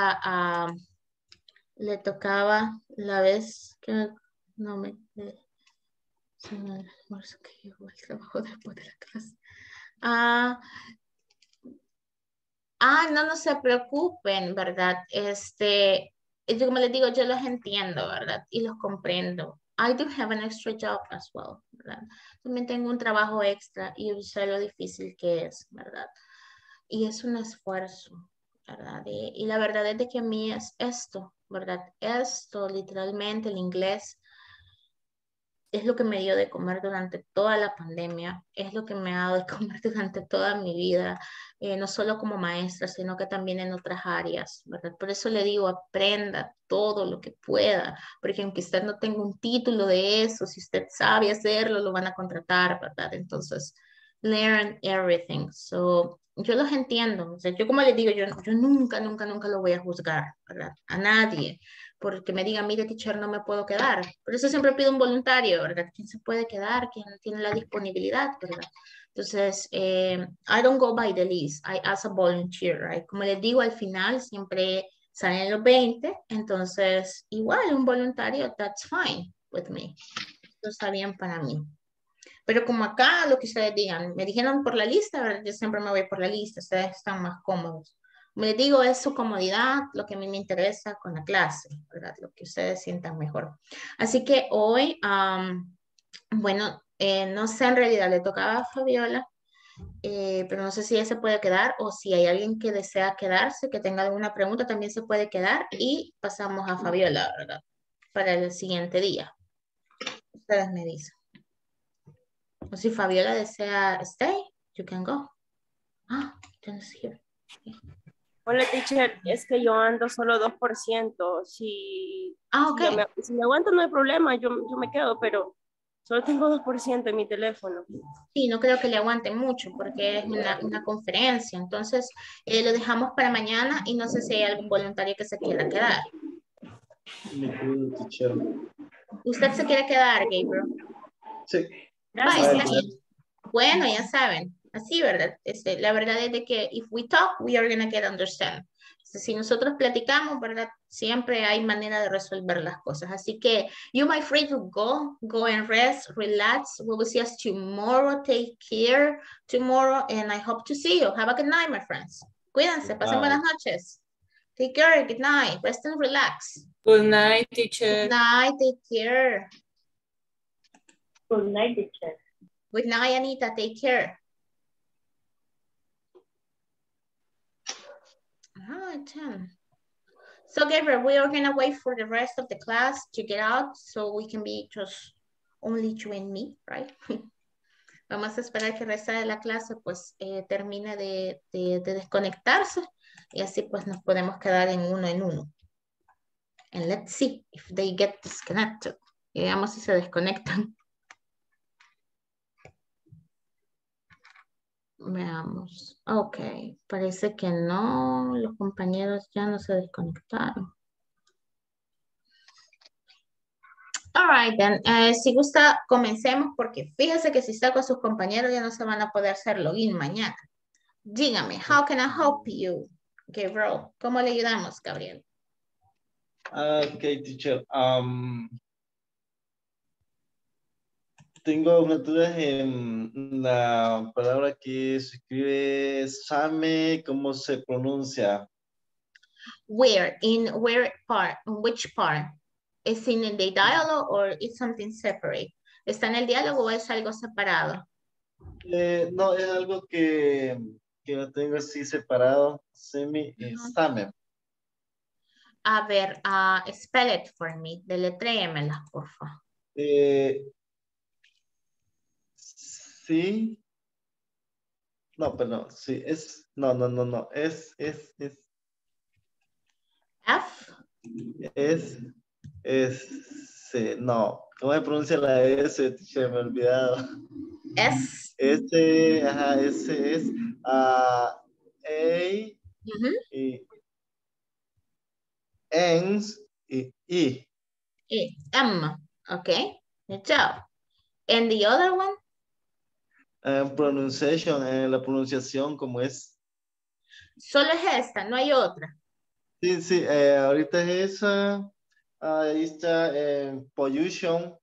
tocaba la vez que no me... se me almuerzo que llegó el trabajo después de la clase. No se preocupen, ¿verdad? Yo como les digo, yo los entiendo, ¿verdad? Y los comprendo. I do have an extra job as well, ¿verdad? También tengo un trabajo extra y sé lo difícil que es, ¿verdad? Y es un esfuerzo, ¿verdad? Y la verdad es de que a mí es esto, ¿verdad? Esto, literalmente, el inglés, es lo que me dio de comer durante toda la pandemia, es lo que me ha dado de comer durante toda mi vida, no solo como maestra, sino que también en otras áreas, ¿verdad? Por eso le digo, aprenda todo lo que pueda, porque aunque usted no tenga un título de eso, si usted sabe hacerlo, lo van a contratar, ¿verdad? Entonces, learn everything. So, yo los entiendo, o sea, yo como les digo, yo nunca lo voy a juzgar, ¿verdad? A nadie, porque me digan, mire, teacher, no me puedo quedar. Por eso siempre pido un voluntario, ¿verdad? ¿Quién se puede quedar? ¿Quién tiene la disponibilidad, verdad? Entonces, I don't go by the list. I ask a volunteer, right? Como les digo, al final siempre salen los 20, entonces, igual, un voluntario, that's fine with me. Eso está bien para mí. Pero como acá, lo que ustedes digan, me dijeron por la lista, ¿verdad? Yo siempre me voy por la lista, ustedes están más cómodos. Como les digo, es su comodidad, lo que a mí me interesa con la clase, ¿verdad? Lo que ustedes sientan mejor. Así que hoy, bueno, no sé, en realidad le tocaba a Fabiola, pero no sé si ella se puede quedar o si hay alguien que desea quedarse, que tenga alguna pregunta, también se puede quedar y pasamos a Fabiola, ¿verdad? Para el siguiente día. Ustedes me dicen. O si Fabiola desea stay, you can go. Jen's here. Hola, teacher, es que yo ando solo 2%. Si me aguanto no hay problema, yo me quedo, pero solo tengo 2% en mi teléfono. Sí, no creo que le aguante mucho porque es una conferencia. Entonces, lo dejamos para mañana y no sé si hay algún voluntario que se quiera quedar. Me quedo, teacher. ¿Usted se quiere quedar, Gabriel? Sí. Bueno, ya saben, así, ¿verdad? La verdad es de que if we talk, we are gonna get understand. Si nosotros platicamos, ¿verdad? Siempre hay manera de resolver las cosas. Así que you might free to go and rest, relax. We will see us tomorrow. Take care tomorrow and I hope to see you. Have a good night, my friends. Cuídense, pasen buenas noches. Take care, good night, rest and relax. Good night, teacher. Good night, take care. Good night, teacher. Good night, Anita, take care. So Gabriel, we are gonna wait for the rest of the class to get out so we can be just only you and me, right? Vamos a esperar que el resto de la clase pues termine de desconectarse y así pues nos podemos quedar en uno. And let's see if they get disconnected. Y veamos si se desconectan. Veamos. Ok, parece que no. Los compañeros ya no se desconectaron. All right, then. Si gusta, comencemos porque fíjese que si está con sus compañeros ya no se van a poder hacer login mañana. Dígame, how can I help you, Gabriel? ¿Cómo le ayudamos, Gabriel? Okay, teacher. Tengo una duda en la palabra que se escribe Same, ¿cómo se pronuncia? Where? In where part? In which part? ¿Es in the dialogue or is something separate? ¿Está en el diálogo o es algo separado? No, es algo que lo tengo así separado. Same. A ver, spell it for me. Deletréemela, por favor. Sí. No, perdón. Sí, es. No. Es. F. no. ¿Cómo se pronuncia la S? Se me ha olvidado. S. Ajá, S es A, y ENS y I. M. Okay. Good job. And the other one? Pronunciation, la pronunciación, ¿cómo es? Solo es esta, no hay otra. Sí, ahorita es esa. Ahí está pollution.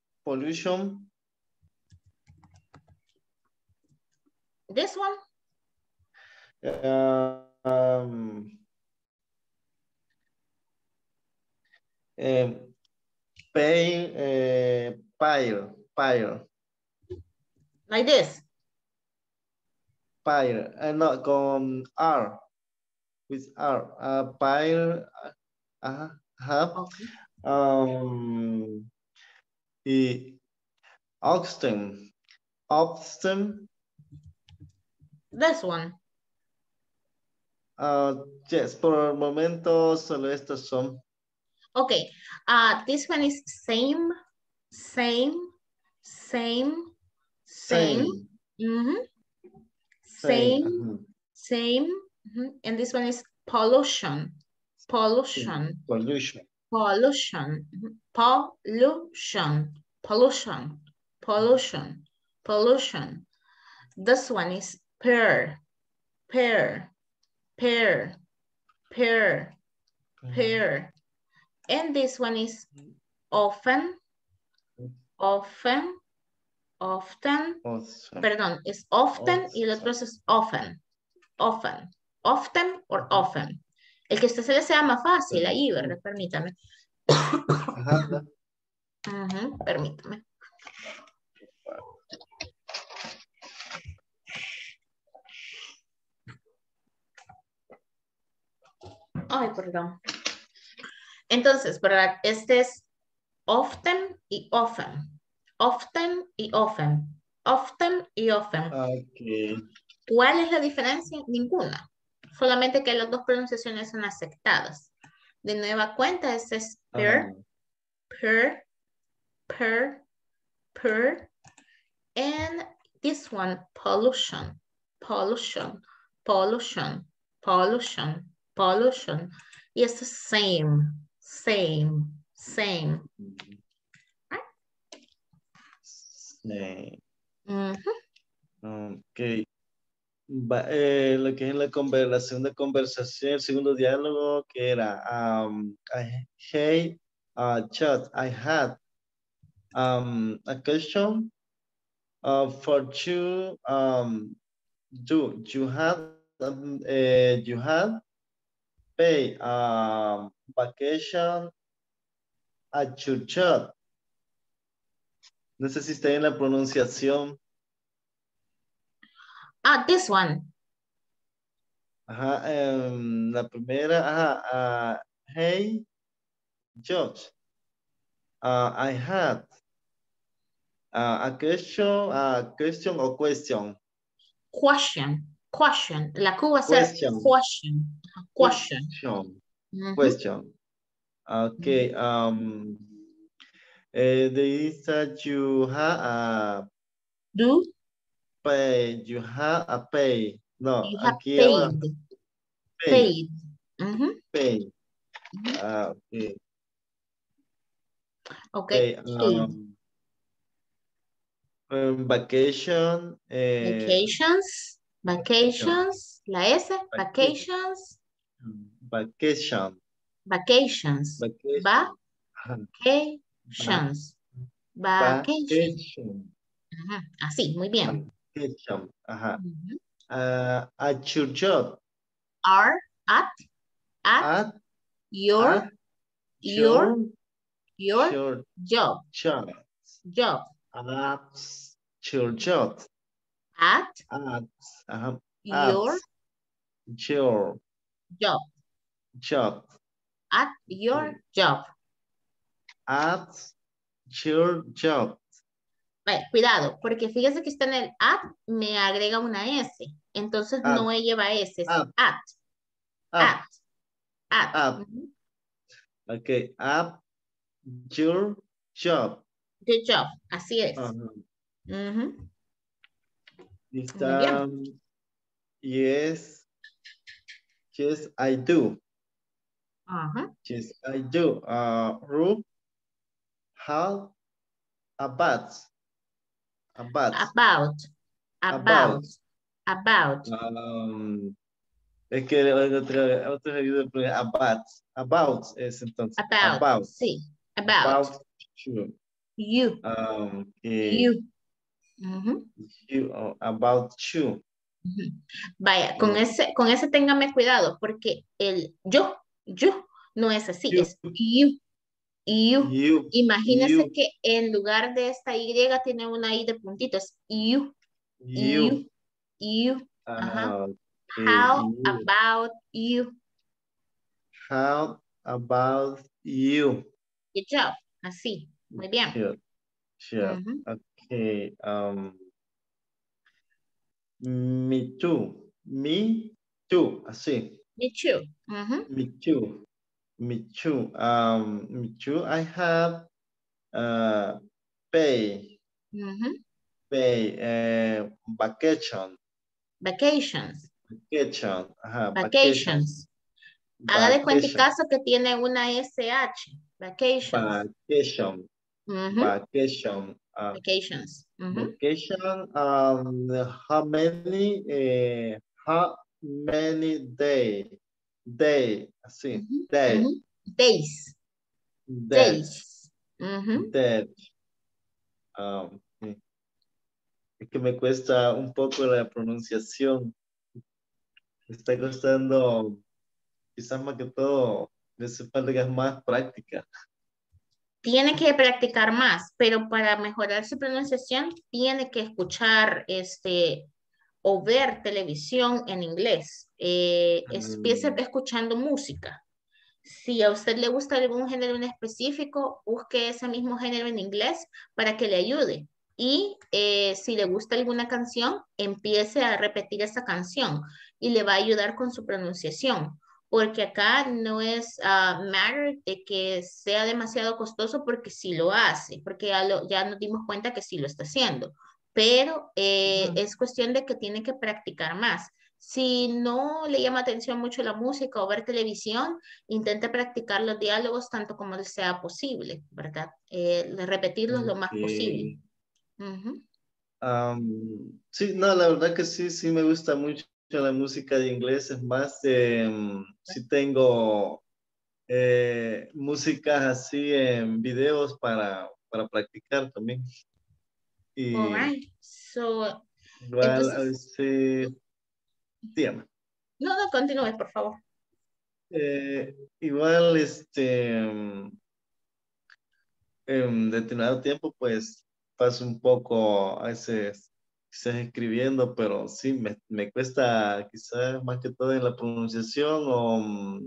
This one? Pyre. Like this? Pyre. No, con R. With R. Pyre. Okay. Y Oxten. This one? Yes, por el momento solo estos son. Okay, this one is same. Same. And this one is pollution. Pollution. This one is pair. And this one is often. Perdón, es often y el otro es often. Often or often. El que usted se le sea más fácil ahí, ¿verdad? Permítame. Permítame. Ay, perdón. Entonces, ¿verdad? Este es often y often. Often y often. Okay. ¿Cuál es la diferencia? Ninguna. Solamente que las dos pronunciaciones son aceptadas. De nueva cuenta, este es per. And this one, pollution. Y este es same. Ok. Lo que es la segunda conversación, el segundo diálogo, que era hey, chat, I had a question for you. You had pay vacation at your job. No sé si está en la pronunciación. This one. La primera, hey, George, I had a question or question. Question. La Q va a ser question. Question. Okay. There is that you have you have a pay. No, you have aquí paid. Pay. Okay. Vacation. Vacations. La S. Vacations. Así, muy bien. At your job. At your job. At your job. Vale, cuidado, porque fíjese que está en el at, me agrega una S. Entonces no lleva S, es at. Okay, up your job. Good job, así es. Yes, yes, I do. Yes, I do. Ruth, how about. Es que otro ayuda about es entonces. About. Sí, about. You. You. You, about you. Vaya, con ese téngame cuidado, porque el yo no es así, es you. Imagínese que en lugar de esta Y tiene una I de puntitos. You. How about you? How about you? Good job. Así. Muy bien. Sure. Okay. Me too. Me too. Así. Me too. Me too. Me too. Me too. I have pay. Pay. Vacation. Vacations. Vacations. Haga de cuenta y caso que tiene una SH. Vacations. Vacation. Vacation. Vacations. Vacation. How many days? Así. Days. Days. Es que me cuesta un poco la pronunciación. Me está costando, quizás más que todo, me hace falta que es más práctica. Tiene que practicar más, pero para mejorar su pronunciación tiene que escuchar o ver televisión en inglés. Empiece escuchando música. Si a usted le gusta algún género en específico, busque ese mismo género en inglés para que le ayude. Y si le gusta alguna canción, empiece a repetir esa canción y le va a ayudar con su pronunciación. Porque acá no es matter de que sea demasiado costoso porque sí lo hace, porque ya nos dimos cuenta que sí lo está haciendo. Pero es cuestión de que tiene que practicar más. Si no le llama atención mucho la música o ver televisión, intente practicar los diálogos tanto como le sea posible, ¿verdad? Repetirlos lo más posible. Sí, no, la verdad que sí me gusta mucho la música de inglés. Es más, sí tengo músicas así en videos para practicar también. Y all right. So, igual, entonces, dígame. No, continúe, por favor. Igual, en determinado tiempo, pues, paso un poco a veces quizás escribiendo, pero sí, me cuesta quizás más que todo en la pronunciación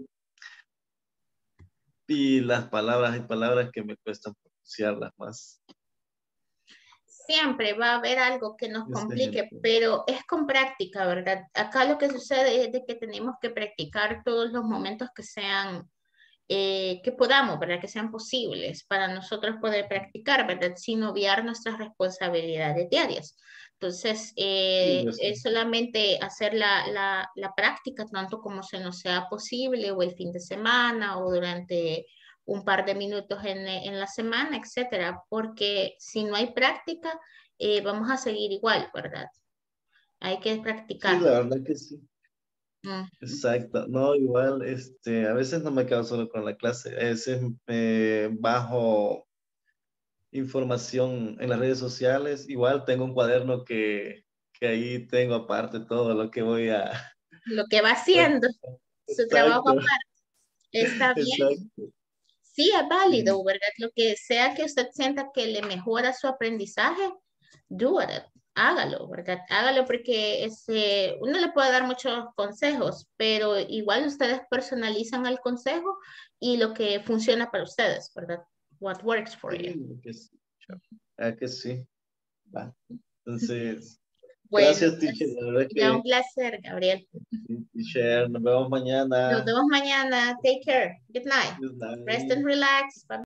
y las palabras, hay palabras que me cuestan pronunciarlas más. Siempre va a haber algo que nos complique, pero es con práctica, ¿verdad? Acá lo que sucede es de que tenemos que practicar todos los momentos que sean, que podamos, ¿verdad? Que sean posibles para nosotros poder practicar, ¿verdad? Sin obviar nuestras responsabilidades diarias. Entonces, es solamente hacer la práctica tanto como se nos sea posible o el fin de semana o durante un par de minutos en la semana, etcétera, porque si no hay práctica, vamos a seguir igual, ¿verdad? Hay que practicar. Sí, la verdad que sí. Exacto. No, igual, a veces no me quedo solo con la clase, a veces bajo información en las redes sociales. Igual tengo un cuaderno que ahí tengo aparte todo lo que voy a... Lo que va haciendo, su trabajo aparte. Está bien. Exacto. Sí, es válido, ¿verdad? Lo que sea que usted sienta que le mejora su aprendizaje, do it. Hágalo, ¿verdad? Hágalo porque uno le puede dar muchos consejos, pero igual ustedes personalizan el consejo y lo que funciona para ustedes, ¿verdad? What works for you. Que sí. Va. Entonces, Bueno, gracias, teacher. La verdad que... un placer, Gabriel. Teacher, nos vemos mañana. Nos vemos mañana. Take care. Good night. Good night. Rest and relax. Bye.